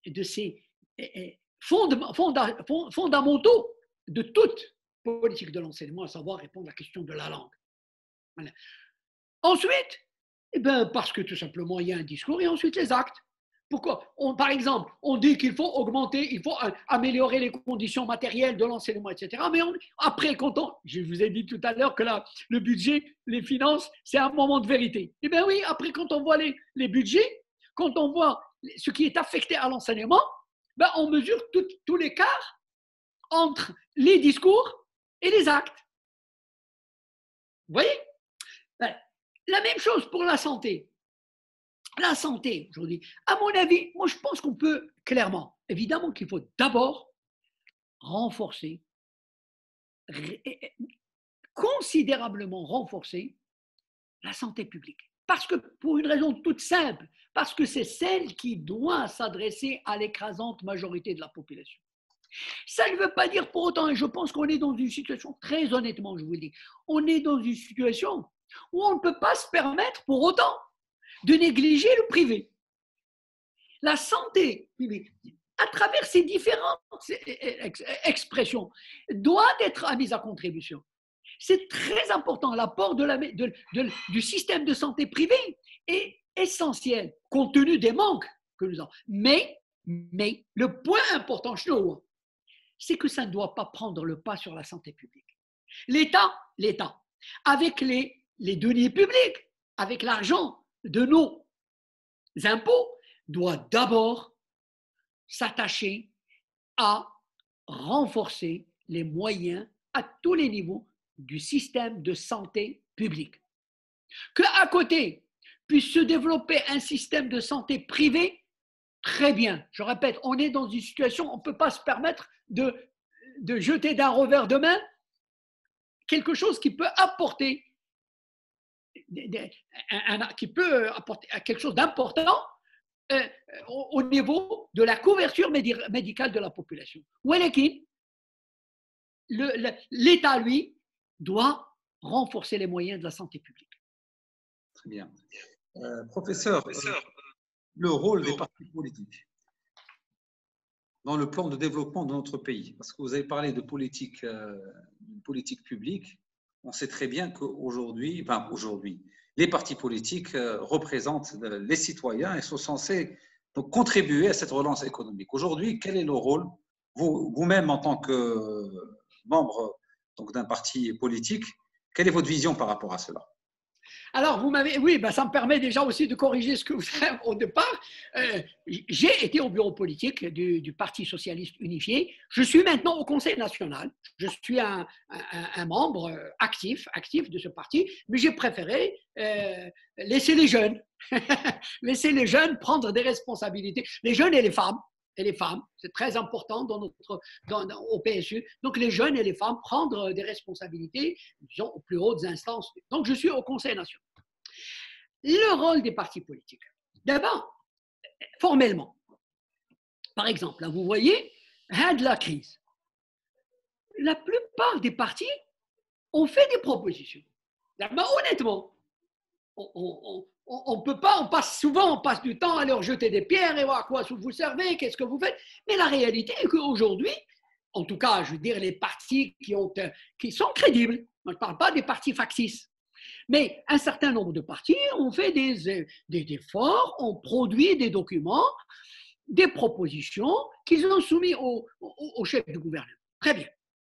fondamentaux de toute politique de l'enseignement, à savoir répondre à la question de la langue. Voilà. Ensuite, eh ben, parce que tout simplement, il y a un discours et ensuite les actes. Pourquoi? Par exemple, on dit qu'il faut augmenter, il faut améliorer les conditions matérielles de l'enseignement, etc. Mais après, je vous ai dit tout à l'heure que le budget, les finances, c'est un moment de vérité. Eh bien oui, après, quand on voit les budgets, quand on voit ce qui est affecté à l'enseignement, ben, on mesure tout l'écart entre les discours et les actes. Vous voyez? Ben, la même chose pour la santé. La santé, aujourd'hui, à mon avis, moi je pense qu'on peut clairement, évidemment qu'il faut d'abord renforcer, considérablement renforcer la santé publique. Parce que, pour une raison toute simple, parce que c'est celle qui doit s'adresser à l'écrasante majorité de la population. Ça ne veut pas dire pour autant, et je pense qu'on est dans une situation, très honnêtement, je vous le dis, on est dans une situation où on ne peut pas se permettre pour autant de négliger le privé. La santé publique, à travers ces différentes expressions, doit être mise à contribution. C'est très important. L'apport du système de santé privé est essentiel, compte tenu des manques que nous avons. Mais le point important chez nous, c'est que ça ne doit pas prendre le pas sur la santé publique. L'État, avec les deniers publics, avec l'argent de nos impôts, doit d'abord s'attacher à renforcer les moyens à tous les niveaux du système de santé publique. Qu'à côté puisse se développer un système de santé privé, très bien. Je répète, on est dans une situation, on ne peut pas se permettre de jeter d'un revers de main quelque chose qui peut apporter quelque chose d'important au niveau de la couverture médicale de la population. L'État, lui, doit renforcer les moyens de la santé publique. Très bien. Professeur, le rôle des partis politiques dans le plan de développement de notre pays, parce que vous avez parlé de politique publique, on sait très bien qu'aujourd'hui, les partis politiques représentent les citoyens et sont censés donc contribuer à cette relance économique. Aujourd'hui, quel est le rôle, vous-même en tant que membre d'un parti politique, quelle est votre vision par rapport à cela? Alors, ça me permet déjà aussi de corriger ce que vous avez au départ. J'ai été au bureau politique du Parti socialiste unifié. Je suis maintenant au Conseil national. Je suis un membre actif de ce parti, mais j'ai préféré laisser les jeunes, laisser les jeunes prendre des responsabilités. Les jeunes et les femmes, c'est très important au PSU. Donc, les jeunes et les femmes prendre des responsabilités, disons, aux plus hautes instances. Donc, je suis au Conseil national. Le rôle des partis politiques. D'abord, formellement. Par exemple, là, vous voyez, de la crise. la plupart des partis ont fait des propositions. Honnêtement, on peut pas, on passe du temps à leur jeter des pierres et voir à quoi vous servez, qu'est-ce que vous faites. Mais la réalité est qu'aujourd'hui, en tout cas, je veux dire, les partis qui sont crédibles, moi, je ne parle pas des partis factices, mais un certain nombre de partis ont fait des efforts, ont produit des documents, des propositions qu'ils ont soumis au chef du gouvernement. Très bien.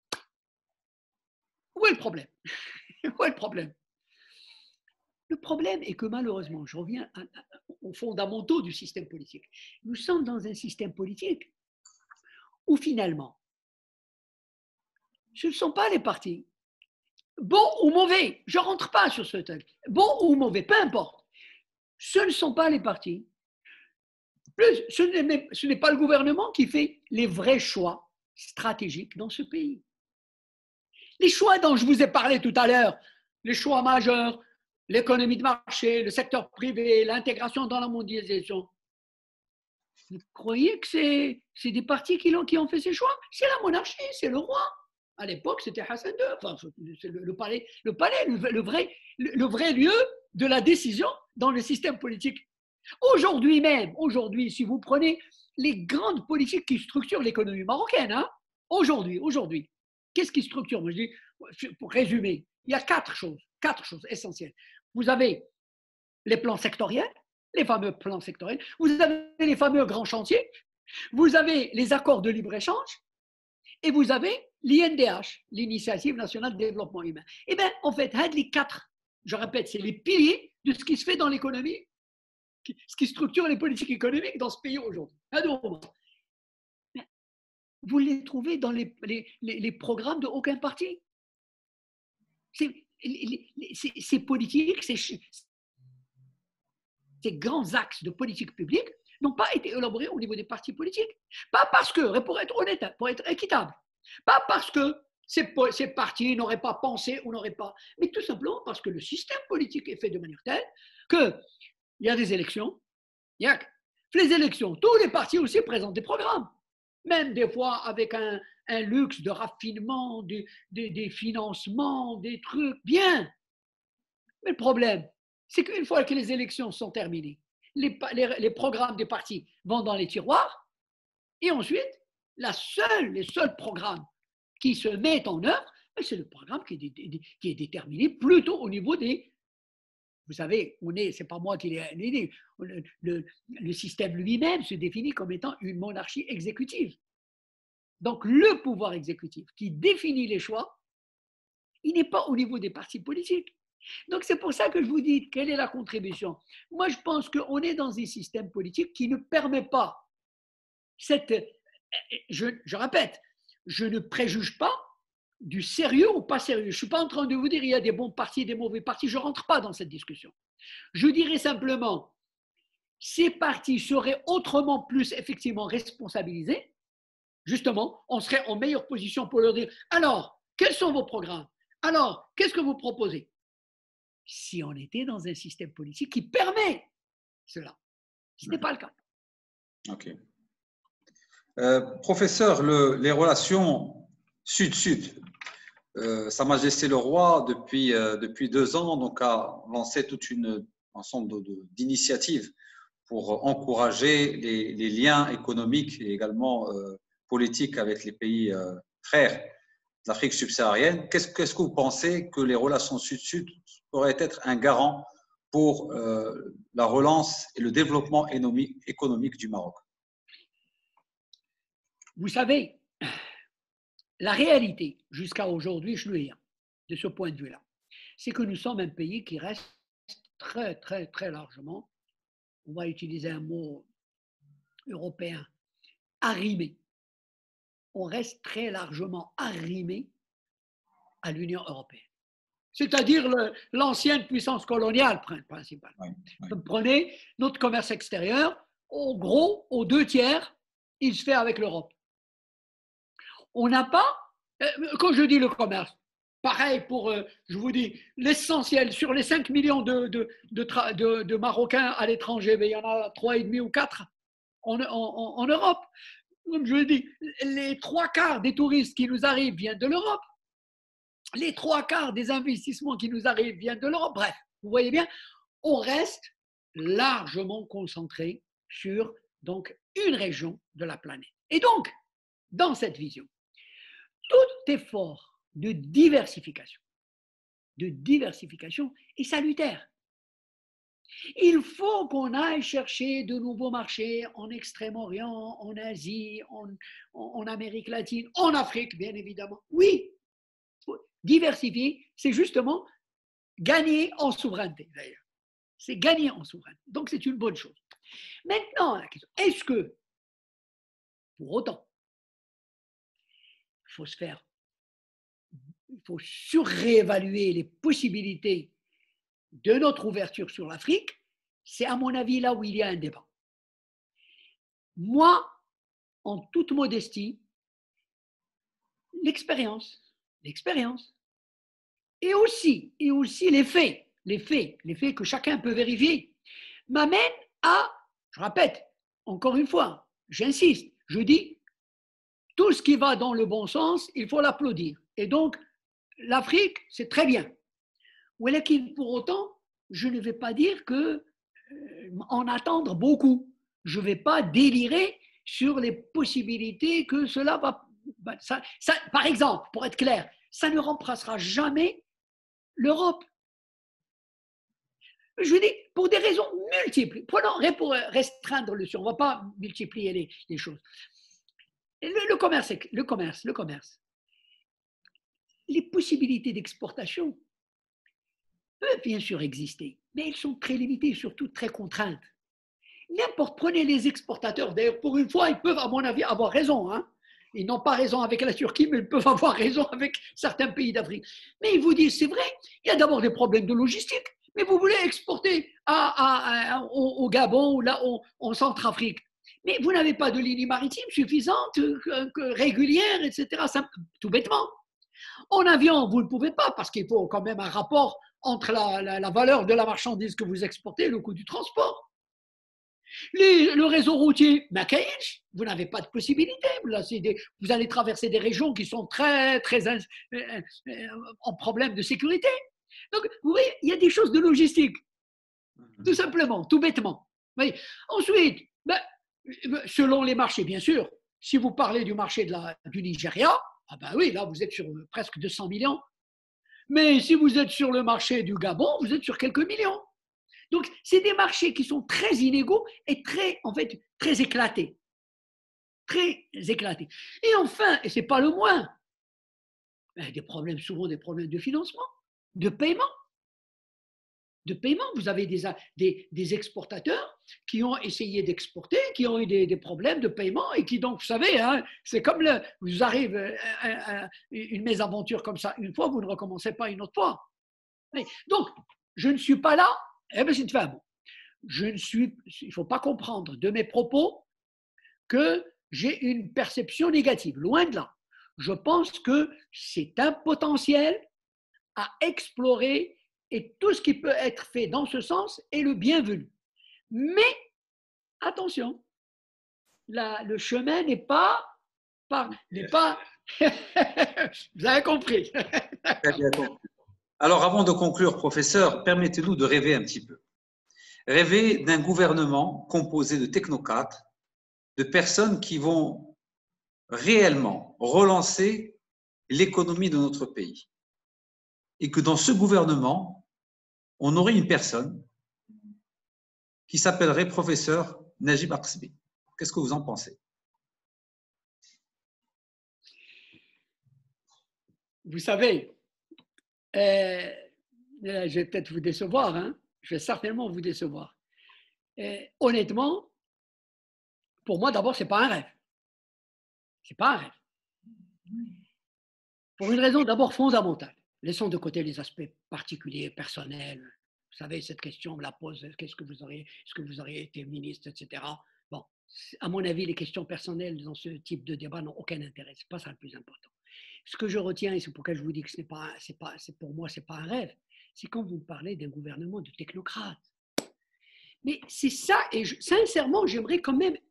Où est le problème? Où est le problème? Le problème est que malheureusement, je reviens aux fondamentaux du système politique. Nous sommes dans un système politique où finalement, ce ne sont pas les partis, bons ou mauvais, je ne rentre pas sur ce truc, bons ou mauvais, peu importe, ce ne sont pas les partis. Plus, ce n'est pas le gouvernement qui fait les vrais choix stratégiques dans ce pays. Les choix dont je vous ai parlé tout à l'heure, les choix majeurs, l'économie de marché, le secteur privé, l'intégration dans la mondialisation. Vous croyez que c'est des partis qui ont fait ces choix? C'est la monarchie, c'est le roi. À l'époque, c'était Hassan II. Enfin, c'est le palais, le vrai lieu de la décision dans le système politique. Aujourd'hui même, si vous prenez les grandes politiques qui structurent l'économie marocaine, hein, aujourd'hui, qu'est-ce qui structure? Moi, je dis, pour résumer, il y a quatre choses essentielles. Vous avez les plans sectoriels, les fameux plans sectoriels, vous avez les fameux grands chantiers, vous avez les accords de libre-échange et vous avez l'INDH, l'Initiative nationale de développement humain. Eh bien, en fait, les quatre, je répète, c'est les piliers de ce qui se fait dans l'économie, ce qui structure les politiques économiques dans ce pays aujourd'hui. Vous les trouvez dans les programmes de aucun parti. Ces politiques, ces grands axes de politique publique n'ont pas été élaborés au niveau des partis politiques. Pas parce que, pour être honnête, pour être équitable, pas parce que ces partis n'auraient pas pensé ou n'auraient pas, mais tout simplement parce que le système politique est fait de manière telle qu'il y a des élections, les élections, tous les partis aussi présentent des programmes, même des fois avec un luxe de raffinement, des financements, des trucs, bien. Mais le problème, c'est qu'une fois que les élections sont terminées, les programmes des partis vont dans les tiroirs et ensuite, les seuls programmes qui se mettent en œuvre, c'est le programme qui est déterminé plutôt au niveau des... Vous savez, c'est pas moi qui l'ai dit, le système lui-même se définit comme étant une monarchie exécutive. Donc, le pouvoir exécutif qui définit les choix, il n'est pas au niveau des partis politiques. Donc, c'est pour ça que je vous dis, quelle est la contribution? Moi, je pense qu'on est dans un système politique qui ne permet pas je répète, je ne préjuge pas du sérieux ou pas sérieux. Je ne suis pas en train de vous dire il y a des bons partis et des mauvais partis, je ne rentre pas dans cette discussion. Je dirais simplement, ces partis seraient autrement plus effectivement responsabilisés, justement, on serait en meilleure position pour leur dire, alors, quels sont vos programmes? Alors, qu'est-ce que vous proposez? Si on était dans un système politique qui permet cela. Ce n'est pas le cas. Ok. Professeur, les relations Sud-Sud, Sa Majesté le Roi, depuis 2 ans, donc, a lancé tout un ensemble d'initiatives pour encourager les liens économiques et également politiques avec les pays frères d'Afrique subsaharienne. Qu'est-ce que vous pensez que les relations Sud-Sud pourraient être un garant pour la relance et le développement économique du Maroc? Vous savez, la réalité jusqu'à aujourd'hui, je le dis, de ce point de vue-là, c'est que nous sommes un pays qui reste très, très, très largement, on va utiliser un mot européen, arrimé. On reste très largement arrimé à l'Union européenne. C'est-à-dire l'ancienne puissance coloniale principale. Prenez notre commerce extérieur, au gros, aux 2/3, il se fait avec l'Europe. On n'a pas, quand je dis le commerce, pareil pour, je vous dis, l'essentiel, sur les 5 millions de Marocains à l'étranger, mais il y en a 3,5 ou 4 en Europe. comme je l'ai dit, les 3/4 des touristes qui nous arrivent viennent de l'Europe. Les 3/4 des investissements qui nous arrivent viennent de l'Europe. Bref, vous voyez bien, on reste largement concentré sur donc, une région de la planète. Et donc, dans cette vision, tout effort de diversification est salutaire. Il faut qu'on aille chercher de nouveaux marchés en Extrême-Orient, en Asie, en Amérique latine, en Afrique, bien évidemment. Oui, diversifier, c'est justement gagner en souveraineté, d'ailleurs. C'est gagner en souveraineté. Donc, c'est une bonne chose. Maintenant, la question, est-ce que, pour autant, il faut surréévaluer les possibilités de notre ouverture sur l'Afrique? C'est à mon avis là où il y a un débat. Moi, en toute modestie, l'expérience, et aussi les faits que chacun peut vérifier, m'amènent à, je répète, encore une fois, j'insiste, je dis, tout ce qui va dans le bon sens, il faut l'applaudir. Et donc, l'Afrique, c'est très bien. Pour autant, je ne vais pas dire que en attendre beaucoup. Je ne vais pas délirer sur les possibilités que cela va. Par exemple, pour être clair, ça ne remplacera jamais l'Europe. Je dis, pour des raisons multiples. Prenons pour restreindre le sur, on ne va pas multiplier les choses. Le commerce. Les possibilités d'exportation peuvent bien sûr exister, mais elles sont très limitées et surtout très contraintes. Prenez les exportateurs, d'ailleurs, pour une fois, ils peuvent, à mon avis, avoir raison. Hein. Ils n'ont pas raison avec la Turquie, mais ils peuvent avoir raison avec certains pays d'Afrique. Mais ils vous disent, c'est vrai, il y a d'abord des problèmes de logistique, mais vous voulez exporter au Gabon ou là, en Centrafrique. Mais vous n'avez pas de ligne maritime suffisante, régulière, etc. Ça, tout bêtement. En avion, vous ne pouvez pas, parce qu'il faut quand même un rapport entre la valeur de la marchandise que vous exportez et le coût du transport. Le réseau routier, vous n'avez pas de possibilité. Vous allez traverser des régions qui sont très en problème de sécurité. Donc, vous voyez, il y a des choses de logistique, tout simplement, tout bêtement. Ensuite, selon les marchés, bien sûr, si vous parlez du marché du Nigeria, ah ben oui, là, vous êtes sur presque 200 millions. Mais si vous êtes sur le marché du Gabon, vous êtes sur quelques millions. Donc, c'est des marchés qui sont très inégaux et très éclatés. Très éclatés. Et enfin, et ce n'est pas le moins, souvent des problèmes de financement, de paiement. Vous avez des exportateurs qui ont essayé d'exporter, qui ont eu des problèmes de paiement et qui donc, vous savez, hein, c'est comme vous arrive une mésaventure comme ça une fois, vous ne recommencez pas une autre fois. Donc, je ne suis pas là, c'est une femme. Il ne faut pas comprendre de mes propos que j'ai une perception négative, loin de là. Je pense que c'est un potentiel à explorer et tout ce qui peut être fait dans ce sens est le bienvenu. Mais, attention, le chemin n'est pas vous avez compris. Très bien compris. Alors, avant de conclure, professeur, permettez-nous de rêver un petit peu. Rêver d'un gouvernement composé de technocrates, de personnes qui vont réellement relancer l'économie de notre pays. Et que dans ce gouvernement, on aurait une personne qui s'appellerait professeur Najib Aksbi. Qu'est-ce que vous en pensez? Vous savez, je vais peut-être vous décevoir, hein? Je vais certainement vous décevoir. Honnêtement, pour moi, d'abord, ce n'est pas un rêve. Ce n'est pas un rêve. Pour une raison d'abord fondamentale. Laissons de côté les aspects particuliers, personnels. Vous savez, cette question me la pose, est-ce que vous auriez été ministre, etc. Bon, à mon avis, les questions personnelles dans ce type de débat n'ont aucun intérêt. Ce n'est pas ça le plus important. Ce que je retiens, et c'est pourquoi je vous dis que pour moi, ce n'est pas un rêve, c'est quand vous parlez d'un gouvernement de technocrates. Mais c'est ça, et sincèrement, j'aimerais quand même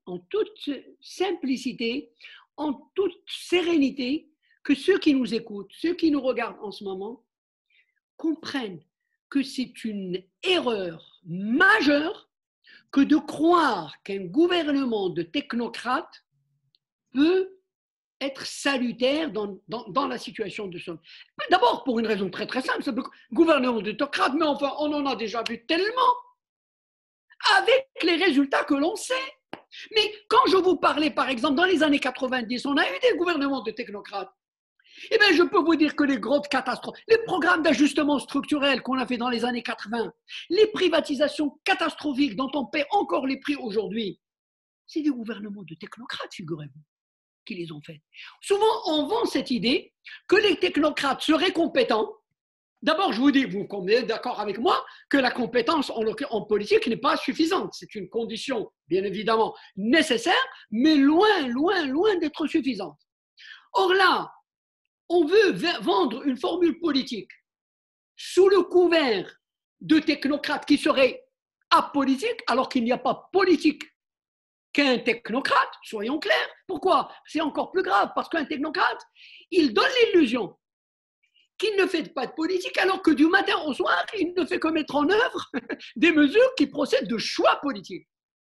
en toute simplicité, en toute sérénité, que ceux qui nous écoutent, ceux qui nous regardent en ce moment, comprennent que c'est une erreur majeure que de croire qu'un gouvernement de technocrates peut être salutaire dans la situation de ce. D'abord, pour une raison très très simple, c'est le gouvernement de technocrates, mais enfin, on en a déjà vu tellement, avec les résultats que l'on sait. Mais quand je vous parlais, par exemple, dans les années 90, on a eu des gouvernements de technocrates. Eh bien, je peux vous dire que les grosses catastrophes, les programmes d'ajustement structurel qu'on a fait dans les années 80, les privatisations catastrophiques dont on paie encore les prix aujourd'hui, c'est des gouvernements de technocrates, figurez-vous, qui les ont fait. Souvent, on vend cette idée que les technocrates seraient compétents. D'abord, je vous dis, vous êtes d'accord avec moi, que la compétence en politique n'est pas suffisante. C'est une condition, bien évidemment, nécessaire, mais loin, loin, loin d'être suffisante. Or là, on veut vendre une formule politique sous le couvert de technocrates qui seraient apolitiques, alors qu'il n'y a pas politique qu'un technocrate, soyons clairs. Pourquoi? C'est encore plus grave, parce qu'un technocrate, il donne l'illusion qu'il ne fait pas de politique, alors que du matin au soir, il ne fait que mettre en œuvre des mesures qui procèdent de choix politiques.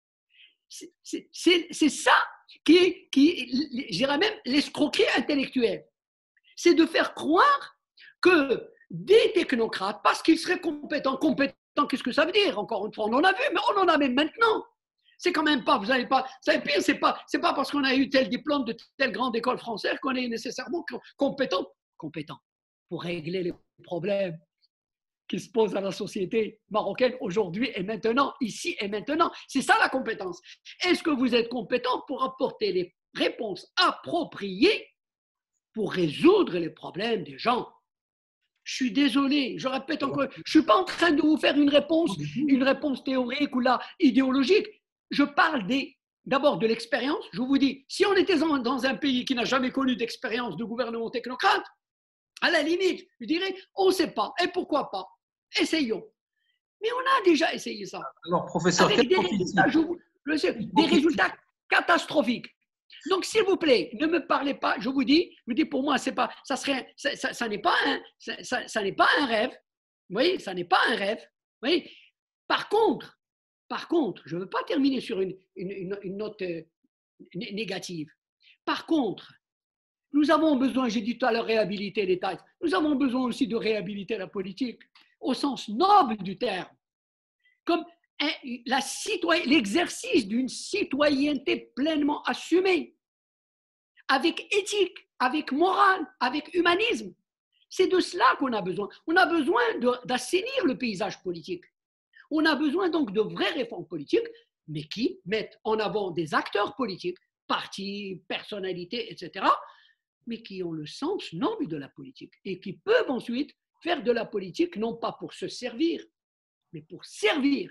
C'est ça qui je dirais même, l'escroquerie intellectuelle. C'est de faire croire que des technocrates, parce qu'ils seraient compétents, qu'est-ce que ça veut dire? Encore une fois, on en a vu, mais on en a même maintenant. C'est quand même pas, vous savez pire, c'est pas parce qu'on a eu tel diplôme de telle grande école française qu'on est nécessairement compétent pour régler les problèmes qui se posent à la société marocaine aujourd'hui et maintenant, ici et maintenant. C'est ça la compétence. Est-ce que vous êtes compétent pour apporter les réponses appropriées pour résoudre les problèmes des gens? Je suis désolé, je répète encore, je ne suis pas en train de vous faire une réponse théorique ou là, idéologique. Je parle d'abord de l'expérience. Je vous dis, si on était dans un pays qui n'a jamais connu d'expérience de gouvernement technocrate, à la limite, je dirais, on ne sait pas. Et pourquoi pas? Essayons. Mais on a déjà essayé ça. Alors, professeur, avec des résultats catastrophiques. Donc, s'il vous plaît, ne me parlez pas. Je vous dis pour moi, ça n'est pas un rêve. Vous voyez, ça n'est pas un rêve. Vous voyez. Par contre, je ne veux pas terminer sur une note négative. Par contre, nous avons besoin, j'ai dit tout à l'heure, réhabiliter l'État. Nous avons besoin aussi de réhabiliter la politique, au sens noble du terme, comme l'exercice d'une citoyenneté pleinement assumée, avec éthique, avec morale, avec humanisme. C'est de cela qu'on a besoin. On a besoin d'assainir le paysage politique. On a besoin donc de vraies réformes politiques, mais qui mettent en avant des acteurs politiques, partis, personnalités, etc., mais qui ont le sens noble de la politique et qui peuvent ensuite faire de la politique non pas pour se servir, mais pour servir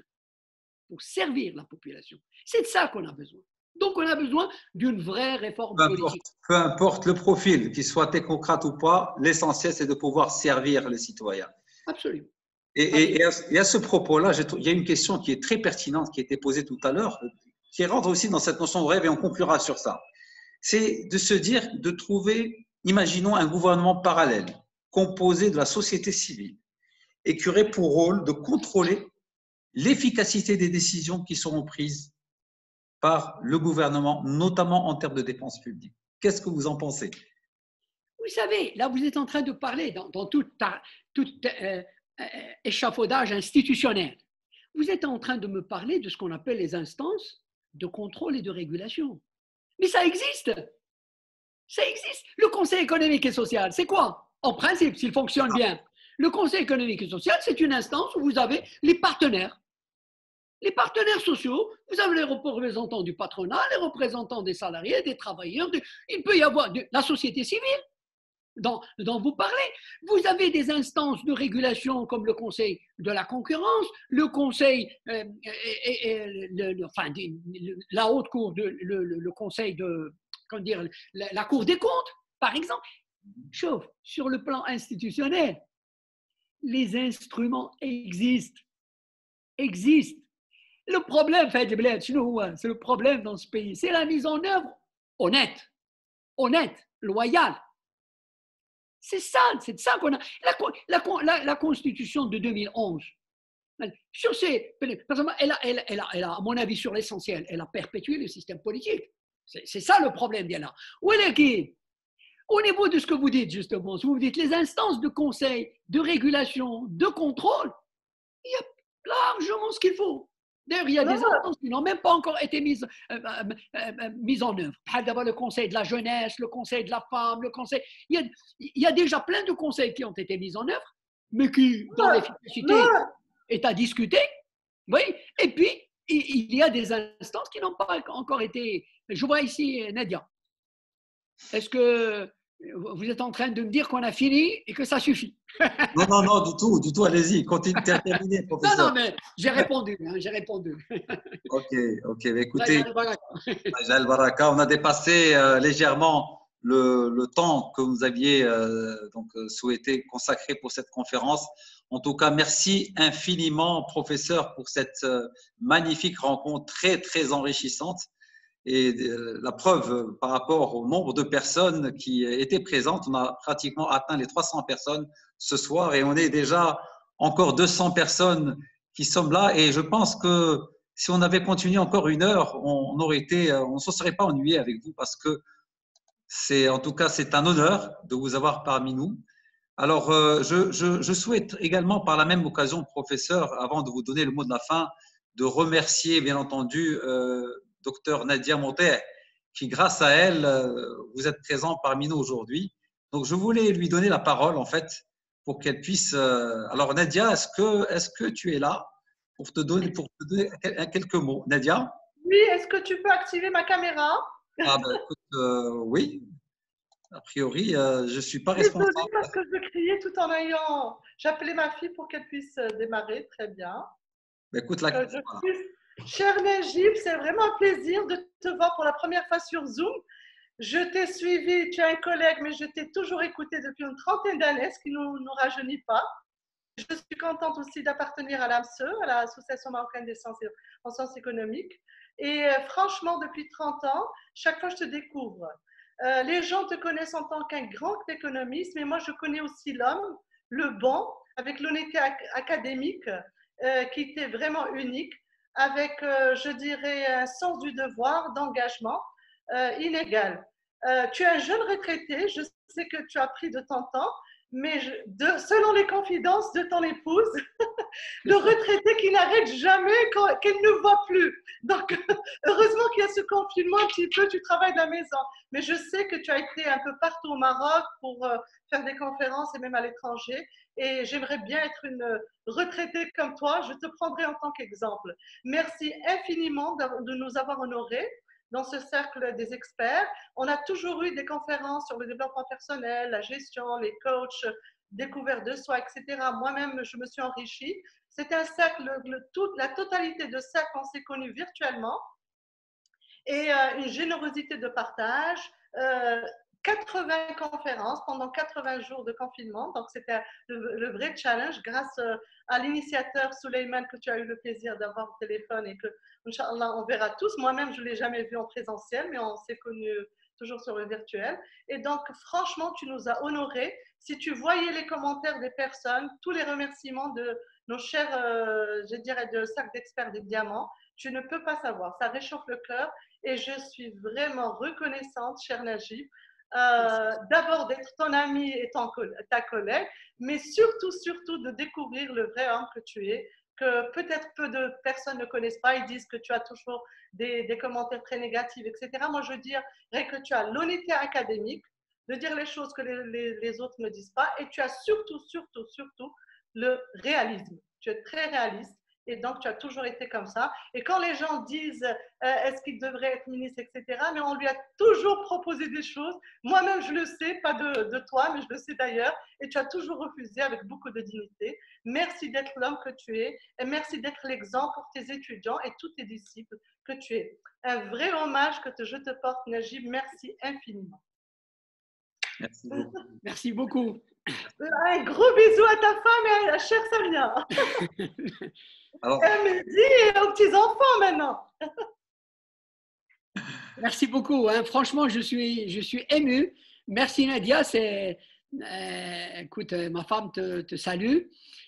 la population. C'est de ça qu'on a besoin. Donc, on a besoin d'une vraie réforme politique. Peu importe le profil, qu'il soit technocrate ou pas, l'essentiel, c'est de pouvoir servir les citoyens. Absolument. Et à ce propos-là, il y a une question qui est très pertinente, qui a été posée tout à l'heure, qui rentre aussi dans cette notion de rêve, et on conclura sur ça. C'est de se dire, de trouver, imaginons un gouvernement parallèle, composé de la société civile, et qui aurait pour rôle de contrôler l'efficacité des décisions qui seront prises par le gouvernement, notamment en termes de dépenses publiques. Qu'est-ce que vous en pensez? Vous savez, là, vous êtes en train de parler dans tout échafaudage institutionnel. Vous êtes en train de me parler de ce qu'on appelle les instances de contrôle et de régulation. Mais ça existe. Ça existe. Le Conseil économique et social, c'est quoi? En principe, s'il fonctionne bien, le Conseil économique et social, c'est une instance où vous avez les partenaires. Les partenaires sociaux, vous avez les représentants du patronat, les représentants des salariés, des travailleurs, il peut y avoir la société civile dont vous parlez. Vous avez des instances de régulation comme le Conseil de la concurrence, le Conseil, la haute cour, le Conseil de, comment dire, la Cour des comptes, par exemple. Sauf, sur le plan institutionnel, les instruments existent. Le problème, c'est le problème dans ce pays, c'est la mise en œuvre honnête, loyale. C'est de ça qu'on a. La Constitution de 2011, sur elle a, à mon avis, sur l'essentiel, elle a perpétué le système politique. C'est ça le problème, bien là. Au niveau de ce que vous dites, justement, vous dites les instances de conseil, de régulation, de contrôle, il y a largement ce qu'il faut. D'ailleurs, il y a des instances qui n'ont même pas encore été mises en œuvre. D'abord, le conseil de la jeunesse, le conseil de la femme, le conseil. Il y a déjà plein de conseils qui ont été mis en œuvre, mais qui, dans l'efficacité, est à discuter. Oui. Et puis, il y a des instances qui n'ont pas encore été. Je vois ici Nadia. Est-ce que vous êtes en train de me dire qu'on a fini et que ça suffit? Non, du tout, allez-y, continuez, terminez, professeur. Non, mais j'ai répondu. Ok, écoutez, Majal Baraka, on a dépassé légèrement le temps que vous aviez souhaité consacrer pour cette conférence. En tout cas, merci infiniment, professeur, pour cette magnifique rencontre très, très enrichissante. Et la preuve par rapport au nombre de personnes qui étaient présentes, on a pratiquement atteint les 300 personnes ce soir et on est déjà encore 200 personnes qui sommes là. Et je pense que si on avait continué encore une heure, on ne se serait pas ennuyé avec vous parce que en tout cas, c'est un honneur de vous avoir parmi nous. Alors, je souhaite également, par la même occasion, professeur, avant de vous donner le mot de la fin, de remercier, bien entendu, docteur Nadia Monter, qui, grâce à elle, vous êtes présent parmi nous aujourd'hui. Donc, je voulais lui donner la parole, en fait, pour qu'elle puisse… Alors, Nadia, est-ce que tu es là pour te donner quelques mots? Nadia? Oui, est-ce que tu peux activer ma caméra? Écoute, oui. A priori, je ne suis pas responsable. Désolée parce que je criais tout en ayant… J'appelais ma fille pour qu'elle puisse démarrer. Très bien. Écoute, Cher Najib, c'est vraiment un plaisir de te voir pour la première fois sur Zoom. Je t'ai suivi, tu es un collègue, mais je t'ai toujours écouté depuis une trentaine d'années, ce qui ne nous rajeunit pas. Je suis contente aussi d'appartenir à l'AMSE, à l'Association marocaine des sciences en sciences économiques. Et franchement, depuis 30 ans, chaque fois je te découvre. Les gens te connaissent en tant qu'un grand économiste, mais moi je connais aussi l'homme, le bon, avec l'honnêteté académique qui était vraiment unique, avec, je dirais, un sens du devoir, d'engagement inégal. Tu es un jeune retraité, je sais que tu as pris de ton temps, mais selon les confidences de ton épouse, le retraité qui n'arrête jamais qu'elle ne voit plus. Donc, heureusement qu'il y a ce confinement un petit peu, tu travailles de la maison. Mais je sais que tu as été un peu partout au Maroc pour faire des conférences et même à l'étranger. Et j'aimerais bien être une retraitée comme toi. Je te prendrai en tant qu'exemple. Merci infiniment de nous avoir honorés dans ce cercle des experts. On a toujours eu des conférences sur le développement personnel, la gestion, les coachs, découverte de soi, etc. Moi-même, je me suis enrichie. C'est un cercle, la totalité de cercles, on s'est connus virtuellement et une générosité de partage. 80 conférences pendant 80 jours de confinement. Donc, c'était le vrai challenge grâce à l'initiateur Souleymane que tu as eu le plaisir d'avoir au téléphone et que, Inch'Allah, on verra tous. Moi-même, je ne l'ai jamais vu en présentiel, mais on s'est connus toujours sur le virtuel. Et donc, franchement, tu nous as honorés. Si tu voyais les commentaires des personnes, tous les remerciements de nos chers, je dirais, de cercle d'experts des diamants, tu ne peux pas savoir. Ça réchauffe le cœur et je suis vraiment reconnaissante, cher Najib, d'abord d'être ton ami et ta collègue, mais surtout de découvrir le vrai homme que tu es, que peut-être peu de personnes ne connaissent pas. Ils disent que tu as toujours des commentaires très négatifs, etc. Moi, je dirais que tu as l'honnêteté académique de dire les choses que les autres ne disent pas, et tu as surtout le réalisme. Tu es très réaliste. Et donc, tu as toujours été comme ça. Et quand les gens disent est-ce qu'il devrait être ministre, etc., mais on lui a toujours proposé des choses. Moi-même, je le sais, pas de toi, mais je le sais d'ailleurs. Et tu as toujours refusé avec beaucoup de dignité. Merci d'être l'homme que tu es. Et merci d'être l'exemple pour tes étudiants et tous tes disciples que tu es. Un vrai hommage que je te porte, Najib. Merci infiniment. Merci beaucoup. Merci beaucoup. Un gros bisou à ta femme et à la chère Samia. Alors, Et à Mehdi et aux petits-enfants maintenant. Merci beaucoup. Hein. Franchement, je suis ému. Merci Nadia. Écoute, ma femme te salue.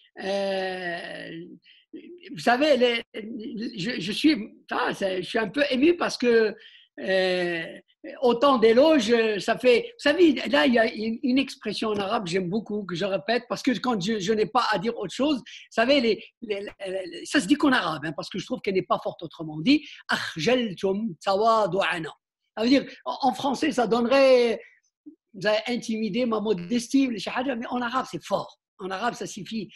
Vous savez, je suis un peu ému parce que autant d'éloges, ça fait. Vous savez, là, il y a une expression en arabe que j'aime beaucoup, que je répète, parce que quand je n'ai pas à dire autre chose, vous savez, ça se dit qu'en arabe, hein, parce que je trouve qu'elle n'est pas forte autrement. On dit akhjaltum tawadu'ana. Ça veut dire, en français, ça donnerait. Vous avez intimidé ma modestie, mais en arabe, c'est fort. En arabe, ça suffit.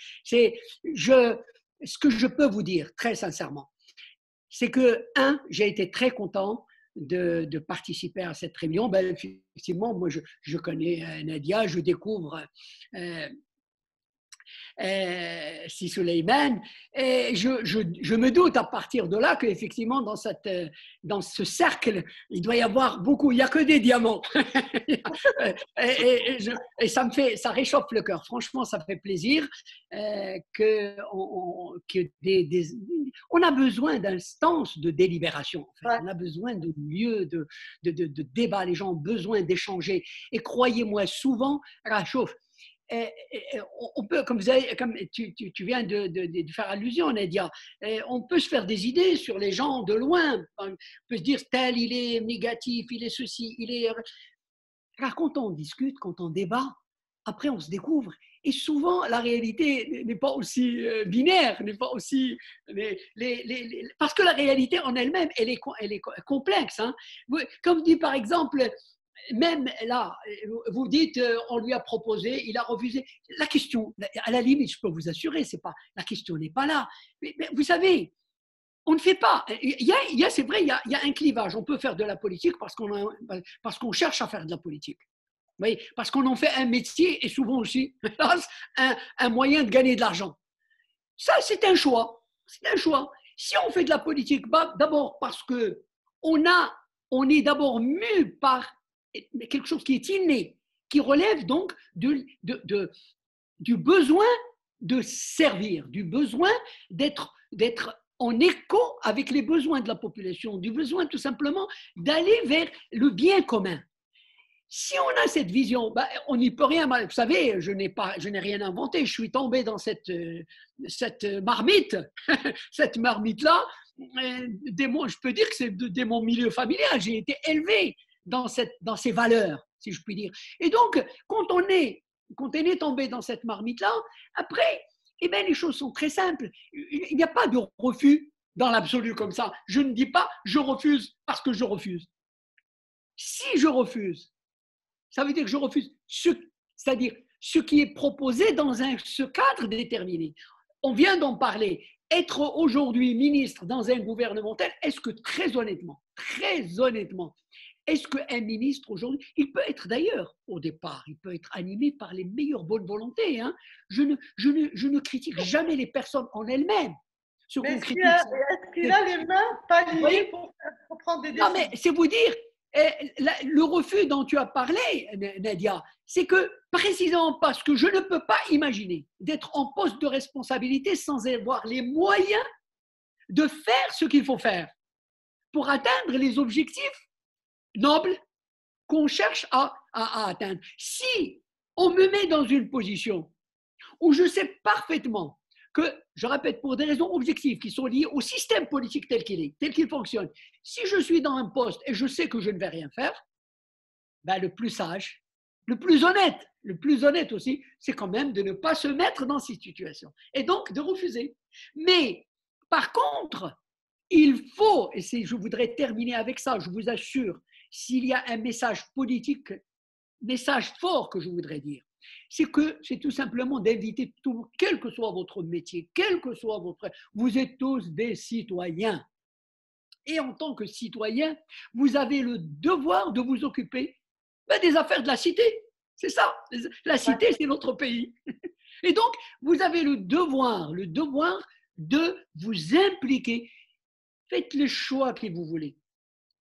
Ce que je peux vous dire, très sincèrement, c'est que, j'ai été très content de participer à cette réunion. Ben, effectivement, moi, je connais Nadia, je découvre Si Suleiman, et je me doute à partir de là qu'effectivement dans ce cercle, il doit y avoir beaucoup, il n'y a que des diamants. et ça réchauffe le cœur. Franchement, ça fait plaisir on a besoin d'instances de délibération. En fait. On a besoin de lieux de débat. Les gens ont besoin d'échanger. Et croyez-moi, souvent, réchauffe. On peut, comme tu viens de faire allusion, Nadia, on peut se faire des idées sur les gens de loin. On peut se dire tel, il est négatif, il est ceci, il est. Car quand on discute, quand on débat, après on se découvre. Et souvent, la réalité n'est pas aussi binaire, n'est pas aussi. Parce que la réalité en elle-même, elle est complexe. Hein. Comme dit par exemple. Même là, vous dites, on lui a proposé, il a refusé. La question, à la limite, je peux vous assurer, la question n'est pas là. Mais vous savez, on ne fait pas. C'est vrai, il y a un clivage. On peut faire de la politique parce qu'on cherche à faire de la politique. Vous voyez, parce qu'on en fait un métier et souvent aussi un moyen de gagner de l'argent. Ça, c'est un choix. C'est un choix. Si on fait de la politique, d'abord parce qu'on est d'abord mu par quelque chose qui est inné, qui relève donc du besoin de servir, du besoin d'être en écho avec les besoins de la population, du besoin tout simplement d'aller vers le bien commun. Si on a cette vision, on n'y peut rien. Vous savez, je n'ai rien inventé. Je suis tombé dans cette marmite, cette marmite-là. Je peux dire que c'est dès mon milieu familial. J'ai été élevé dans ces valeurs, si je puis dire. Et donc, quand on est tombé dans cette marmite-là, après, les choses sont très simples. Il n'y a pas de refus dans l'absolu comme ça. Je ne dis pas je refuse parce que je refuse. Si je refuse, ça veut dire que je refuse c'est-à-dire ce qui est proposé dans ce cadre déterminé. On vient d'en parler. Être aujourd'hui ministre dans un gouvernement tel, est-ce que très honnêtement, est-ce qu'un ministre aujourd'hui, il peut être d'ailleurs, au départ, il peut être animé par les meilleures bonnes volontés. Hein. Je ne critique jamais les personnes en elles-mêmes. Mais est-ce qu'il a les mains pas liées pour prendre des décisions? Non, mais c'est vous dire, le refus dont tu as parlé, Nadia, c'est que précisément parce que je ne peux pas imaginer d'être en poste de responsabilité sans avoir les moyens de faire ce qu'il faut faire pour atteindre les objectifs noble qu'on cherche à atteindre. Si on me met dans une position où je sais parfaitement que, je répète, pour des raisons objectives qui sont liées au système politique tel qu'il est, tel qu'il fonctionne, si je suis dans un poste et je sais que je ne vais rien faire, le plus sage, le plus honnête aussi, c'est quand même de ne pas se mettre dans cette situation et donc de refuser. Mais par contre, il faut, et je voudrais terminer avec ça, je vous assure, s'il y a un message politique, message fort que je voudrais dire, c'est tout simplement d'inviter tout le monde, quel que soit votre métier, quel que soit vous êtes tous des citoyens. Et en tant que citoyen, vous avez le devoir de vous occuper des affaires de la cité. C'est ça, la cité, c'est notre pays. Et donc, vous avez le devoir de vous impliquer. Faites le choix que vous voulez.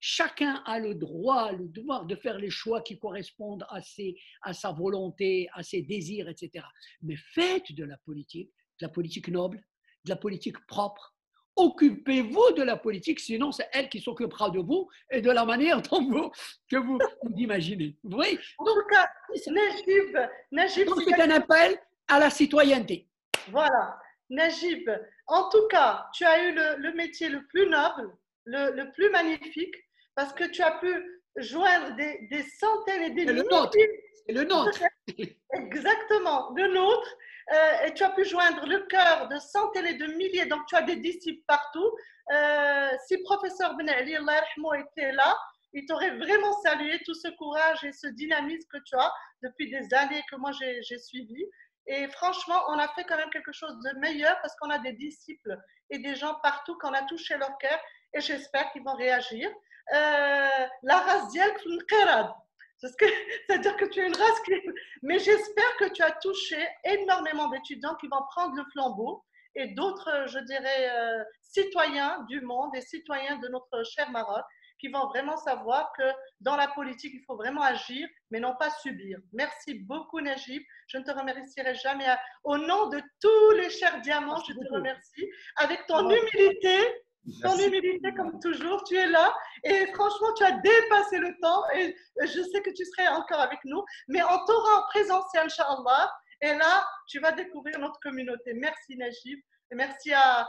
chacun a le droit, le devoir de faire les choix qui correspondent à sa volonté, à ses désirs, etc. Mais faites de la politique noble, de la politique propre. Occupez-vous de la politique, sinon c'est elle qui s'occupera de vous et de la manière que vous imaginez. Vous voyez? En tout cas, Najib, Donc c'est un appel à la citoyenneté. Voilà. Najib, en tout cas, tu as eu le métier le plus noble, le plus magnifique, parce que tu as pu joindre des centaines et des milliers. C'est le nôtre. Exactement, le nôtre. Et tu as pu joindre le cœur de centaines et de milliers, donc tu as des disciples partout. Si professeur Ben Ali Allah yarhamou était là, il t'aurait vraiment salué tout ce courage et ce dynamisme que tu as depuis des années que moi j'ai suivi. Et franchement, on a fait quand même quelque chose de meilleur parce qu'on a des disciples et des gens partout qu'on a touché leur cœur et j'espère qu'ils vont réagir. La race d'Yelk, c'est-à-dire que tu es une race qui... Mais j'espère que tu as touché énormément d'étudiants qui vont prendre le flambeau et d'autres, je dirais, citoyens du monde et citoyens de notre cher Maroc qui vont vraiment savoir que dans la politique, il faut vraiment agir, mais non pas subir. Merci beaucoup, Najib. Je ne te remercierai jamais. Au nom de tous les chers diamants, je te remercie. Avec ton humilité, comme toujours, tu es là. Et franchement, tu as dépassé le temps. Et je sais que tu serais encore avec nous. Mais on t'aura en présentiel, Inch'Allah. Et là, tu vas découvrir notre communauté. Merci, Najib. Et merci à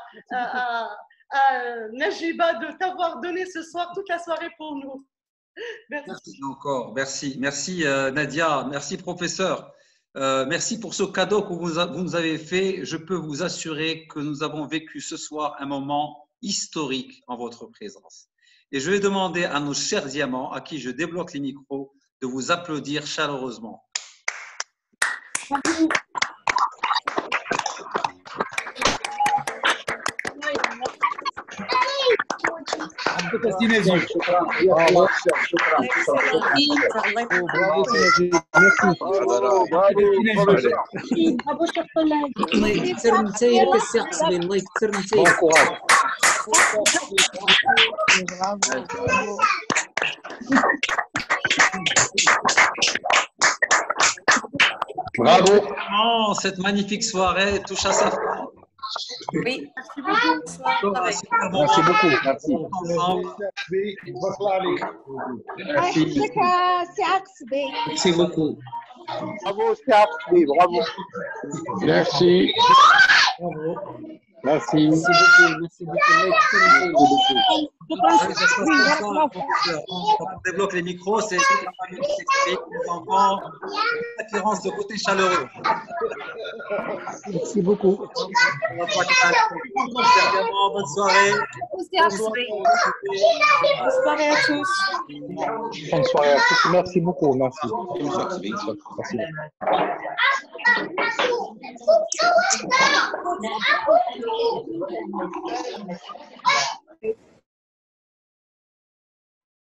Najiba de t'avoir donné ce soir toute la soirée pour nous. Merci encore, merci Nadia, merci professeur, merci pour ce cadeau que vous nous avez fait. Je peux vous assurer que nous avons vécu ce soir un moment historique en votre présence. Et je vais demander à nos chers diamants, à qui je débloque les micros, de vous applaudir chaleureusement. Bravo. Cette magnifique soirée touche à sa fin. Oui, merci beaucoup. Merci beaucoup. Merci. Merci beaucoup. Bravo, Scarpe. Oui, bravo. Merci. Merci. Quand on débloque les micros, c'est les enfants, l'attirance de côté chaleureux. Merci beaucoup. Bonne soirée. Bonne soirée à tous. Bonne soirée à tous. Merci beaucoup. Merci. Merci.